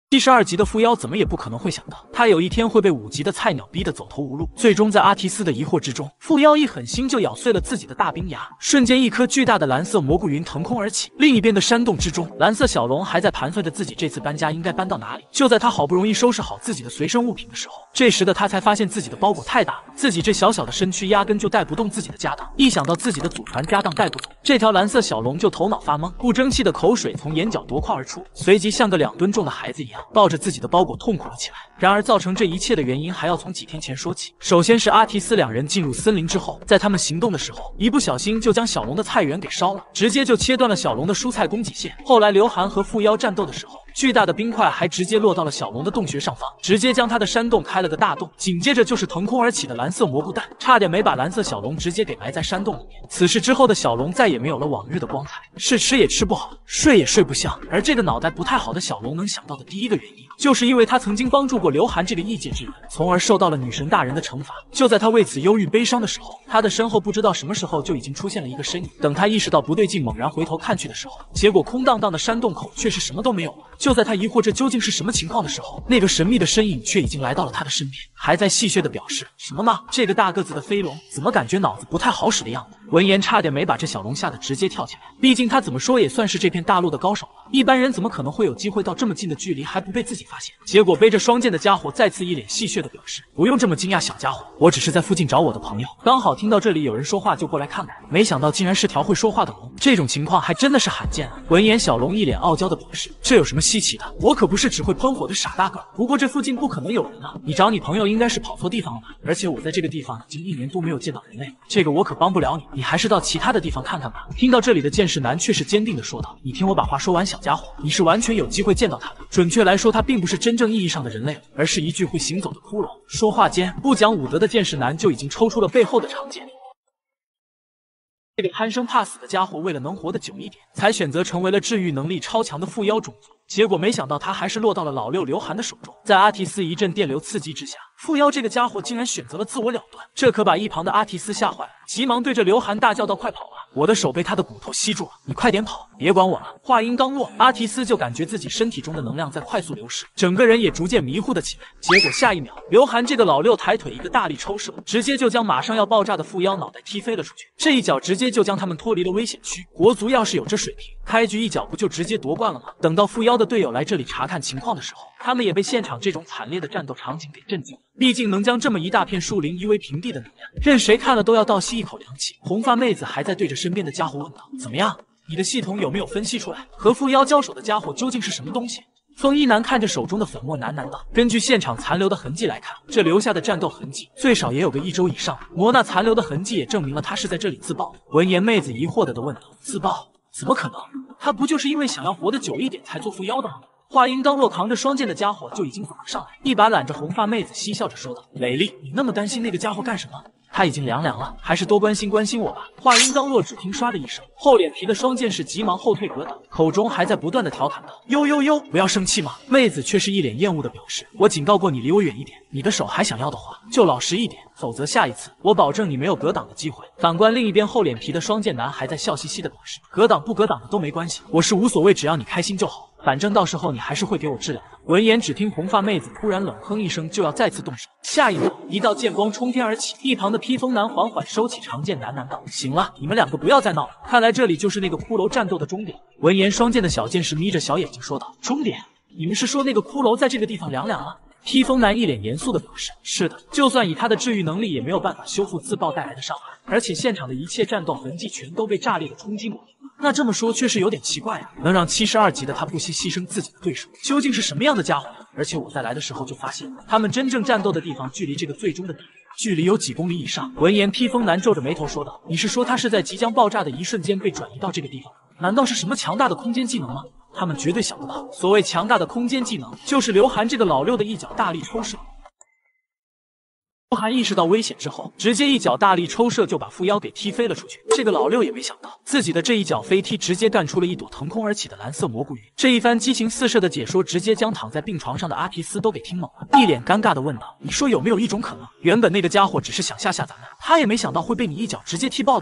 七十二级的缚妖怎么也不可能会想到，他有一天会被五级的菜鸟逼得走投无路。最终在阿提斯的疑惑之中，缚妖一狠心就咬碎了自己的大冰牙，瞬间一颗巨大的蓝色蘑菇云腾空而起。另一边的山洞之中，蓝色小龙还在盘算着自己这次搬家应该搬到哪里。就在他好不容易收拾好自己的随身物品的时候，这时的他才发现自己的包裹太大了，自己这小小的身躯压根就带不动自己的家当。一想到自己的祖传家当带不走，这条蓝色小龙就头脑发懵，不争气的口水从眼角夺眶而出，随即像个两吨重的孩子一样抱着自己的包裹痛哭了起来。然而造成这一切的原因还要从几天前说起。首先是阿提斯两人进入森林之后，在他们行动的时候，一不小心就将小龙的菜园给烧了，直接就切断了小龙的蔬菜供给线。后来刘涵和缚妖战斗的时候，巨大的冰块还直接落到了小龙的洞穴上方，直接将他的山洞开了个大洞。紧接着就是腾空而起的蓝色蘑菇弹，差点没把蓝色小龙直接给埋在山洞里面。此事之后的小龙再也没有了往日的光彩，是吃也吃不好，睡也睡不香。而这个脑袋不太好的小龙能想到的第一个原因，就是因为他曾经帮助过刘涵这个异界之人，从而受到了女神大人的惩罚。就在他为此忧郁悲伤的时候，他的身后不知道什么时候就已经出现了一个身影。等他意识到不对劲，猛然回头看去的时候，结果空荡荡的山洞口却是什么都没有了。就在他疑惑这究竟是什么情况的时候，那个神秘的身影却已经来到了他的身边，还在戏谑的表示：“什么嘛，这个大个子的飞龙怎么感觉脑子不太好使的样子？”闻言差点没把这小龙吓得直接跳起来，毕竟他怎么说也算是这片大陆的高手了，一般人怎么可能会有机会到这么近的距离还不被自己发现？结果背着双剑的家伙再次一脸戏谑的表示：“不用这么惊讶，小家伙，我只是在附近找我的朋友，刚好听到这里有人说话就过来看看，没想到竟然是条会说话的龙，这种情况还真的是罕见啊。”闻言小龙一脸傲娇的表示：“这有什么稀奇的？我可不是只会喷火的傻大个儿，不过这附近不可能有人啊，你找你朋友应该是跑错地方了吧？而且我在这个地方已经一年多没有见到人类了，这个我可帮不了你，你还是到其他的地方看看吧。”听到这里的剑士男却是坚定的说道：“你听我把话说完，小家伙，你是完全有机会见到他的。准确来说，他并不是真正意义上的人类了，而是一具会行走的骷髅。”说话间，不讲武德的剑士男就已经抽出了背后的长剑。这个贪生怕死的家伙为了能活得久一点，才选择成为了治愈能力超强的缚妖种族。结果没想到他还是落到了老六刘涵的手中。在阿提斯一阵电流刺激之下，缚妖这个家伙竟然选择了自我了断，这可把一旁的阿提斯吓坏了，急忙对着刘涵大叫道：“快跑啊！我的手被他的骨头吸住了，你快点跑，别管我了。”话音刚落，阿提斯就感觉自己身体中的能量在快速流失，整个人也逐渐迷糊的起来。结果下一秒，刘涵这个老六抬腿一个大力抽射，直接就将马上要爆炸的缚妖脑袋踢飞了出去。这一脚直接就将他们脱离了危险区。国足要是有这水平，开局一脚不就直接夺冠了吗？等到缚妖的队友来这里查看情况的时候，他们也被现场这种惨烈的战斗场景给震惊了。毕竟能将这么一大片树林夷为平地的能量，任谁看了都要倒吸一口凉气。红发妹子还在对着身边的家伙问道：“怎么样？你的系统有没有分析出来和缚妖交手的家伙究竟是什么东西？”风衣男看着手中的粉末喃喃道：“根据现场残留的痕迹来看，这留下的战斗痕迹最少也有个一周以上。魔那残留的痕迹也证明了他是在这里自爆的。”闻言，妹子疑惑的问道：“自爆？怎么可能？他不就是因为想要活得久一点才做缚妖的吗？”话音刚落，扛着双剑的家伙就已经走了上来，一把揽着红发妹子，嬉笑着说道：“蕾丽，你那么担心那个家伙干什么？他已经凉凉了，还是多关心关心我吧。”话音刚落，只听唰的一声，厚脸皮的双剑士急忙后退格挡，口中还在不断的调侃道：“呦呦呦，不要生气嘛。”妹子却是一脸厌恶的表示：“我警告过你离我远一点，你的手还想要的话，就老实一点，否则下一次我保证你没有格挡的机会。”反观另一边厚脸皮的双剑男还在笑嘻嘻的表示：“格挡不格挡的都没关系，我是无所谓，只要你开心就好。反正到时候你还是会给我治疗的。”闻言，只听红发妹子突然冷哼一声，就要再次动手。下一秒，一道剑光冲天而起，一旁的披风男缓缓收起长剑，喃喃道：“行了，你们两个不要再闹了，看来这里就是那个骷髅战斗的终点。”闻言，双剑的小剑士眯着小眼睛说道：“终点？你们是说那个骷髅在这个地方凉凉了？”披风男一脸严肃的表示：“是的，就算以他的治愈能力，也没有办法修复自爆带来的伤害，而且现场的一切战斗痕迹全都被炸裂的冲击抹平。那这么说确实有点奇怪啊，能让七十二级的他不惜牺牲自己的对手，究竟是什么样的家伙呢？而且我在来的时候就发现，他们真正战斗的地方距离这个最终的地点距离有几公里以上。”闻言，披风男皱着眉头说道：“你是说他是在即将爆炸的一瞬间被转移到这个地方？难道是什么强大的空间技能吗？他们绝对想不到，所谓强大的空间技能，就是刘涵这个老六的一脚大力抽射。”刘涵意识到危险之后，直接一脚大力抽射就把缚妖给踢飞了出去。这个老六也没想到，自己的这一脚飞踢直接干出了一朵腾空而起的蓝色蘑菇云。这一番激情四射的解说，直接将躺在病床上的阿提斯都给听懵了，一脸尴尬的问道：“你说有没有一种可能，原本那个家伙只是想吓吓咱们，他也没想到会被你一脚直接踢爆的呢？”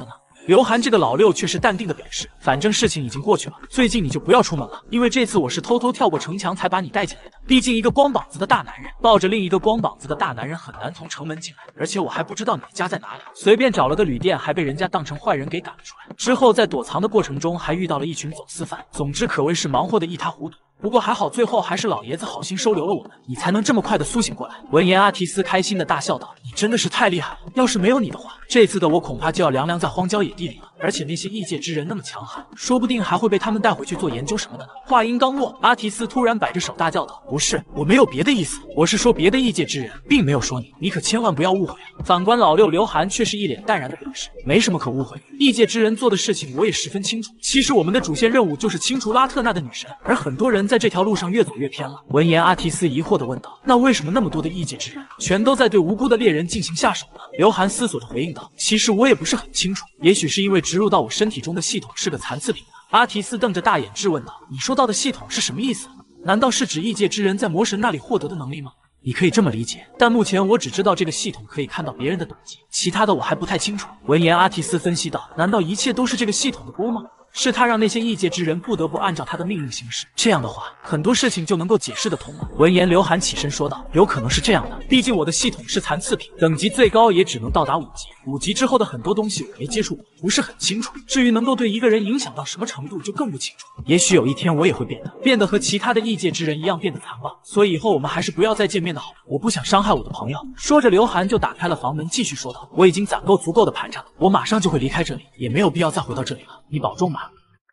刘涵这个老六却是淡定的表示，反正事情已经过去了，最近你就不要出门了，因为这次我是偷偷跳过城墙才把你带进来的。毕竟一个光膀子的大男人抱着另一个光膀子的大男人很难从城门进来，而且我还不知道你的家在哪里，随便找了个旅店还被人家当成坏人给赶了出来。之后在躲藏的过程中还遇到了一群走私犯，总之可谓是忙活的一塌糊涂。不过还好，最后还是老爷子好心收留了我们，你才能这么快的苏醒过来。闻言，阿提斯开心的大笑道：“你真的是太厉害了！要是没有你的话，这次的我恐怕就要凉凉在荒郊野地里了。而且那些异界之人那么强悍，说不定还会被他们带回去做研究什么的呢。”话音刚落，阿提斯突然摆着手大叫道：“不是，我没有别的意思，我是说别的异界之人，并没有说你，你可千万不要误会啊！”反观老六刘涵却是一脸淡然的表示：“没什么可误会，异界之人做的事情我也十分清楚。其实我们的主线任务就是清除拉特纳的女神，而很多人在这条路上越走越偏了。”闻言，阿提斯疑惑地问道：“那为什么那么多的异界之人全都在对无辜的猎人进行下手呢？”刘涵思索着回应道：“其实我也不是很清楚，也许是因为植入到我身体中的系统是个残次品。”阿提斯瞪着大眼质问道：“你说到的系统是什么意思？难道是指异界之人在魔神那里获得的能力吗？”你可以这么理解，但目前我只知道这个系统可以看到别人的动机，其他的我还不太清楚。闻言，阿提斯分析道：“难道一切都是这个系统的锅吗？是他让那些异界之人不得不按照他的命令行事，这样的话，很多事情就能够解释得通了。”闻言，刘涵起身说道：“有可能是这样的，毕竟我的系统是残次品，等级最高也只能到达五级，五级之后的很多东西我没接触过，不是很清楚。至于能够对一个人影响到什么程度，就更不清楚。也许有一天我也会变得，变得和其他的异界之人一样变得残暴，所以以后我们还是不要再见面的好，我不想伤害我的朋友。”说着，刘涵就打开了房门，继续说道：“我已经攒够足够的盘缠了，我马上就会离开这里，也没有必要再回到这里了，你保重吧。”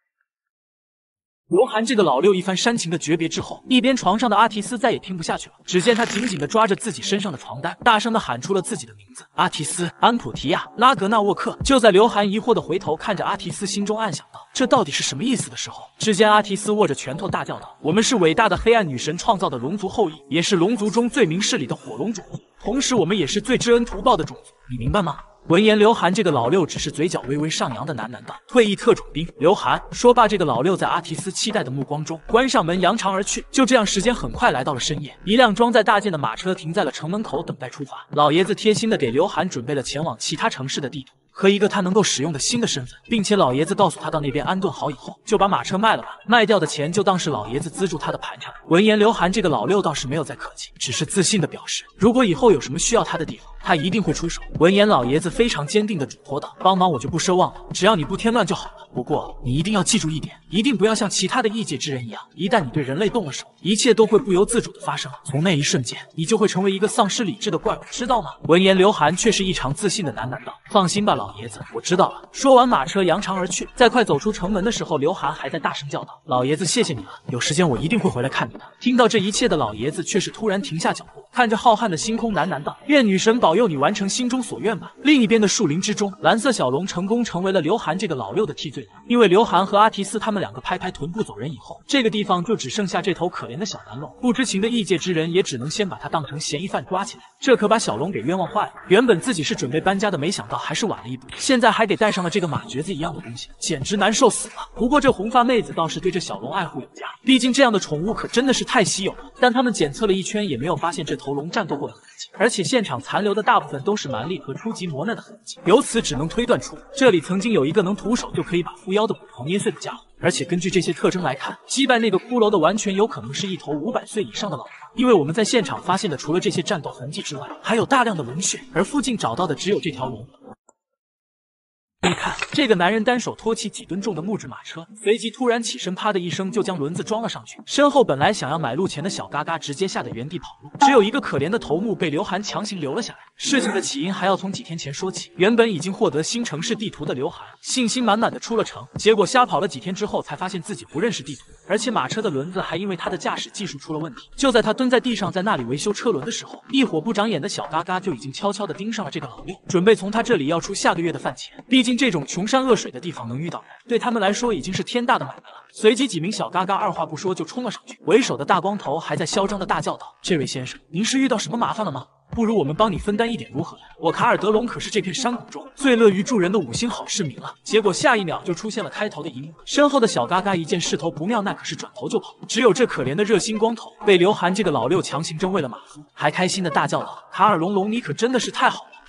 刘涵这个老六一番煽情的诀别之后，一边床上的阿提斯再也听不下去了。只见他紧紧地抓着自己身上的床单，大声地喊出了自己的名字：“阿提斯、安普提亚、拉格纳沃克。”就在刘涵疑惑地回头看着阿提斯，心中暗想道：“这到底是什么意思的时候，只见阿提斯握着拳头大叫道：‘我们是伟大的黑暗女神创造的龙族后裔，也是龙族中最明事理的火龙种族，同时我们也是最知恩图报的种族，你明白吗？’”闻言，刘涵这个老六只是嘴角微微上扬的喃喃道：“退役特种兵刘涵。”说罢，这个老六在阿提斯期待的目光中关上门，扬长而去。就这样，时间很快来到了深夜，一辆装载大件的马车停在了城门口，等待出发。老爷子贴心的给刘涵准备了前往其他城市的地图和一个他能够使用的新的身份，并且老爷子告诉他到那边安顿好以后，就把马车卖了吧，卖掉的钱就当是老爷子资助他的盘缠。闻言，刘涵这个老六倒是没有再客气，只是自信的表示，如果以后有什么需要他的地方，他一定会出手。闻言，老爷子非常坚定的嘱托道：“帮忙我就不奢望了，只要你不添乱就好了。不过你一定要记住一点，一定不要像其他的异界之人一样，一旦你对人类动了手，一切都会不由自主的发生，从那一瞬间，你就会成为一个丧失理智的怪物，知道吗？”闻言，刘涵却是异常自信的喃喃道：“放心吧，老爷子，我知道了。”说完，马车扬长而去。在快走出城门的时候，刘涵还在大声叫道：“老爷子，谢谢你了，有时间我一定会回来看你的。”听到这一切的老爷子却是突然停下脚步，看着浩瀚的星空喃喃道：“愿女神保佑你完成心中所愿吧。”另一边的树林之中，蓝色小龙成功成为了刘涵这个老六的替罪羊，因为刘涵和阿提斯他们两个拍拍臀部走人以后，这个地方就只剩下这头可怜的小蓝龙。不知情的异界之人也只能先把他当成嫌疑犯抓起来，这可把小龙给冤枉坏了。原本自己是准备搬家的，没想到还是晚了一步，现在还给带上了这个马橛子一样的东西，简直难受死了。不过这红发妹子倒是对这小龙爱护有加，毕竟这样的宠物可真的是太稀有了。但他们检测了一圈，也没有发现这头龙战斗过的痕迹，而且现场残留的大部分都是蛮力和初级磨难的痕迹，由此只能推断出这里曾经有一个能徒手就可以把扶摇的骨头捏碎的家伙。而且根据这些特征来看，击败那个骷髅的完全有可能是一头五百岁以上的老龙，因为我们在现场发现的除了这些战斗痕迹之外，还有大量的龙血，而附近找到的只有这条龙。你看，这个男人单手托起几吨重的木质马车，随即突然起身，啪的一声就将轮子装了上去。身后本来想要买路钱的小嘎嘎直接吓得原地跑路，只有一个可怜的头目被刘涵强行留了下来。事情的起因还要从几天前说起。原本已经获得新城市地图的刘涵，信心满满的出了城，结果瞎跑了几天之后，才发现自己不认识地图，而且马车的轮子还因为他的驾驶技术出了问题。就在他蹲在地上在那里维修车轮的时候，一伙不长眼的小嘎嘎就已经悄悄地盯上了这个老六，准备从他这里要出下个月的饭钱。毕竟这种穷山恶水的地方能遇到人，对他们来说已经是天大的买卖了。随即几名小嘎嘎二话不说就冲了上去，为首的大光头还在嚣张的大叫道：“这位先生，您是遇到什么麻烦了吗？不如我们帮你分担一点如何？我卡尔德隆可是这片山谷中最乐于助人的五星好市民了。”结果下一秒就出现了开头的一幕，身后的小嘎嘎一见势头不妙，那可是转头就跑。只有这可怜的热心光头被刘涵这个老六强行扔喂了马夫，还开心的大叫道：“卡尔龙龙，你可真的是太好了！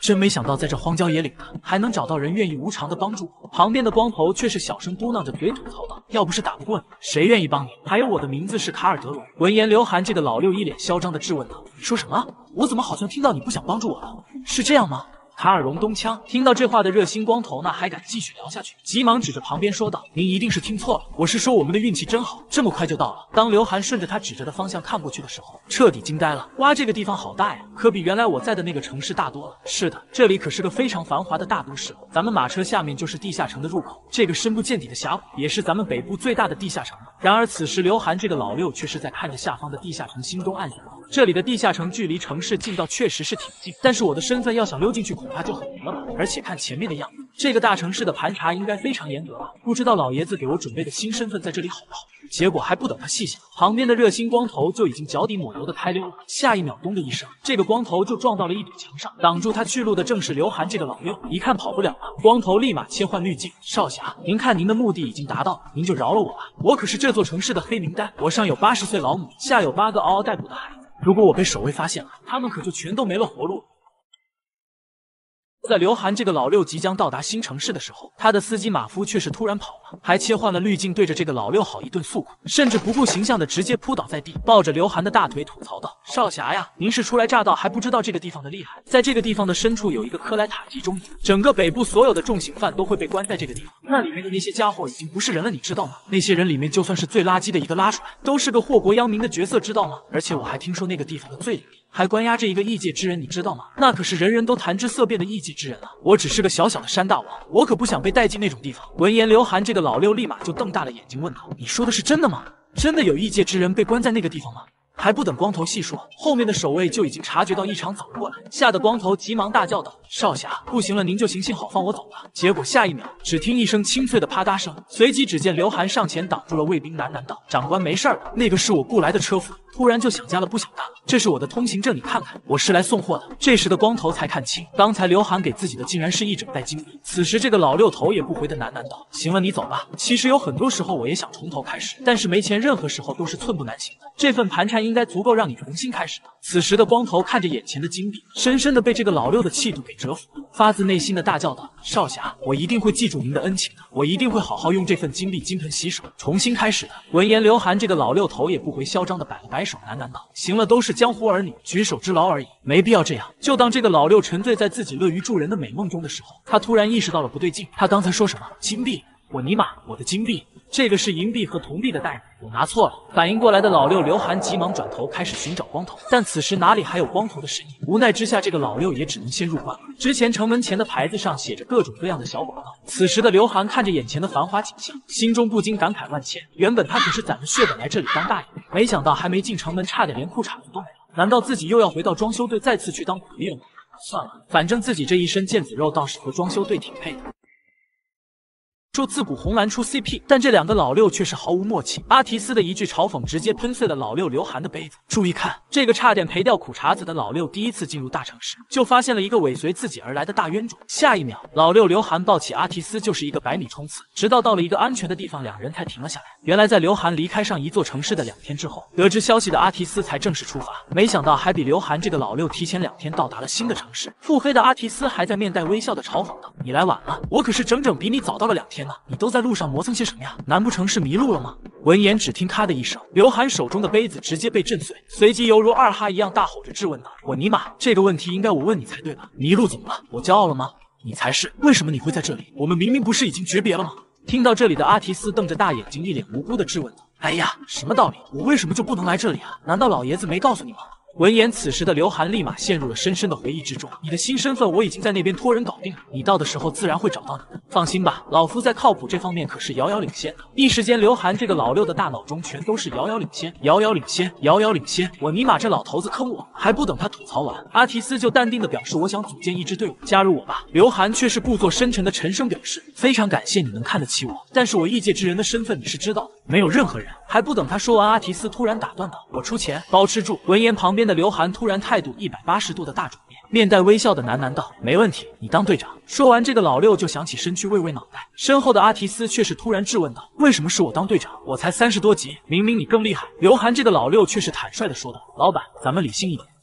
真没想到在这荒郊野岭的，还能找到人愿意无偿的帮助我。旁边的光头却是小声嘟囔着，嘴吐槽道：“要不是打不过你，谁愿意帮你？还有我的名字是卡尔德罗。”闻言，刘涵这个老六一脸嚣张的质问道：“说什么？我怎么好像听到你不想帮助我了？是这样吗？”卡尔荣东腔，听到这话的热心光头那还敢继续聊下去，急忙指着旁边说道：“您一定是听错了，我是说我们的运气真好，这么快就到了。”当刘涵顺着他指着的方向看过去的时候，彻底惊呆了。哇，这个地方好大呀，可比原来我在的那个城市大多了。是的，这里可是个非常繁华的大都市了。咱们马车下面就是地下城的入口，这个深不见底的峡谷也是咱们北部最大的地下城了。然而此时刘涵这个老六却是在看着下方的地下城，心中暗想：这里的地下城距离城市近道确实是挺近，但是我的身份要想溜进去恐怕就很难了吧。而且看前面的样子，这个大城市的盘查应该非常严格吧？不知道老爷子给我准备的新身份在这里好不好？结果还不等他细想，旁边的热心光头就已经脚底抹油的开溜了。下一秒，咚的一声，这个光头就撞到了一堵墙上，挡住他去路的正是刘涵这个老六。一看跑不了了，光头立马切换滤镜：“少侠，您看您的目的已经达到了，您就饶了我吧。我可是这座城市的黑名单，我上有八十岁老母，下有八个嗷嗷待哺的孩子，如果我被守卫发现了，他们可就全都没了活路了。”在刘涵这个老六即将到达新城市的时候，他的司机马夫却是突然跑了，还切换了滤镜，对着这个老六好一顿诉苦，甚至不顾形象的直接扑倒在地，抱着刘涵的大腿吐槽道：“少侠呀，您是初来乍到，还不知道这个地方的厉害。在这个地方的深处有一个科莱塔集中营，整个北部所有的重刑犯都会被关在这个地方。那里面的那些家伙已经不是人了，你知道吗？那些人里面就算是最垃圾的一个拉出来，都是个祸国殃民的角色，知道吗？而且我还听说那个地方的最里面还关押着一个异界之人，你知道吗？那可是人人都谈之色变的异界之人啊！我只是个小小的山大王，我可不想被带进那种地方。”闻言，刘涵这个老六立马就瞪大了眼睛问道：“你说的是真的吗？真的有异界之人被关在那个地方吗？”还不等光头细说，后面的守卫就已经察觉到异常走了过来，吓得光头急忙大叫道：“少侠，不行了，您就行行好，放我走吧。”结果下一秒，只听一声清脆的啪嗒声，随即只见刘涵上前挡住了卫兵，喃喃道：“长官没事的，那个是我雇来的车夫，突然就想家了，不想干了。这是我的通行证，你看看，我是来送货的。”这时的光头才看清，刚才刘涵给自己的竟然是一整袋金币。此时这个老六头也不回的喃喃道：“行了，你走吧。其实有很多时候我也想从头开始，但是没钱，任何时候都是寸步难行的。这份盘缠应该足够让你重新开始的。”此时的光头看着眼前的金币，深深的被这个老六的气度给折服了，发自内心的大叫道：“少侠，我一定会记住您的恩情的，我一定会好好用这份金币金盆洗手，重新开始的。”闻言，刘涵这个老六头也不回嚣张的摆了摆手，喃喃道：“行了，都是江湖儿女，举手之劳而已，没必要这样。”就当这个老六沉醉在自己乐于助人的美梦中的时候，他突然意识到了不对劲，他刚才说什么？金币？我尼玛，我的金币！这个是银币和铜币的袋子，我拿错了。反应过来的老六刘涵急忙转头开始寻找光头，但此时哪里还有光头的身影？无奈之下，这个老六也只能先入关了。之前城门前的牌子上写着各种各样的小广告。此时的刘涵看着眼前的繁华景象，心中不禁感慨万千。原本他可是攒着血本来这里当大爷，没想到还没进城门，差点连裤衩子都没了。难道自己又要回到装修队再次去当苦力了吗？算了，反正自己这一身腱子肉倒是和装修队挺配的。说自古红蓝出 C P， 但这两个老六却是毫无默契。阿提斯的一句嘲讽直接喷碎了老六刘涵的杯子。注意看，这个差点赔掉苦茬子的老六，第一次进入大城市就发现了一个尾随自己而来的大冤种。下一秒，老六刘涵抱起阿提斯就是一个百米冲刺，直到到了一个安全的地方，两人才停了下来。原来在刘涵离开上一座城市的两天之后，得知消息的阿提斯才正式出发，没想到还比刘涵这个老六提前两天到达了新的城市。腹黑的阿提斯还在面带微笑的嘲讽道：“你来晚了，我可是整整比你早到了两天呢，你都在路上磨蹭些什么呀？难不成是迷路了吗？”闻言，只听咔的一声，刘涵手中的杯子直接被震碎，随即犹如二哈一样大吼着质问道：“我尼玛，这个问题应该我问你才对吧？迷路怎么了？我骄傲了吗？你才是！为什么你会在这里？我们明明不是已经诀别了吗？”听到这里的阿提斯瞪着大眼睛，一脸无辜的质问道：“哎呀，什么道理？我为什么就不能来这里啊？难道老爷子没告诉你吗？”闻言，此时的刘涵立马陷入了深深的回忆之中。你的新身份我已经在那边托人搞定了，你到的时候自然会找到你的。放心吧，老夫在靠谱这方面可是遥遥领先的。一时间，刘涵这个老六的大脑中全都是遥遥领先，遥遥领先，遥遥领先。我尼玛，这老头子坑我！还不等他吐槽完，阿提斯就淡定的表示：“我想组建一支队伍，加入我吧。”刘涵却是故作深沉的沉声表示：“非常感谢你能看得起我，但是我异界之人的身份你是知道的，没有任何人。”还不等他说完，阿提斯突然打断道：“我出钱，包吃住。”闻言，旁边的刘涵突然态度一百八十度的大转变，面带微笑的喃喃道：“没问题，你当队长。”说完，这个老六就想起身去喂喂脑袋，身后的阿提斯却是突然质问道：“为什么是我当队长？我才三十多级，明明你更厉害。”刘涵这个老六却是坦率的说道：“老板，咱们理性一点。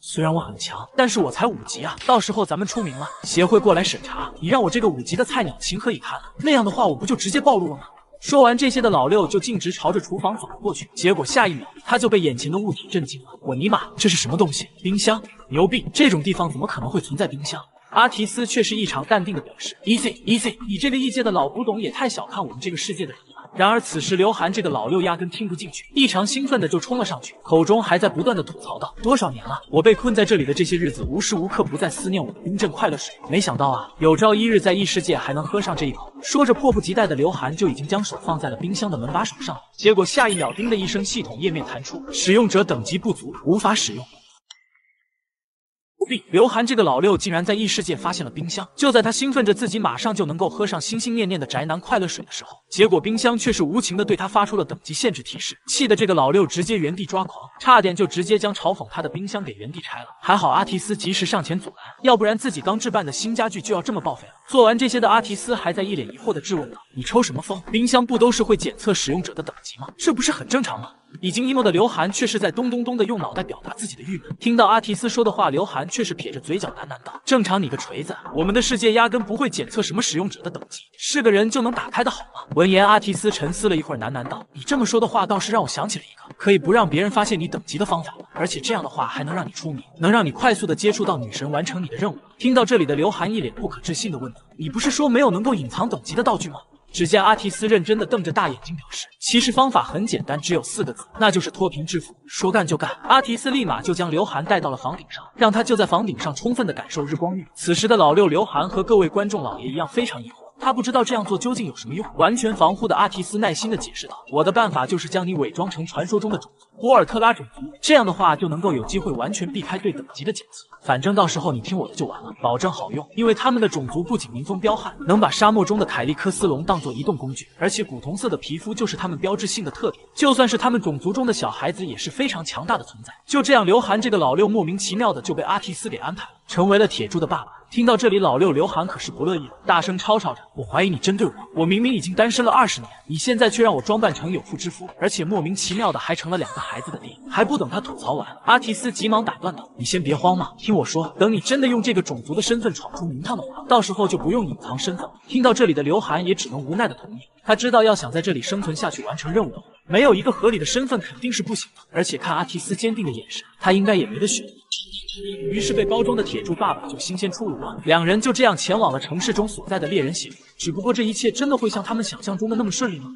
虽然我很强，但是我才五级啊！到时候咱们出名了，协会过来审查，你让我这个五级的菜鸟情何以堪啊？那样的话，我不就直接暴露了吗？说完这些的老六就径直朝着厨房走了过去，结果下一秒他就被眼前的物体震惊了。我尼玛，这是什么东西？冰箱？牛逼！这种地方怎么可能会存在冰箱？阿提斯却是异常淡定的表示 ：“Easy easy， 你这个异界的老古董也太小看我们这个世界的人了。”然而此时刘涵这个老六压根听不进去，异常兴奋的就冲了上去，口中还在不断的吐槽道：“多少年了，我被困在这里的这些日子，无时无刻不在思念我的冰镇快乐水。没想到啊，有朝一日在异世界还能喝上这一口。”说着，迫不及待的刘涵就已经将手放在了冰箱的门把手上，结果下一秒，叮的一声，系统页面弹出：使用者等级不足，无法使用。刘涵这个老六竟然在异世界发现了冰箱，就在他兴奋着自己马上就能够喝上心心念念的宅男快乐水的时候，结果冰箱却是无情的对他发出了等级限制提示，气得这个老六直接原地抓狂，差点就直接将嘲讽他的冰箱给原地拆了。还好阿提斯及时上前阻拦，要不然自己刚置办的新家具就要这么报废了。做完这些的阿提斯还在一脸疑惑的质问道：“你抽什么风？冰箱不都是会检测使用者的等级吗？这不是很正常吗？”已经 emo 的刘涵却是在咚咚咚的用脑袋表达自己的郁闷。听到阿提斯说的话，刘涵却是撇着嘴角喃喃道：“正常你个锤子！我们的世界压根不会检测什么使用者的等级，是个人就能打开的好吗？”闻言，阿提斯沉思了一会儿，喃喃道：“你这么说的话，倒是让我想起了一个可以不让别人发现你等级的方法，而且这样的话还能让你出名，能让你快速的接触到女神，完成你的任务。”听到这里的刘涵一脸不可置信的问道：“你不是说没有能够隐藏等级的道具吗？”只见阿提斯认真的瞪着大眼睛表示，其实方法很简单，只有四个字，那就是脱贫致富。说干就干，阿提斯立马就将刘涵带到了房顶上，让他就在房顶上充分的感受日光浴。此时的老六刘涵和各位观众老爷一样非常疑惑，他不知道这样做究竟有什么用。完全防护的阿提斯耐心的解释道：“我的办法就是将你伪装成传说中的种族博尔特拉种族，这样的话就能够有机会完全避开对等级的检测。反正到时候你听我的就完了，保证好用。因为他们的种族不仅民风彪悍，能把沙漠中的凯利克斯龙当作移动工具，而且古铜色的皮肤就是他们标志性的特点。就算是他们种族中的小孩子，也是非常强大的存在。”就这样，刘涵这个老六莫名其妙的就被阿提斯给安排了，成为了铁柱的爸爸。听到这里，老六刘涵可是不乐意了，大声吵吵着：“我怀疑你针对我！我明明已经单身了二十年，你现在却让我装扮成有妇之夫，而且莫名其妙的还成了两个孩子的爹。”还不等他吐槽完，阿提斯急忙打断道：“你先别慌嘛，听我说，等你真的用这个种族的身份闯出名堂的话，到时候就不用隐藏身份了。”听到这里的刘涵也只能无奈的同意，他知道要想在这里生存下去，完成任务的话，没有一个合理的身份肯定是不行的。而且看阿提斯坚定的眼神，他应该也没得选。于是被包装的铁柱爸爸就新鲜出炉了，两人就这样前往了城市中所在的猎人协会。只不过这一切真的会像他们想象中的那么顺利吗？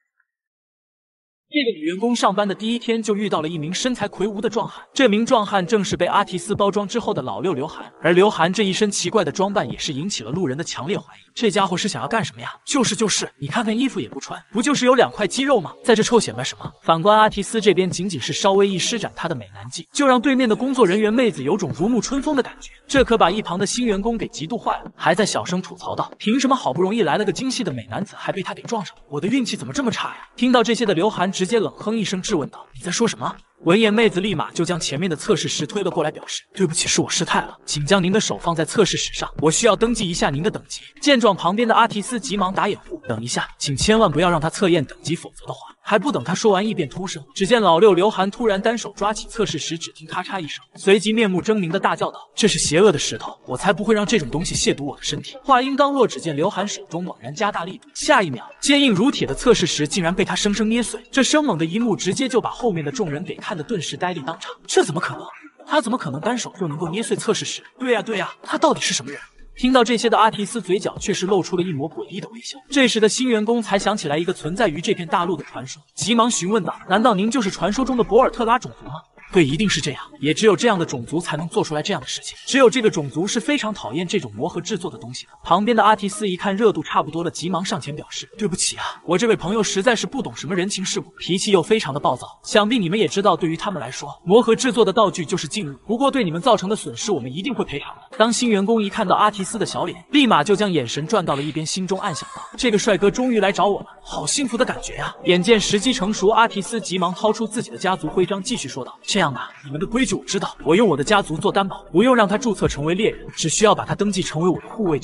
这个女员工上班的第一天就遇到了一名身材魁梧的壮汉，这名壮汉正是被阿提斯包装之后的老六刘涵，而刘涵这一身奇怪的装扮也是引起了路人的强烈怀疑，这家伙是想要干什么呀？就是就是，你看看衣服也不穿，不就是有两块肌肉吗？在这臭显摆什么？反观阿提斯这边，仅仅是稍微一施展他的美男计，就让对面的工作人员妹子有种如沐春风的感觉，这可把一旁的新员工给嫉妒坏了，还在小声吐槽道：“凭什么好不容易来了个精细的美男子，还被他给撞上了？我的运气怎么这么差呀？”听到这些的刘涵直接冷哼一声，质问道：“你在说什么？”闻言，妹子立马就将前面的测试石推了过来，表示：“对不起，是我失态了，请将您的手放在测试石上，我需要登记一下您的等级。”见状，旁边的阿提斯急忙打掩护：“等一下，请千万不要让他测验等级，否则的话……”还不等他说完，一便突声，只见老六刘涵突然单手抓起测试石，只听咔嚓一声，随即面目狰狞的大叫道：“这是邪恶的石头，我才不会让这种东西亵渎我的身体！”话音刚落，只见刘涵手中猛然加大力度，下一秒，坚硬如铁的测试石竟然被他生生捏碎。这生猛的一幕直接就把后面的众人给看得顿时呆立当场。这怎么可能？他怎么可能单手就能够捏碎测试石？对呀对呀，他到底是什么人？听到这些的阿提斯嘴角却是露出了一抹诡异的微笑。这时的新员工才想起来一个存在于这片大陆的传说，急忙询问道：“难道您就是传说中的博尔特拉种族吗？”“对，一定是这样，也只有这样的种族才能做出来这样的事情。只有这个种族是非常讨厌这种魔盒制作的东西的。”旁边的阿提斯一看热度差不多了，急忙上前表示：“对不起啊，我这位朋友实在是不懂什么人情世故，脾气又非常的暴躁。想必你们也知道，对于他们来说，魔盒制作的道具就是禁物。不过对你们造成的损失，我们一定会赔偿的。”当新员工一看到阿提斯的小脸，立马就将眼神转到了一边，心中暗想道：“这个帅哥终于来找我了，好幸福的感觉呀！”眼见时机成熟，阿提斯急忙掏出自己的家族徽章，继续说道：“这样吧，你们的规矩我知道，我用我的家族做担保，不用让他注册成为猎人，只需要把他登记成为我的护卫就可以了。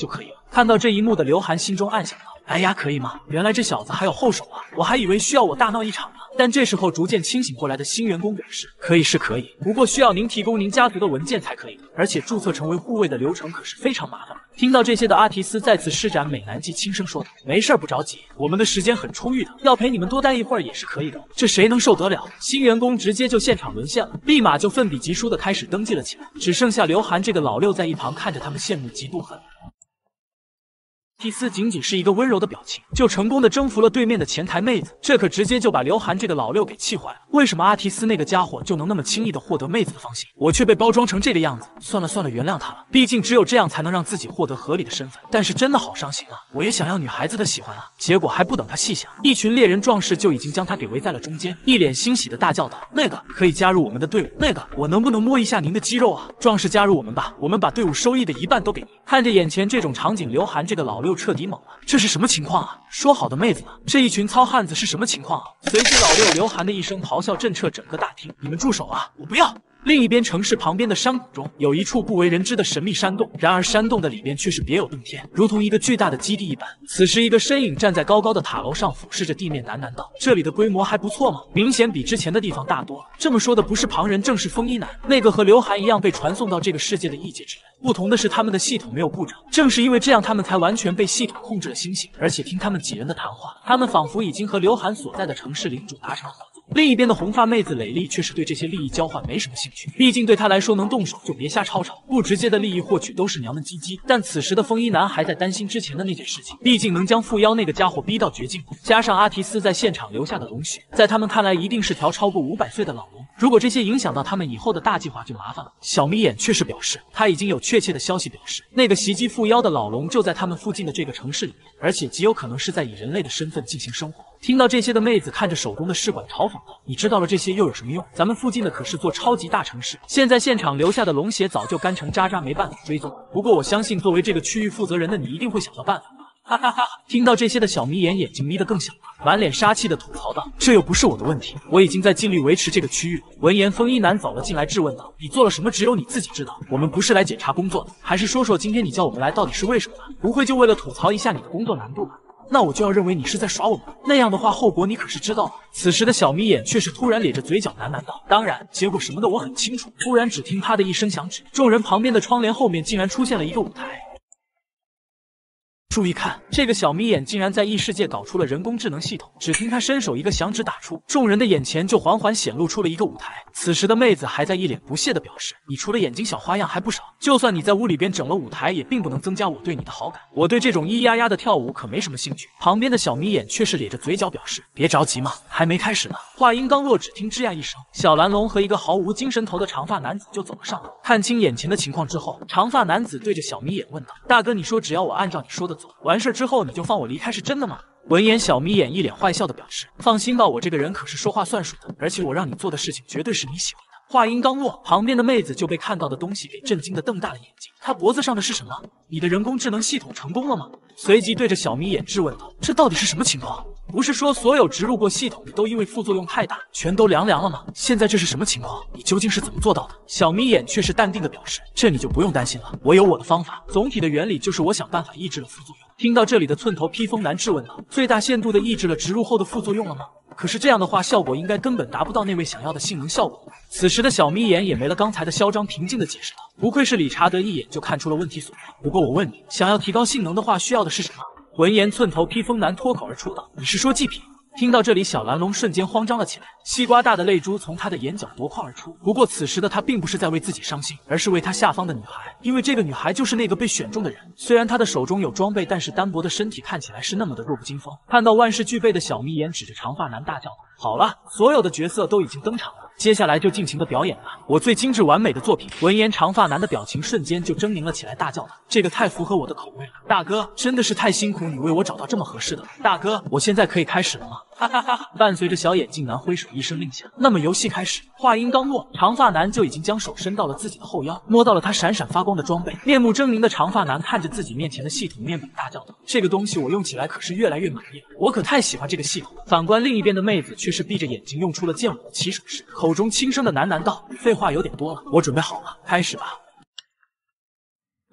看到这一幕的刘涵心中暗想道：哎呀，可以吗？原来这小子还有后手啊！我还以为需要我大闹一场呢。但这时候逐渐清醒过来的新员工表示：可以是可以，不过需要您提供您家族的文件才可以的，而且注册成为护卫的流程可是非常麻烦的。听到这些的阿提斯再次施展美男计，轻声说道：没事，不着急，我们的时间很充裕的，要陪你们多待一会儿也是可以的。这谁能受得了？新员工直接就现场沦陷了，立马就奋笔疾书的开始登记了起来，只剩下刘涵这个老六在一旁看着他们羡慕嫉妒恨。蒂斯仅仅是一个温柔的表情，就成功的征服了对面的前台妹子，这可直接就把刘涵这个老六给气坏了。为什么阿提斯那个家伙就能那么轻易的获得妹子的芳心，我却被包装成这个样子？算了算了，原谅他了，毕竟只有这样才能让自己获得合理的身份。但是真的好伤心啊，我也想要女孩子的喜欢啊。结果还不等他细想，一群猎人壮士就已经将他给围在了中间，一脸欣喜的大叫道：那个可以加入我们的队伍，那个我能不能摸一下您的肌肉啊？壮士加入我们吧，我们把队伍收益的一半都给您。看着眼前这种场景，刘涵这个老六彻底懵了。这是什么情况啊？说好的妹子呢？这一群糙汉子是什么情况啊？随即老六刘涵的一声咆哮震彻整个大厅，你们住手啊！我不要！另一边城市旁边的山谷中有一处不为人知的神秘山洞，然而山洞的里边却是别有洞天，如同一个巨大的基地一般。此时一个身影站在高高的塔楼上，俯视着地面，喃喃道：这里的规模还不错嘛，明显比之前的地方大多了。这么说的不是旁人，正是风衣男，那个和刘涵一样被传送到这个世界的异界之人。不同的是他们的系统没有故障，正是因为这样他们才完全被系统控制了心性。而且听他们几人的谈话，他们仿佛已经和刘涵所在的城市领主达成了合作。另一边的红发妹子蕾丽却是对这些利益交换没什么兴趣，毕竟对她来说能动手就别瞎吵吵，不直接的利益获取都是娘们唧唧。但此时的风衣男还在担心之前的那件事情，毕竟能将缚妖那个家伙逼到绝境，加上阿提斯在现场留下的龙血，在他们看来一定是条超过五百岁的老龙。如果这些影响到他们以后的大计划就麻烦了。小眯眼却是表示他已经有确切的消息表示，那个袭击缚妖的老龙就在他们附近的这个城市里面，而且极有可能是在以人类的身份进行生活。听到这些的妹子看着手中的试管嘲讽道：你知道了这些又有什么用？咱们附近的可是座超级大城市，现在现场留下的龙血早就干成渣渣，没办法追踪。不过我相信作为这个区域负责人的你一定会想到办法吧。哈哈哈！听到这些的小眯眼眼睛眯得更小了，满脸杀气的吐槽道：这又不是我的问题，我已经在尽力维持这个区域了。闻言，风衣男走了进来质问道：你做了什么？只有你自己知道，我们不是来检查工作的，还是说说今天你叫我们来到底是为什么吧？不会就为了吐槽一下你的工作难度吧？那我就要认为你是在耍我们，那样的话后果你可是知道的。此时的小眯眼却是突然咧着嘴角喃喃道：当然，结果什么的我很清楚。突然只听啪的一声响指，众人旁边的窗帘后面竟然出现了一个舞台。注意看，这个小眯眼竟然在异世界搞出了人工智能系统。只听他伸手一个响指打出，众人的眼前就缓缓显露出了一个舞台。此时的妹子还在一脸不屑的表示：你除了眼睛小花样还不少，就算你在屋里边整了舞台，也并不能增加我对你的好感。我对这种咿呀呀的跳舞可没什么兴趣。旁边的小眯眼却是咧着嘴角表示：别着急嘛，还没开始呢。话音刚落，只听吱呀一声，小蓝龙和一个毫无精神头的长发男子就走了上来。看清眼前的情况之后，长发男子对着小眯眼问道：大哥，你说只要我按照你说的做，完事之后你就放我离开是真的吗？闻言，小眯眼一脸坏笑的表示：放心吧，我这个人可是说话算数的，而且我让你做的事情绝对是你喜欢的。话音刚落，旁边的妹子就被看到的东西给震惊的瞪大了眼睛。她脖子上的是什么？你的人工智能系统成功了吗？随即对着小眯眼质问道：这到底是什么情况？不是说所有植入过系统的都因为副作用太大全都凉凉了吗？现在这是什么情况？你究竟是怎么做到的？小眯眼却是淡定的表示：这你就不用担心了，我有我的方法。总体的原理就是我想办法抑制了副作用。听到这里的寸头披风男质问道：最大限度的抑制了植入后的副作用了吗？可是这样的话，效果应该根本达不到那位想要的性能效果。此时的小眯眼也没了刚才的嚣张，平静的解释道：不愧是理查德，一眼就看出了问题所在。不过我问你，想要提高性能的话，需要的是什么？闻言，寸头披风男脱口而出道：你是说祭品？听到这里，小蓝龙瞬间慌张了起来，西瓜大的泪珠从他的眼角夺眶而出。不过此时的他并不是在为自己伤心，而是为他下方的女孩，因为这个女孩就是那个被选中的人。虽然他的手中有装备，但是单薄的身体看起来是那么的弱不禁风。看到万事俱备的小眯眼指着长发男大叫道：好了，所有的角色都已经登场了，接下来就尽情的表演吧，我最精致完美的作品。闻言，长发男的表情瞬间就狰狞了起来，大叫道：这个太符合我的口味了，大哥真的是太辛苦你为我找到这么合适的了。大哥，我现在可以开始了吗？哈哈哈！伴随着小眼镜男挥手一声令下，那么游戏开始。话音刚落，长发男就已经将手伸到了自己的后腰，摸到了他闪闪发光的装备。面目狰狞的长发男看着自己面前的系统面板，大叫道：这个东西我用起来可是越来越满意了，我可太喜欢这个系统了。反观另一边的妹子却是闭着眼睛用出了剑舞的起手式，口中轻声的喃喃道：废话有点多了，我准备好了，开始吧。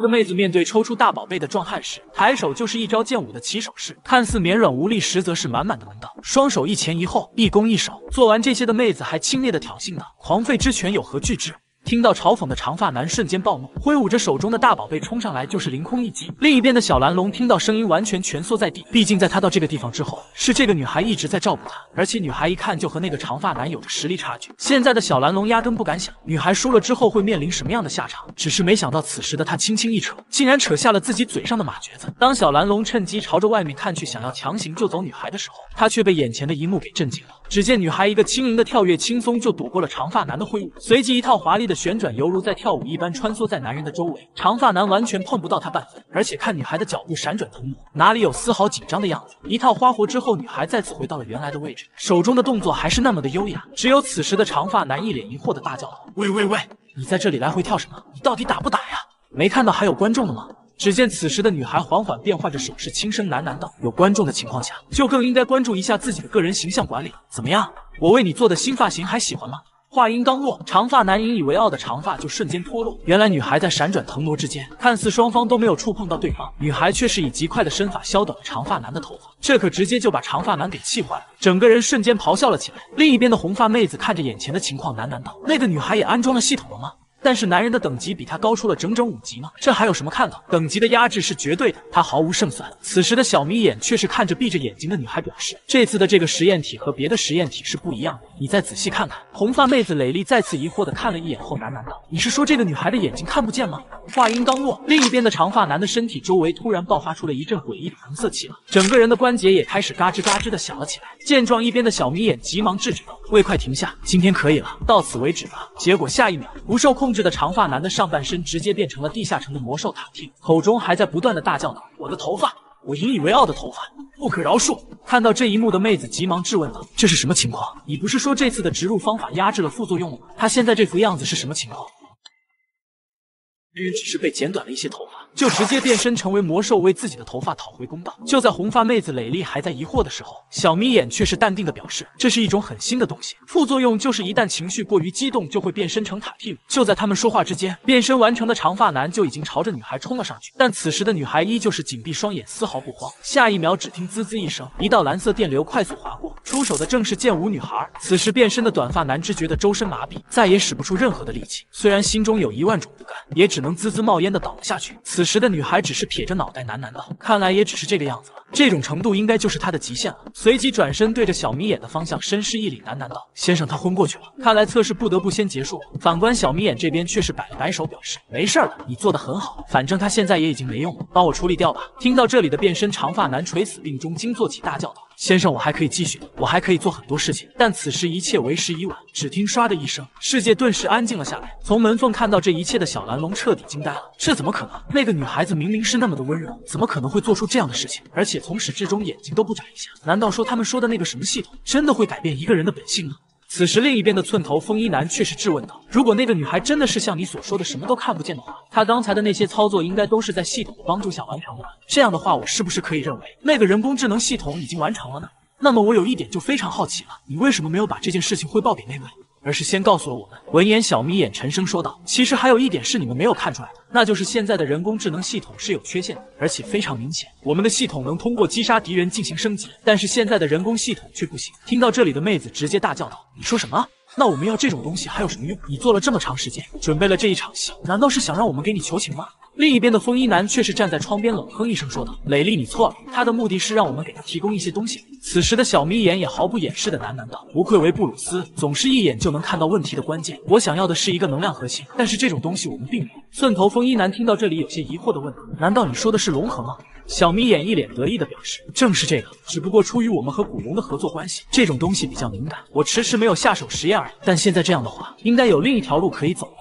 这妹子面对抽出大宝贝的壮汉时，抬手就是一招剑舞的起手式，看似绵软无力，实则是满满的门道。双手一前一后，一攻一守。做完这些的妹子还轻蔑的挑衅道：“狂吠之拳有何惧之？”听到嘲讽的长发男瞬间暴怒，挥舞着手中的大宝贝冲上来就是凌空一击。另一边的小蓝龙听到声音完全蜷缩在地，毕竟在他到这个地方之后，是这个女孩一直在照顾他，而且女孩一看就和那个长发男有着实力差距。现在的小蓝龙压根不敢想女孩输了之后会面临什么样的下场，只是没想到此时的他轻轻一扯，竟然扯下了自己嘴上的马橛子。当小蓝龙趁机朝着外面看去，想要强行救走女孩的时候，他却被眼前的一幕给震惊了。只见女孩一个轻盈的跳跃，轻松就躲过了长发男的挥舞，随即一套华丽的旋转，犹如在跳舞一般穿梭在男人的周围。长发男完全碰不到她半分，而且看女孩的脚步闪转腾挪，哪里有丝毫紧张的样子。一套花活之后，女孩再次回到了原来的位置，手中的动作还是那么的优雅。只有此时的长发男一脸疑惑的大叫道：“喂喂喂，你在这里来回跳什么？你到底打不打呀？没看到还有观众的吗？”只见此时的女孩缓缓变换着手势，轻声喃喃道：“有观众的情况下，就更应该关注一下自己的个人形象管理。怎么样，我为你做的新发型还喜欢吗？”话音刚落，长发男引以为傲的长发就瞬间脱落。原来女孩在闪转腾挪之间，看似双方都没有触碰到对方，女孩却是以极快的身法削短了长发男的头发，这可直接就把长发男给气坏了，整个人瞬间咆哮了起来。另一边的红发妹子看着眼前的情况，喃喃道：“那个女孩也安装了系统了吗？但是男人的等级比他高出了整整五级呢，这还有什么看头？等级的压制是绝对的，他毫无胜算。”此时的小眯眼却是看着闭着眼睛的女孩表示，这次的这个实验体和别的实验体是不一样的，你再仔细看看。红发妹子磊丽再次疑惑的看了一眼后喃喃道：“你是说这个女孩的眼睛看不见吗？”话音刚落，另一边的长发男的身体周围突然爆发出了一阵诡异的红色气浪，整个人的关节也开始嘎吱嘎吱的响了起来。见状，一边的小眯眼急忙制止道：“喂，快停下，今天可以了，到此为止吧。”结果下一秒，不受控制的长发男的上半身直接变成了地下城的魔兽塔汀，口中还在不断的大叫道：“我的头发，我引以为傲的头发，不可饶恕！”看到这一幕的妹子急忙质问道：“这是什么情况？你不是说这次的植入方法压制了副作用了吗？他现在这副样子是什么情况？”人只是被剪短了一些头发，就直接变身成为魔兽，为自己的头发讨回公道。就在红发妹子磊丽还在疑惑的时候，小眯眼却是淡定的表示，这是一种很新的东西，副作用就是一旦情绪过于激动，就会变身成塔蒂姆。就在他们说话之间，变身完成的长发男就已经朝着女孩冲了上去，但此时的女孩依旧是紧闭双眼，丝毫不慌。下一秒，只听滋滋一声，一道蓝色电流快速划过，出手的正是剑舞女孩。此时变身的短发男只觉得周身麻痹，再也使不出任何的力气，虽然心中有一万种不甘，也只能滋滋冒烟的倒了下去。此时的女孩只是撇着脑袋喃喃道：“看来也只是这个样子了，这种程度应该就是她的极限了。”随即转身对着小眯眼的方向深施一礼，喃喃道：“先生，他昏过去了，看来测试不得不先结束。”反观小眯眼这边却是摆了摆手，表示没事的，你做得很好，反正他现在也已经没用了，帮我处理掉吧。听到这里的变身长发男垂死病中惊坐起，大叫道：“先生，我还可以继续的，我还可以做很多事情。”但此时一切为时已晚，只听唰的一声，世界顿时安静了下来。从门缝看到这一切的小蓝龙彻底惊呆了，这怎么可能？那个女孩子明明是那么的温柔，怎么可能会做出这样的事情？而且从始至终眼睛都不眨一下。难道说他们说的那个什么系统真的会改变一个人的本性吗？此时另一边的寸头风衣男却是质问道：“如果那个女孩真的是像你所说的什么都看不见的话，她刚才的那些操作应该都是在系统的帮助下完成的。这样的话，我是不是可以认为那个人工智能系统已经完成了呢？那么我有一点就非常好奇了，你为什么没有把这件事情汇报给那位，而是先告诉了我们？”闻言，小眯眼沉声说道：“其实还有一点是你们没有看出来的，那就是现在的人工智能系统是有缺陷的，而且非常明显。我们的系统能通过击杀敌人进行升级，但是现在的人工系统却不行。”听到这里的妹子直接大叫道：“你说什么？那我们要这种东西还有什么用？你做了这么长时间，准备了这一场戏，难道是想让我们给你求情吗？”另一边的风衣男却是站在窗边冷哼一声说道：“磊丽，你错了，他的目的是让我们给他提供一些东西。”此时的小眯眼也毫不掩饰的喃喃道：“不愧为布鲁斯，总是一眼就能看到问题的关键。我想要的是一个能量核心，但是这种东西我们并没有。”寸头风衣男听到这里有些疑惑的问道：“难道你说的是融合吗？”小眯眼一脸得意的表示：“正是这个，只不过出于我们和古龙的合作关系，这种东西比较敏感，我迟迟没有下手实验而已。但现在这样的话，应该有另一条路可以走了。”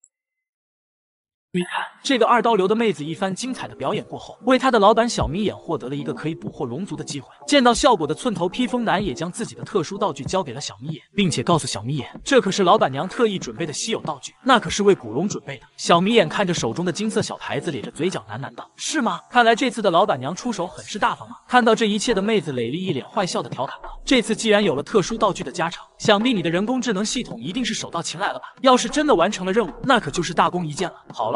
你看，这个二刀流的妹子一番精彩的表演过后，为她的老板小眯眼获得了一个可以捕获龙族的机会。见到效果的寸头披风男也将自己的特殊道具交给了小眯眼，并且告诉小眯眼，这可是老板娘特意准备的稀有道具，那可是为古龙准备的。小眯眼看着手中的金色小牌子，咧着嘴角喃喃道：“是吗？看来这次的老板娘出手很是大方啊。”看到这一切的妹子磊丽一脸坏笑的调侃道：“这次既然有了特殊道具的加成，想必你的人工智能系统一定是手到擒来了吧？要是真的完成了任务，那可就是大功一件了。好了。”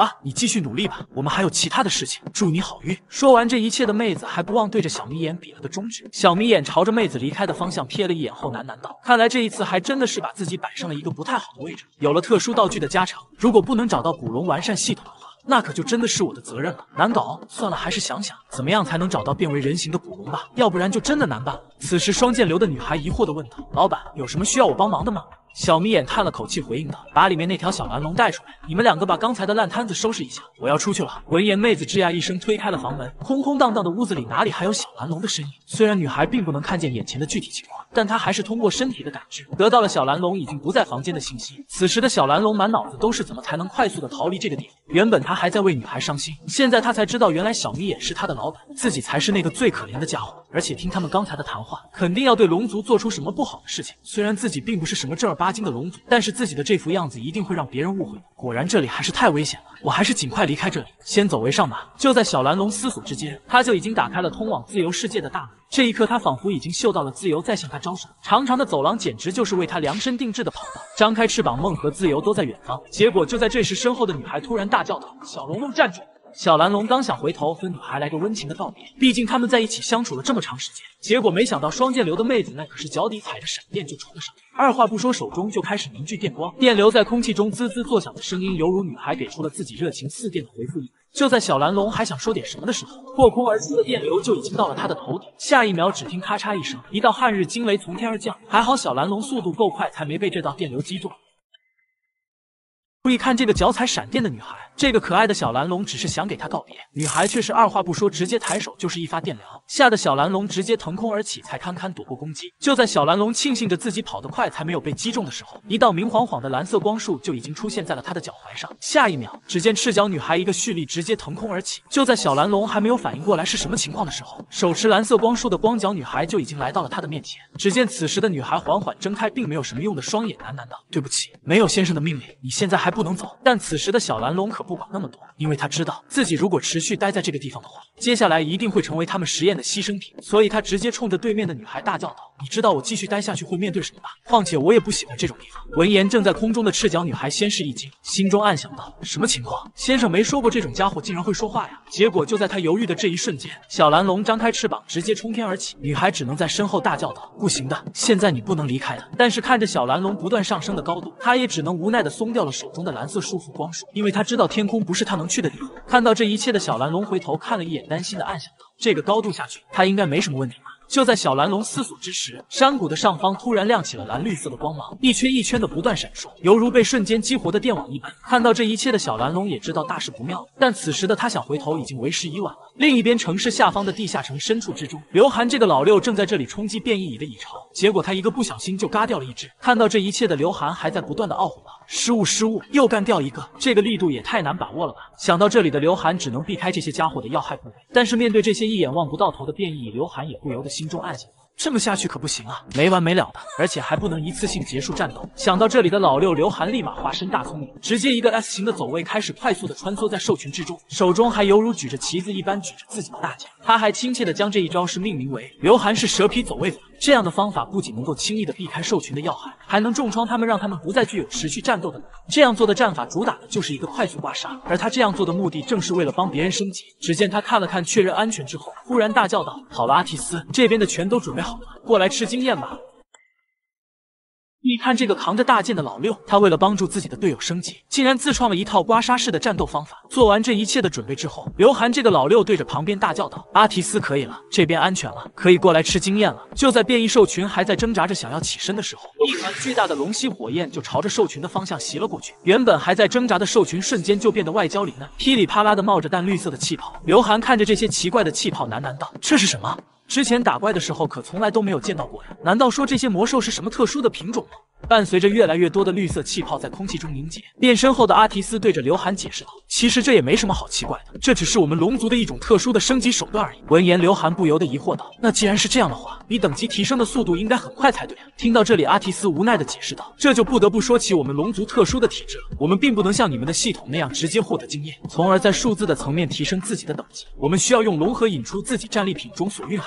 吧，你继续努力吧，我们还有其他的事情，祝你好运。说完这一切的妹子还不忘对着小眯眼比了个中指。小眯眼朝着妹子离开的方向瞥了一眼后，喃喃道：“看来这一次还真的是把自己摆上了一个不太好的位置。有了特殊道具的加成，如果不能找到古龙完善系统的话，那可就真的是我的责任了。难搞，算了，还是想想怎么样才能找到变为人形的古龙吧，要不然就真的难办了。”此时，双剑流的女孩疑惑地问道：“老板，有什么需要我帮忙的吗？”小眯眼叹了口气，回应道：“把里面那条小蓝龙带出来，你们两个把刚才的烂摊子收拾一下，我要出去了。”闻言，妹子吱呀一声推开了房门，空空荡荡的屋子里哪里还有小蓝龙的身影？虽然女孩并不能看见眼前的具体情况，但她还是通过身体的感知得到了小蓝龙已经不在房间的信息。此时的小蓝龙满脑子都是怎么才能快速的逃离这个地方。原本他还在为女孩伤心，现在他才知道原来小眯眼是他的老板，自己才是那个最可怜的家伙。而且听他们刚才的谈话，肯定要对龙族做出什么不好的事情。虽然自己并不是什么正儿八经的龙族，但是自己的这副样子一定会让别人误会。果然这里还是太危险了，我还是尽快离开这里，先走为上吧。就在小蓝龙思索之间，他就已经打开了通往自由世界的大门。这一刻，他仿佛已经嗅到了自由在向他招手。长长的走廊简直就是为他量身定制的跑道，张开翅膀，梦和自由都在远方。结果就在这时，身后的女孩突然大叫道：“小龙龙，站住！”小蓝龙刚想回头跟女孩来个温情的告别，毕竟他们在一起相处了这么长时间。结果没想到双剑流的妹子那可是脚底踩着闪电就冲了上来，二话不说，手中就开始凝聚电光，电流在空气中滋滋作响的声音，犹如女孩给出了自己热情似电的回复一般。就在小蓝龙还想说点什么的时候，破空而出的电流就已经到了他的头顶。下一秒，只听咔嚓一声，一道撼日惊雷从天而降。还好小蓝龙速度够快，才没被这道电流击中。注意看这个脚踩闪电的女孩，这个可爱的小蓝龙只是想给她告别，女孩却是二话不说，直接抬手就是一发电疗，吓得小蓝龙直接腾空而起，才堪堪躲过攻击。就在小蓝龙庆幸着自己跑得快，才没有被击中的时候，一道明晃晃的蓝色光束就已经出现在了她的脚踝上。下一秒，只见赤脚女孩一个蓄力，直接腾空而起。就在小蓝龙还没有反应过来是什么情况的时候，手持蓝色光束的光脚女孩就已经来到了他的面前。只见此时的女孩缓缓睁开并没有什么用的双眼，喃喃道：“对不起，没有先生的命令，你现在还不能走。”但此时的小蓝龙可不管那么多，因为他知道自己如果持续待在这个地方的话，接下来一定会成为他们实验的牺牲品，所以他直接冲着对面的女孩大叫道：“你知道我继续待下去会面对什么吧？况且我也不喜欢这种地方。”闻言，正在空中的赤脚女孩先是一惊，心中暗想道：“什么情况？先生没说过这种家伙竟然会说话呀！”结果就在他犹豫的这一瞬间，小蓝龙张开翅膀，直接冲天而起。女孩只能在身后大叫道：“不行的，现在你不能离开的！”但是看着小蓝龙不断上升的高度，他也只能无奈的松掉了手中的蓝色束缚光束，因为他知道天空不是他能去的地方。看到这一切的小蓝龙回头看了一眼，担心的暗想道：“这个高度下去，他应该没什么问题吧？”就在小蓝龙思索之时，山谷的上方突然亮起了蓝绿色的光芒，一圈一圈的不断闪烁，犹如被瞬间激活的电网一般。看到这一切的小蓝龙也知道大事不妙，但此时的他想回头已经为时已晚了。另一边城市下方的地下城深处之中，刘涵这个老六正在这里冲击变异蚁的蚁巢，结果他一个不小心就嘎掉了一只。看到这一切的刘涵还在不断的懊悔道：“失误失误，又干掉一个，这个力度也太难把握了吧！”想到这里的刘涵只能避开这些家伙的要害部位，但是面对这些一眼望不到头的变异蚁，刘涵也不由得心中暗想：这么下去可不行啊，没完没了的，而且还不能一次性结束战斗。想到这里的老六刘涵立马化身大聪明，直接一个 S 型的走位，开始快速的穿梭在兽群之中，手中还犹如举着旗子一般举着自己的大剑。他还亲切的将这一招式命名为刘涵式蛇皮走位法。这样的方法不仅能够轻易的避开兽群的要害，还能重创他们，让他们不再具有持续战斗的能力。这样做的战法主打的就是一个快速刮痧，而他这样做的目的正是为了帮别人升级。只见他看了看确认安全之后，忽然大叫道：“好了，阿提斯，这边的全都准备好了，过来吃经验吧。”你看这个扛着大剑的老六，他为了帮助自己的队友升级，竟然自创了一套刮痧式的战斗方法。做完这一切的准备之后，刘涵这个老六对着旁边大叫道：“阿提斯，可以了，这边安全了，可以过来吃经验了。”就在变异兽群还在挣扎着想要起身的时候，一团巨大的龙息火焰就朝着兽群的方向袭了过去。原本还在挣扎的兽群瞬间就变得外焦里嫩，噼里啪啦的冒着淡绿色的气泡。刘涵看着这些奇怪的气泡，喃喃道：“这是什么？之前打怪的时候可从来都没有见到过呀，难道说这些魔兽是什么特殊的品种吗？”伴随着越来越多的绿色气泡在空气中凝结，变身后的阿提斯对着刘涵解释道：“其实这也没什么好奇怪的，这只是我们龙族的一种特殊的升级手段而已。”闻言，刘涵不由得疑惑道：“那既然是这样的话，你等级提升的速度应该很快才对啊！”听到这里，阿提斯无奈的解释道：“这就不得不说起我们龙族特殊的体质了，我们并不能像你们的系统那样直接获得经验，从而在数字的层面提升自己的等级。我们需要用龙核引出自己战利品中所蕴含的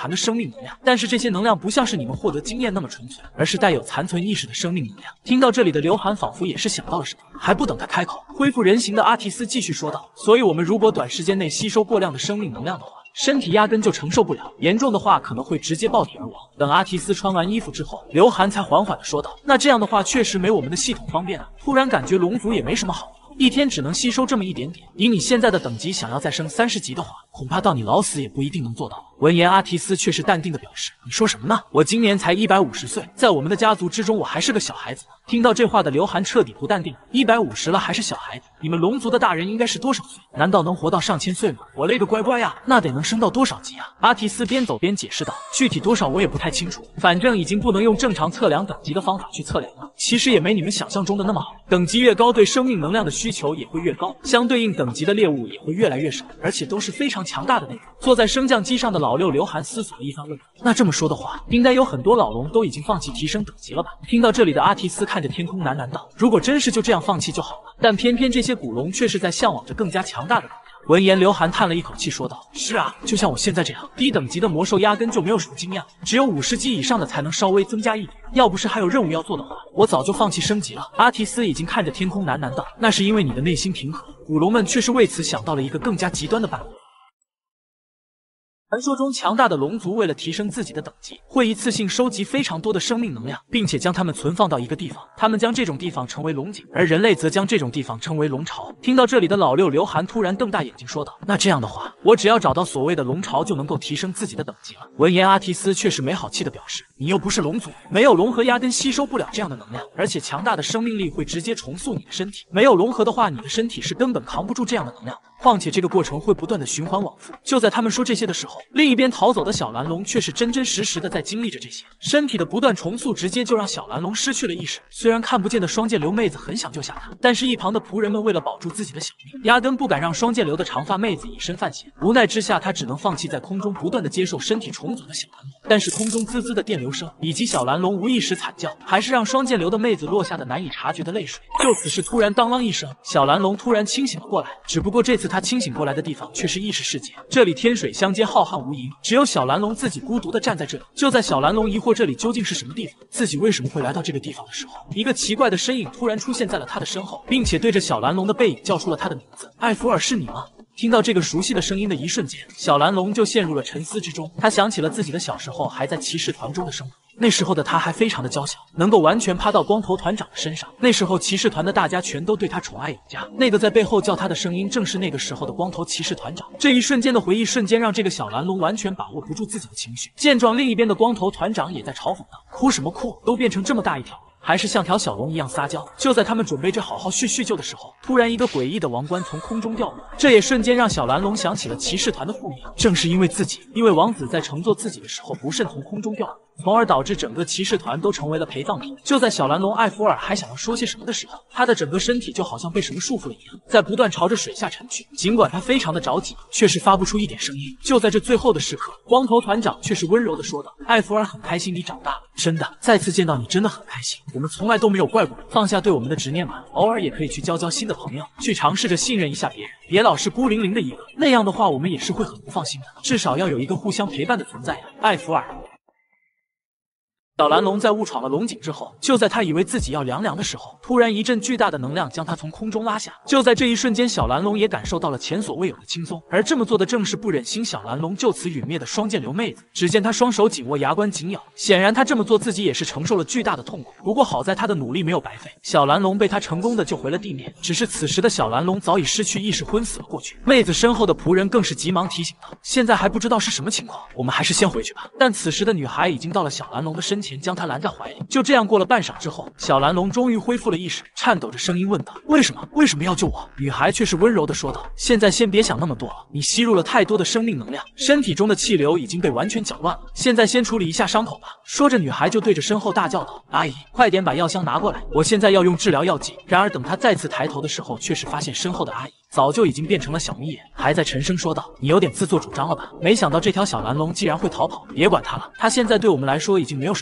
含的生命能量，但是这些能量不像是你们获得经验那么纯粹，而是带有残存意识的生命能量。听到这里的刘涵仿佛也是想到了什么，还不等他开口，恢复人形的阿提斯继续说道：所以我们如果短时间内吸收过量的生命能量的话，身体压根就承受不了，严重的话可能会直接爆体而亡。等阿提斯穿完衣服之后，刘涵才缓缓地说道：那这样的话确实没我们的系统方便啊。突然感觉龙族也没什么好，一天只能吸收这么一点点，以你现在的等级，想要再升三十级的话，恐怕到你老死也不一定能做到。闻言，阿提斯却是淡定的表示：你说什么呢？我今年才一百五十岁，在我们的家族之中我还是个小孩子。听到这话的刘涵彻底不淡定，一百五十了还是小孩子？你们龙族的大人应该是多少岁？难道能活到上千岁吗？我勒个乖乖呀，那得能升到多少级啊？阿提斯边走边解释道：具体多少我也不太清楚，反正已经不能用正常测量等级的方法去测量了。其实也没你们想象中的那么好，等级越高，对生命能量的需求也会越高，相对应等级的猎物也会越来越少，而且都是非常强大的那种。坐在升降机上的老六刘涵思索了一番，问道：那这么说的话，应该有很多老龙都已经放弃提升等级了吧？听到这里的阿提斯看着天空喃喃道：如果真是就这样放弃就好了，但偏偏这些古龙却是在向往着更加强大的能量。闻言，刘涵叹了一口气说道：是啊，就像我现在这样，低等级的魔兽压根就没有什么经验，只有五十级以上的才能稍微增加一点，要不是还有任务要做的话，我早就放弃升级了。阿提斯已经看着天空喃喃道：那是因为你的内心平和，古龙们却是为此想到了一个更加极端的办法。传说中强大的龙族为了提升自己的等级，会一次性收集非常多的生命能量，并且将它们存放到一个地方，他们将这种地方称为龙井，而人类则将这种地方称为龙巢。听到这里的老六刘涵突然瞪大眼睛说道：那这样的话，我只要找到所谓的龙巢就能够提升自己的等级了。闻言，阿提斯却是没好气的表示：你又不是龙族，没有龙核压根吸收不了这样的能量，而且强大的生命力会直接重塑你的身体，没有龙核的话，你的身体是根本扛不住这样的能量，况且这个过程会不断的循环往复。就在他们说这些的时候，另一边逃走的小蓝龙却是真真实实的在经历着这些，身体的不断重塑直接就让小蓝龙失去了意识。虽然看不见的双剑流妹子很想救下他，但是一旁的仆人们为了保住自己的小命，压根不敢让双剑流的长发妹子以身犯险。无奈之下，他只能放弃在空中不断的接受身体重组的小蓝龙。但是空中滋滋的电流声以及小蓝龙无意识惨叫，还是让双剑流的妹子落下的难以察觉的泪水。就此时突然当啷一声，小蓝龙突然清醒了过来，只不过这次他清醒过来的地方却是异世世界，这里天水相接，浩瀚无垠，只有小蓝龙自己孤独的站在这里。就在小蓝龙疑惑这里究竟是什么地方，自己为什么会来到这个地方的时候，一个奇怪的身影突然出现在了他的身后，并且对着小蓝龙的背影叫出了他的名字：艾弗尔，是你吗？听到这个熟悉的声音的一瞬间，小蓝龙就陷入了沉思之中。他想起了自己的小时候还在骑士团中的生活，那时候的他还非常的娇小，能够完全趴到光头团长的身上。那时候骑士团的大家全都对他宠爱有加，那个在背后叫他的声音正是那个时候的光头骑士团长。这一瞬间的回忆瞬间让这个小蓝龙完全把握不住自己的情绪。见状，另一边的光头团长也在嘲讽道：哭什么哭，都变成这么大一条，还是像条小龙一样撒娇。就在他们准备着好好叙叙旧的时候，突然一个诡异的王冠从空中掉落，这也瞬间让小蓝龙想起了骑士团的覆灭。正是因为自己，因为王子在乘坐自己的时候不慎从空中掉落，从而导致整个骑士团都成为了陪葬品。就在小蓝龙艾弗尔还想要说些什么的时候，他的整个身体就好像被什么束缚了一样，在不断朝着水下沉去。尽管他非常的着急，却是发不出一点声音。就在这最后的时刻，光头团长却是温柔的说道：艾弗尔，很开心你长大了，真的，再次见到你真的很开心。我们从来都没有怪过你，放下对我们的执念吧，偶尔也可以去交交新的朋友，去尝试着信任一下别人，别老是孤零零的一个，那样的话我们也是会很不放心的，至少要有一个互相陪伴的存在呀，艾弗尔。小蓝龙在误闯了龙井之后，就在他以为自己要凉凉的时候，突然一阵巨大的能量将他从空中拉下。就在这一瞬间，小蓝龙也感受到了前所未有的轻松，而这么做的正是不忍心小蓝龙就此陨灭的双剑流妹子。只见他双手紧握，牙关紧咬，显然他这么做自己也是承受了巨大的痛苦。不过好在他的努力没有白费，小蓝龙被他成功的救回了地面。只是此时的小蓝龙早已失去意识，昏死了过去。妹子身后的仆人更是急忙提醒道：现在还不知道是什么情况，我们还是先回去吧。但此时的女孩已经到了小蓝龙的身前，将他拦在怀里。就这样过了半晌之后，小蓝龙终于恢复了意识，颤抖着声音问道：为什么为什么要救我？女孩却是温柔的说道：现在先别想那么多了，你吸入了太多的生命能量，身体中的气流已经被完全搅乱了，现在先处理一下伤口吧。说着，女孩就对着身后大叫道：阿姨，快点把药箱拿过来，我现在要用治疗药剂。然而等他再次抬头的时候，却是发现身后的阿姨早就已经变成了小眯眼，还在沉声说道：你有点自作主张了吧？没想到这条小蓝龙竟然会逃跑，别管它了，它现在对我们来说已经没有什么用了。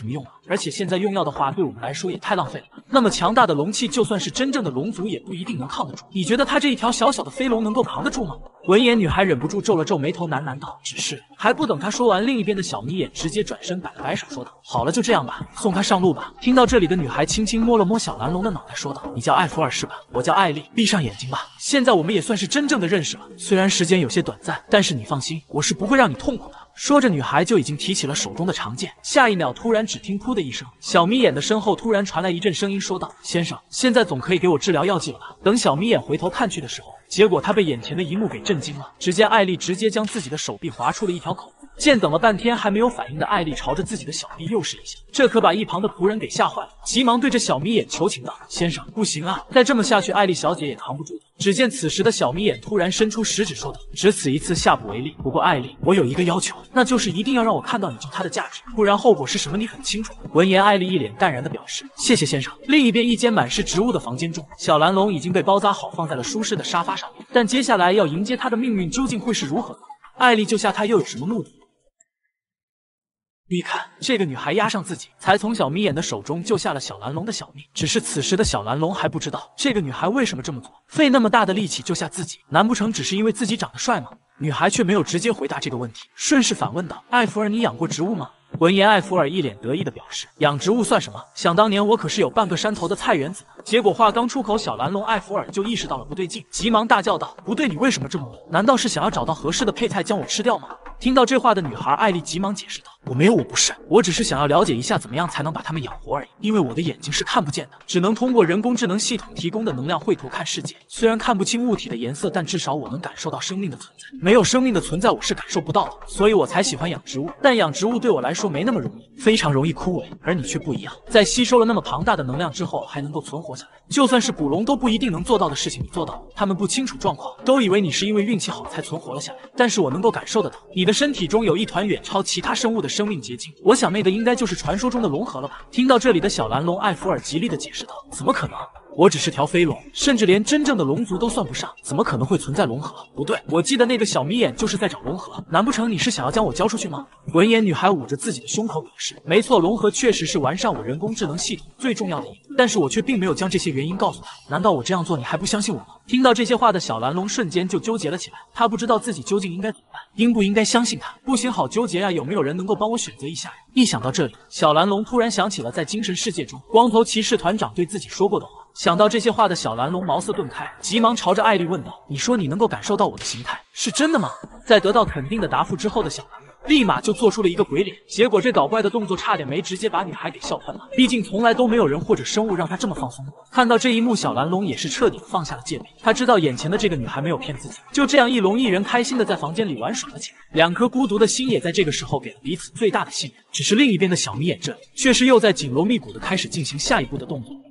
而且现在用药的话，对我们来说也太浪费了。那么强大的龙气，就算是真正的龙族，也不一定能抗得住。你觉得他这一条小小的飞龙能够扛得住吗？闻言，女孩忍不住皱了皱眉头，喃喃道：“只是……”还不等她说完，另一边的小眯眼直接转身摆了摆手，说道：“好了，就这样吧，送他上路吧。”听到这里的女孩轻轻摸了摸小蓝龙的脑袋，说道：“你叫艾弗尔是吧？我叫艾丽。闭上眼睛吧。现在我们也算是真正的认识了，虽然时间有些短暂，但是你放心，我是不会让你痛苦的。”说着，女孩就已经提起了手中的长剑。下一秒，突然只听“噗”的一声，小眯眼的身后突然传来一阵声音，说道：“先生，现在总可以给我治疗药剂了吧？”等小眯眼回头看去的时候，结果他被眼前的一幕给震惊了。只见艾丽直接将自己的手臂划出了一条口子。见等了半天还没有反应的艾丽朝着自己的小臂又是一下，这可把一旁的仆人给吓坏了，急忙对着小眯眼求情道：“先生，不行啊，再这么下去，艾丽小姐也扛不住的。”只见此时的小眯眼突然伸出食指，说道：“只此一次，下不为例。不过艾丽，我有一个要求，那就是一定要让我看到你救他的价值，不然后果是什么你很清楚。”闻言，艾丽一脸淡然的表示：“谢谢先生。”另一边，一间满是植物的房间中，小蓝龙已经被包扎好，放在了舒适的沙发上面。但接下来要迎接他的命运究竟会是如何呢？艾丽救下他又有什么目的？你看，这个女孩压上自己，才从小眯眼的手中救下了小蓝龙的小命。只是此时的小蓝龙还不知道，这个女孩为什么这么做，费那么大的力气救下自己，难不成只是因为自己长得帅吗？女孩却没有直接回答这个问题，顺势反问道：“艾弗尔，你养过植物吗？”闻言，艾弗尔一脸得意的表示：“养植物算什么？想当年我可是有半个山头的菜园子。”结果话刚出口，小蓝龙艾弗尔就意识到了不对劲，急忙大叫道：“不对，你为什么这么问？难道是想要找到合适的配菜将我吃掉吗？”听到这话的女孩艾丽急忙解释道：“我没有，我不是，我只是想要了解一下怎么样才能把它们养活而已。因为我的眼睛是看不见的，只能通过人工智能系统提供的能量绘图看世界。虽然看不清物体的颜色，但至少我能感受到生命的存在。没有生命的存在，我是感受不到的。所以我才喜欢养植物。但养植物对我来说没那么容易，非常容易枯萎，而你却不一样，在吸收了那么庞大的能量之后，还能够存活下来。就算是捕龙都不一定能做到的事情，你做到了。他们不清楚状况，都以为你是因为运气好才存活了下来。但是我能够感受得到，你的身体中有一团远超其他生物的生命结晶。我想那个应该就是传说中的龙核了吧？”听到这里的小蓝龙艾弗尔极力的解释道：“怎么可能？我只是条飞龙，甚至连真正的龙族都算不上，怎么可能会存在龙核？不对，我记得那个小眯眼就是在找龙核，难不成你是想要将我交出去吗？”闻言，女孩捂着自己的胸口表示：“没错，龙核确实是完善我人工智能系统最重要的一步，但是我却并没有将这些原因告诉他。难道我这样做你还不相信我吗？”听到这些话的小蓝龙瞬间就纠结了起来，他不知道自己究竟应该怎么办，应不应该相信他？不行，好纠结啊！有没有人能够帮我选择一下呀？一想到这里，小蓝龙突然想起了在精神世界中光头骑士团长对自己说过的话。想到这些话的小蓝龙茅塞顿开，急忙朝着艾丽问道：“你说你能够感受到我的形态，是真的吗？”在得到肯定的答复之后的小蓝龙立马就做出了一个鬼脸，结果这搞怪的动作差点没直接把女孩给笑喷了。毕竟从来都没有人或者生物让他这么放松过。看到这一幕，小蓝龙也是彻底放下了戒备。他知道眼前的这个女孩没有骗自己，就这样一龙一人开心的在房间里玩耍了起来。两颗孤独的心也在这个时候给了彼此最大的信任。只是另一边的小眯眼这里却是又在紧锣密鼓的开始进行下一步的动作。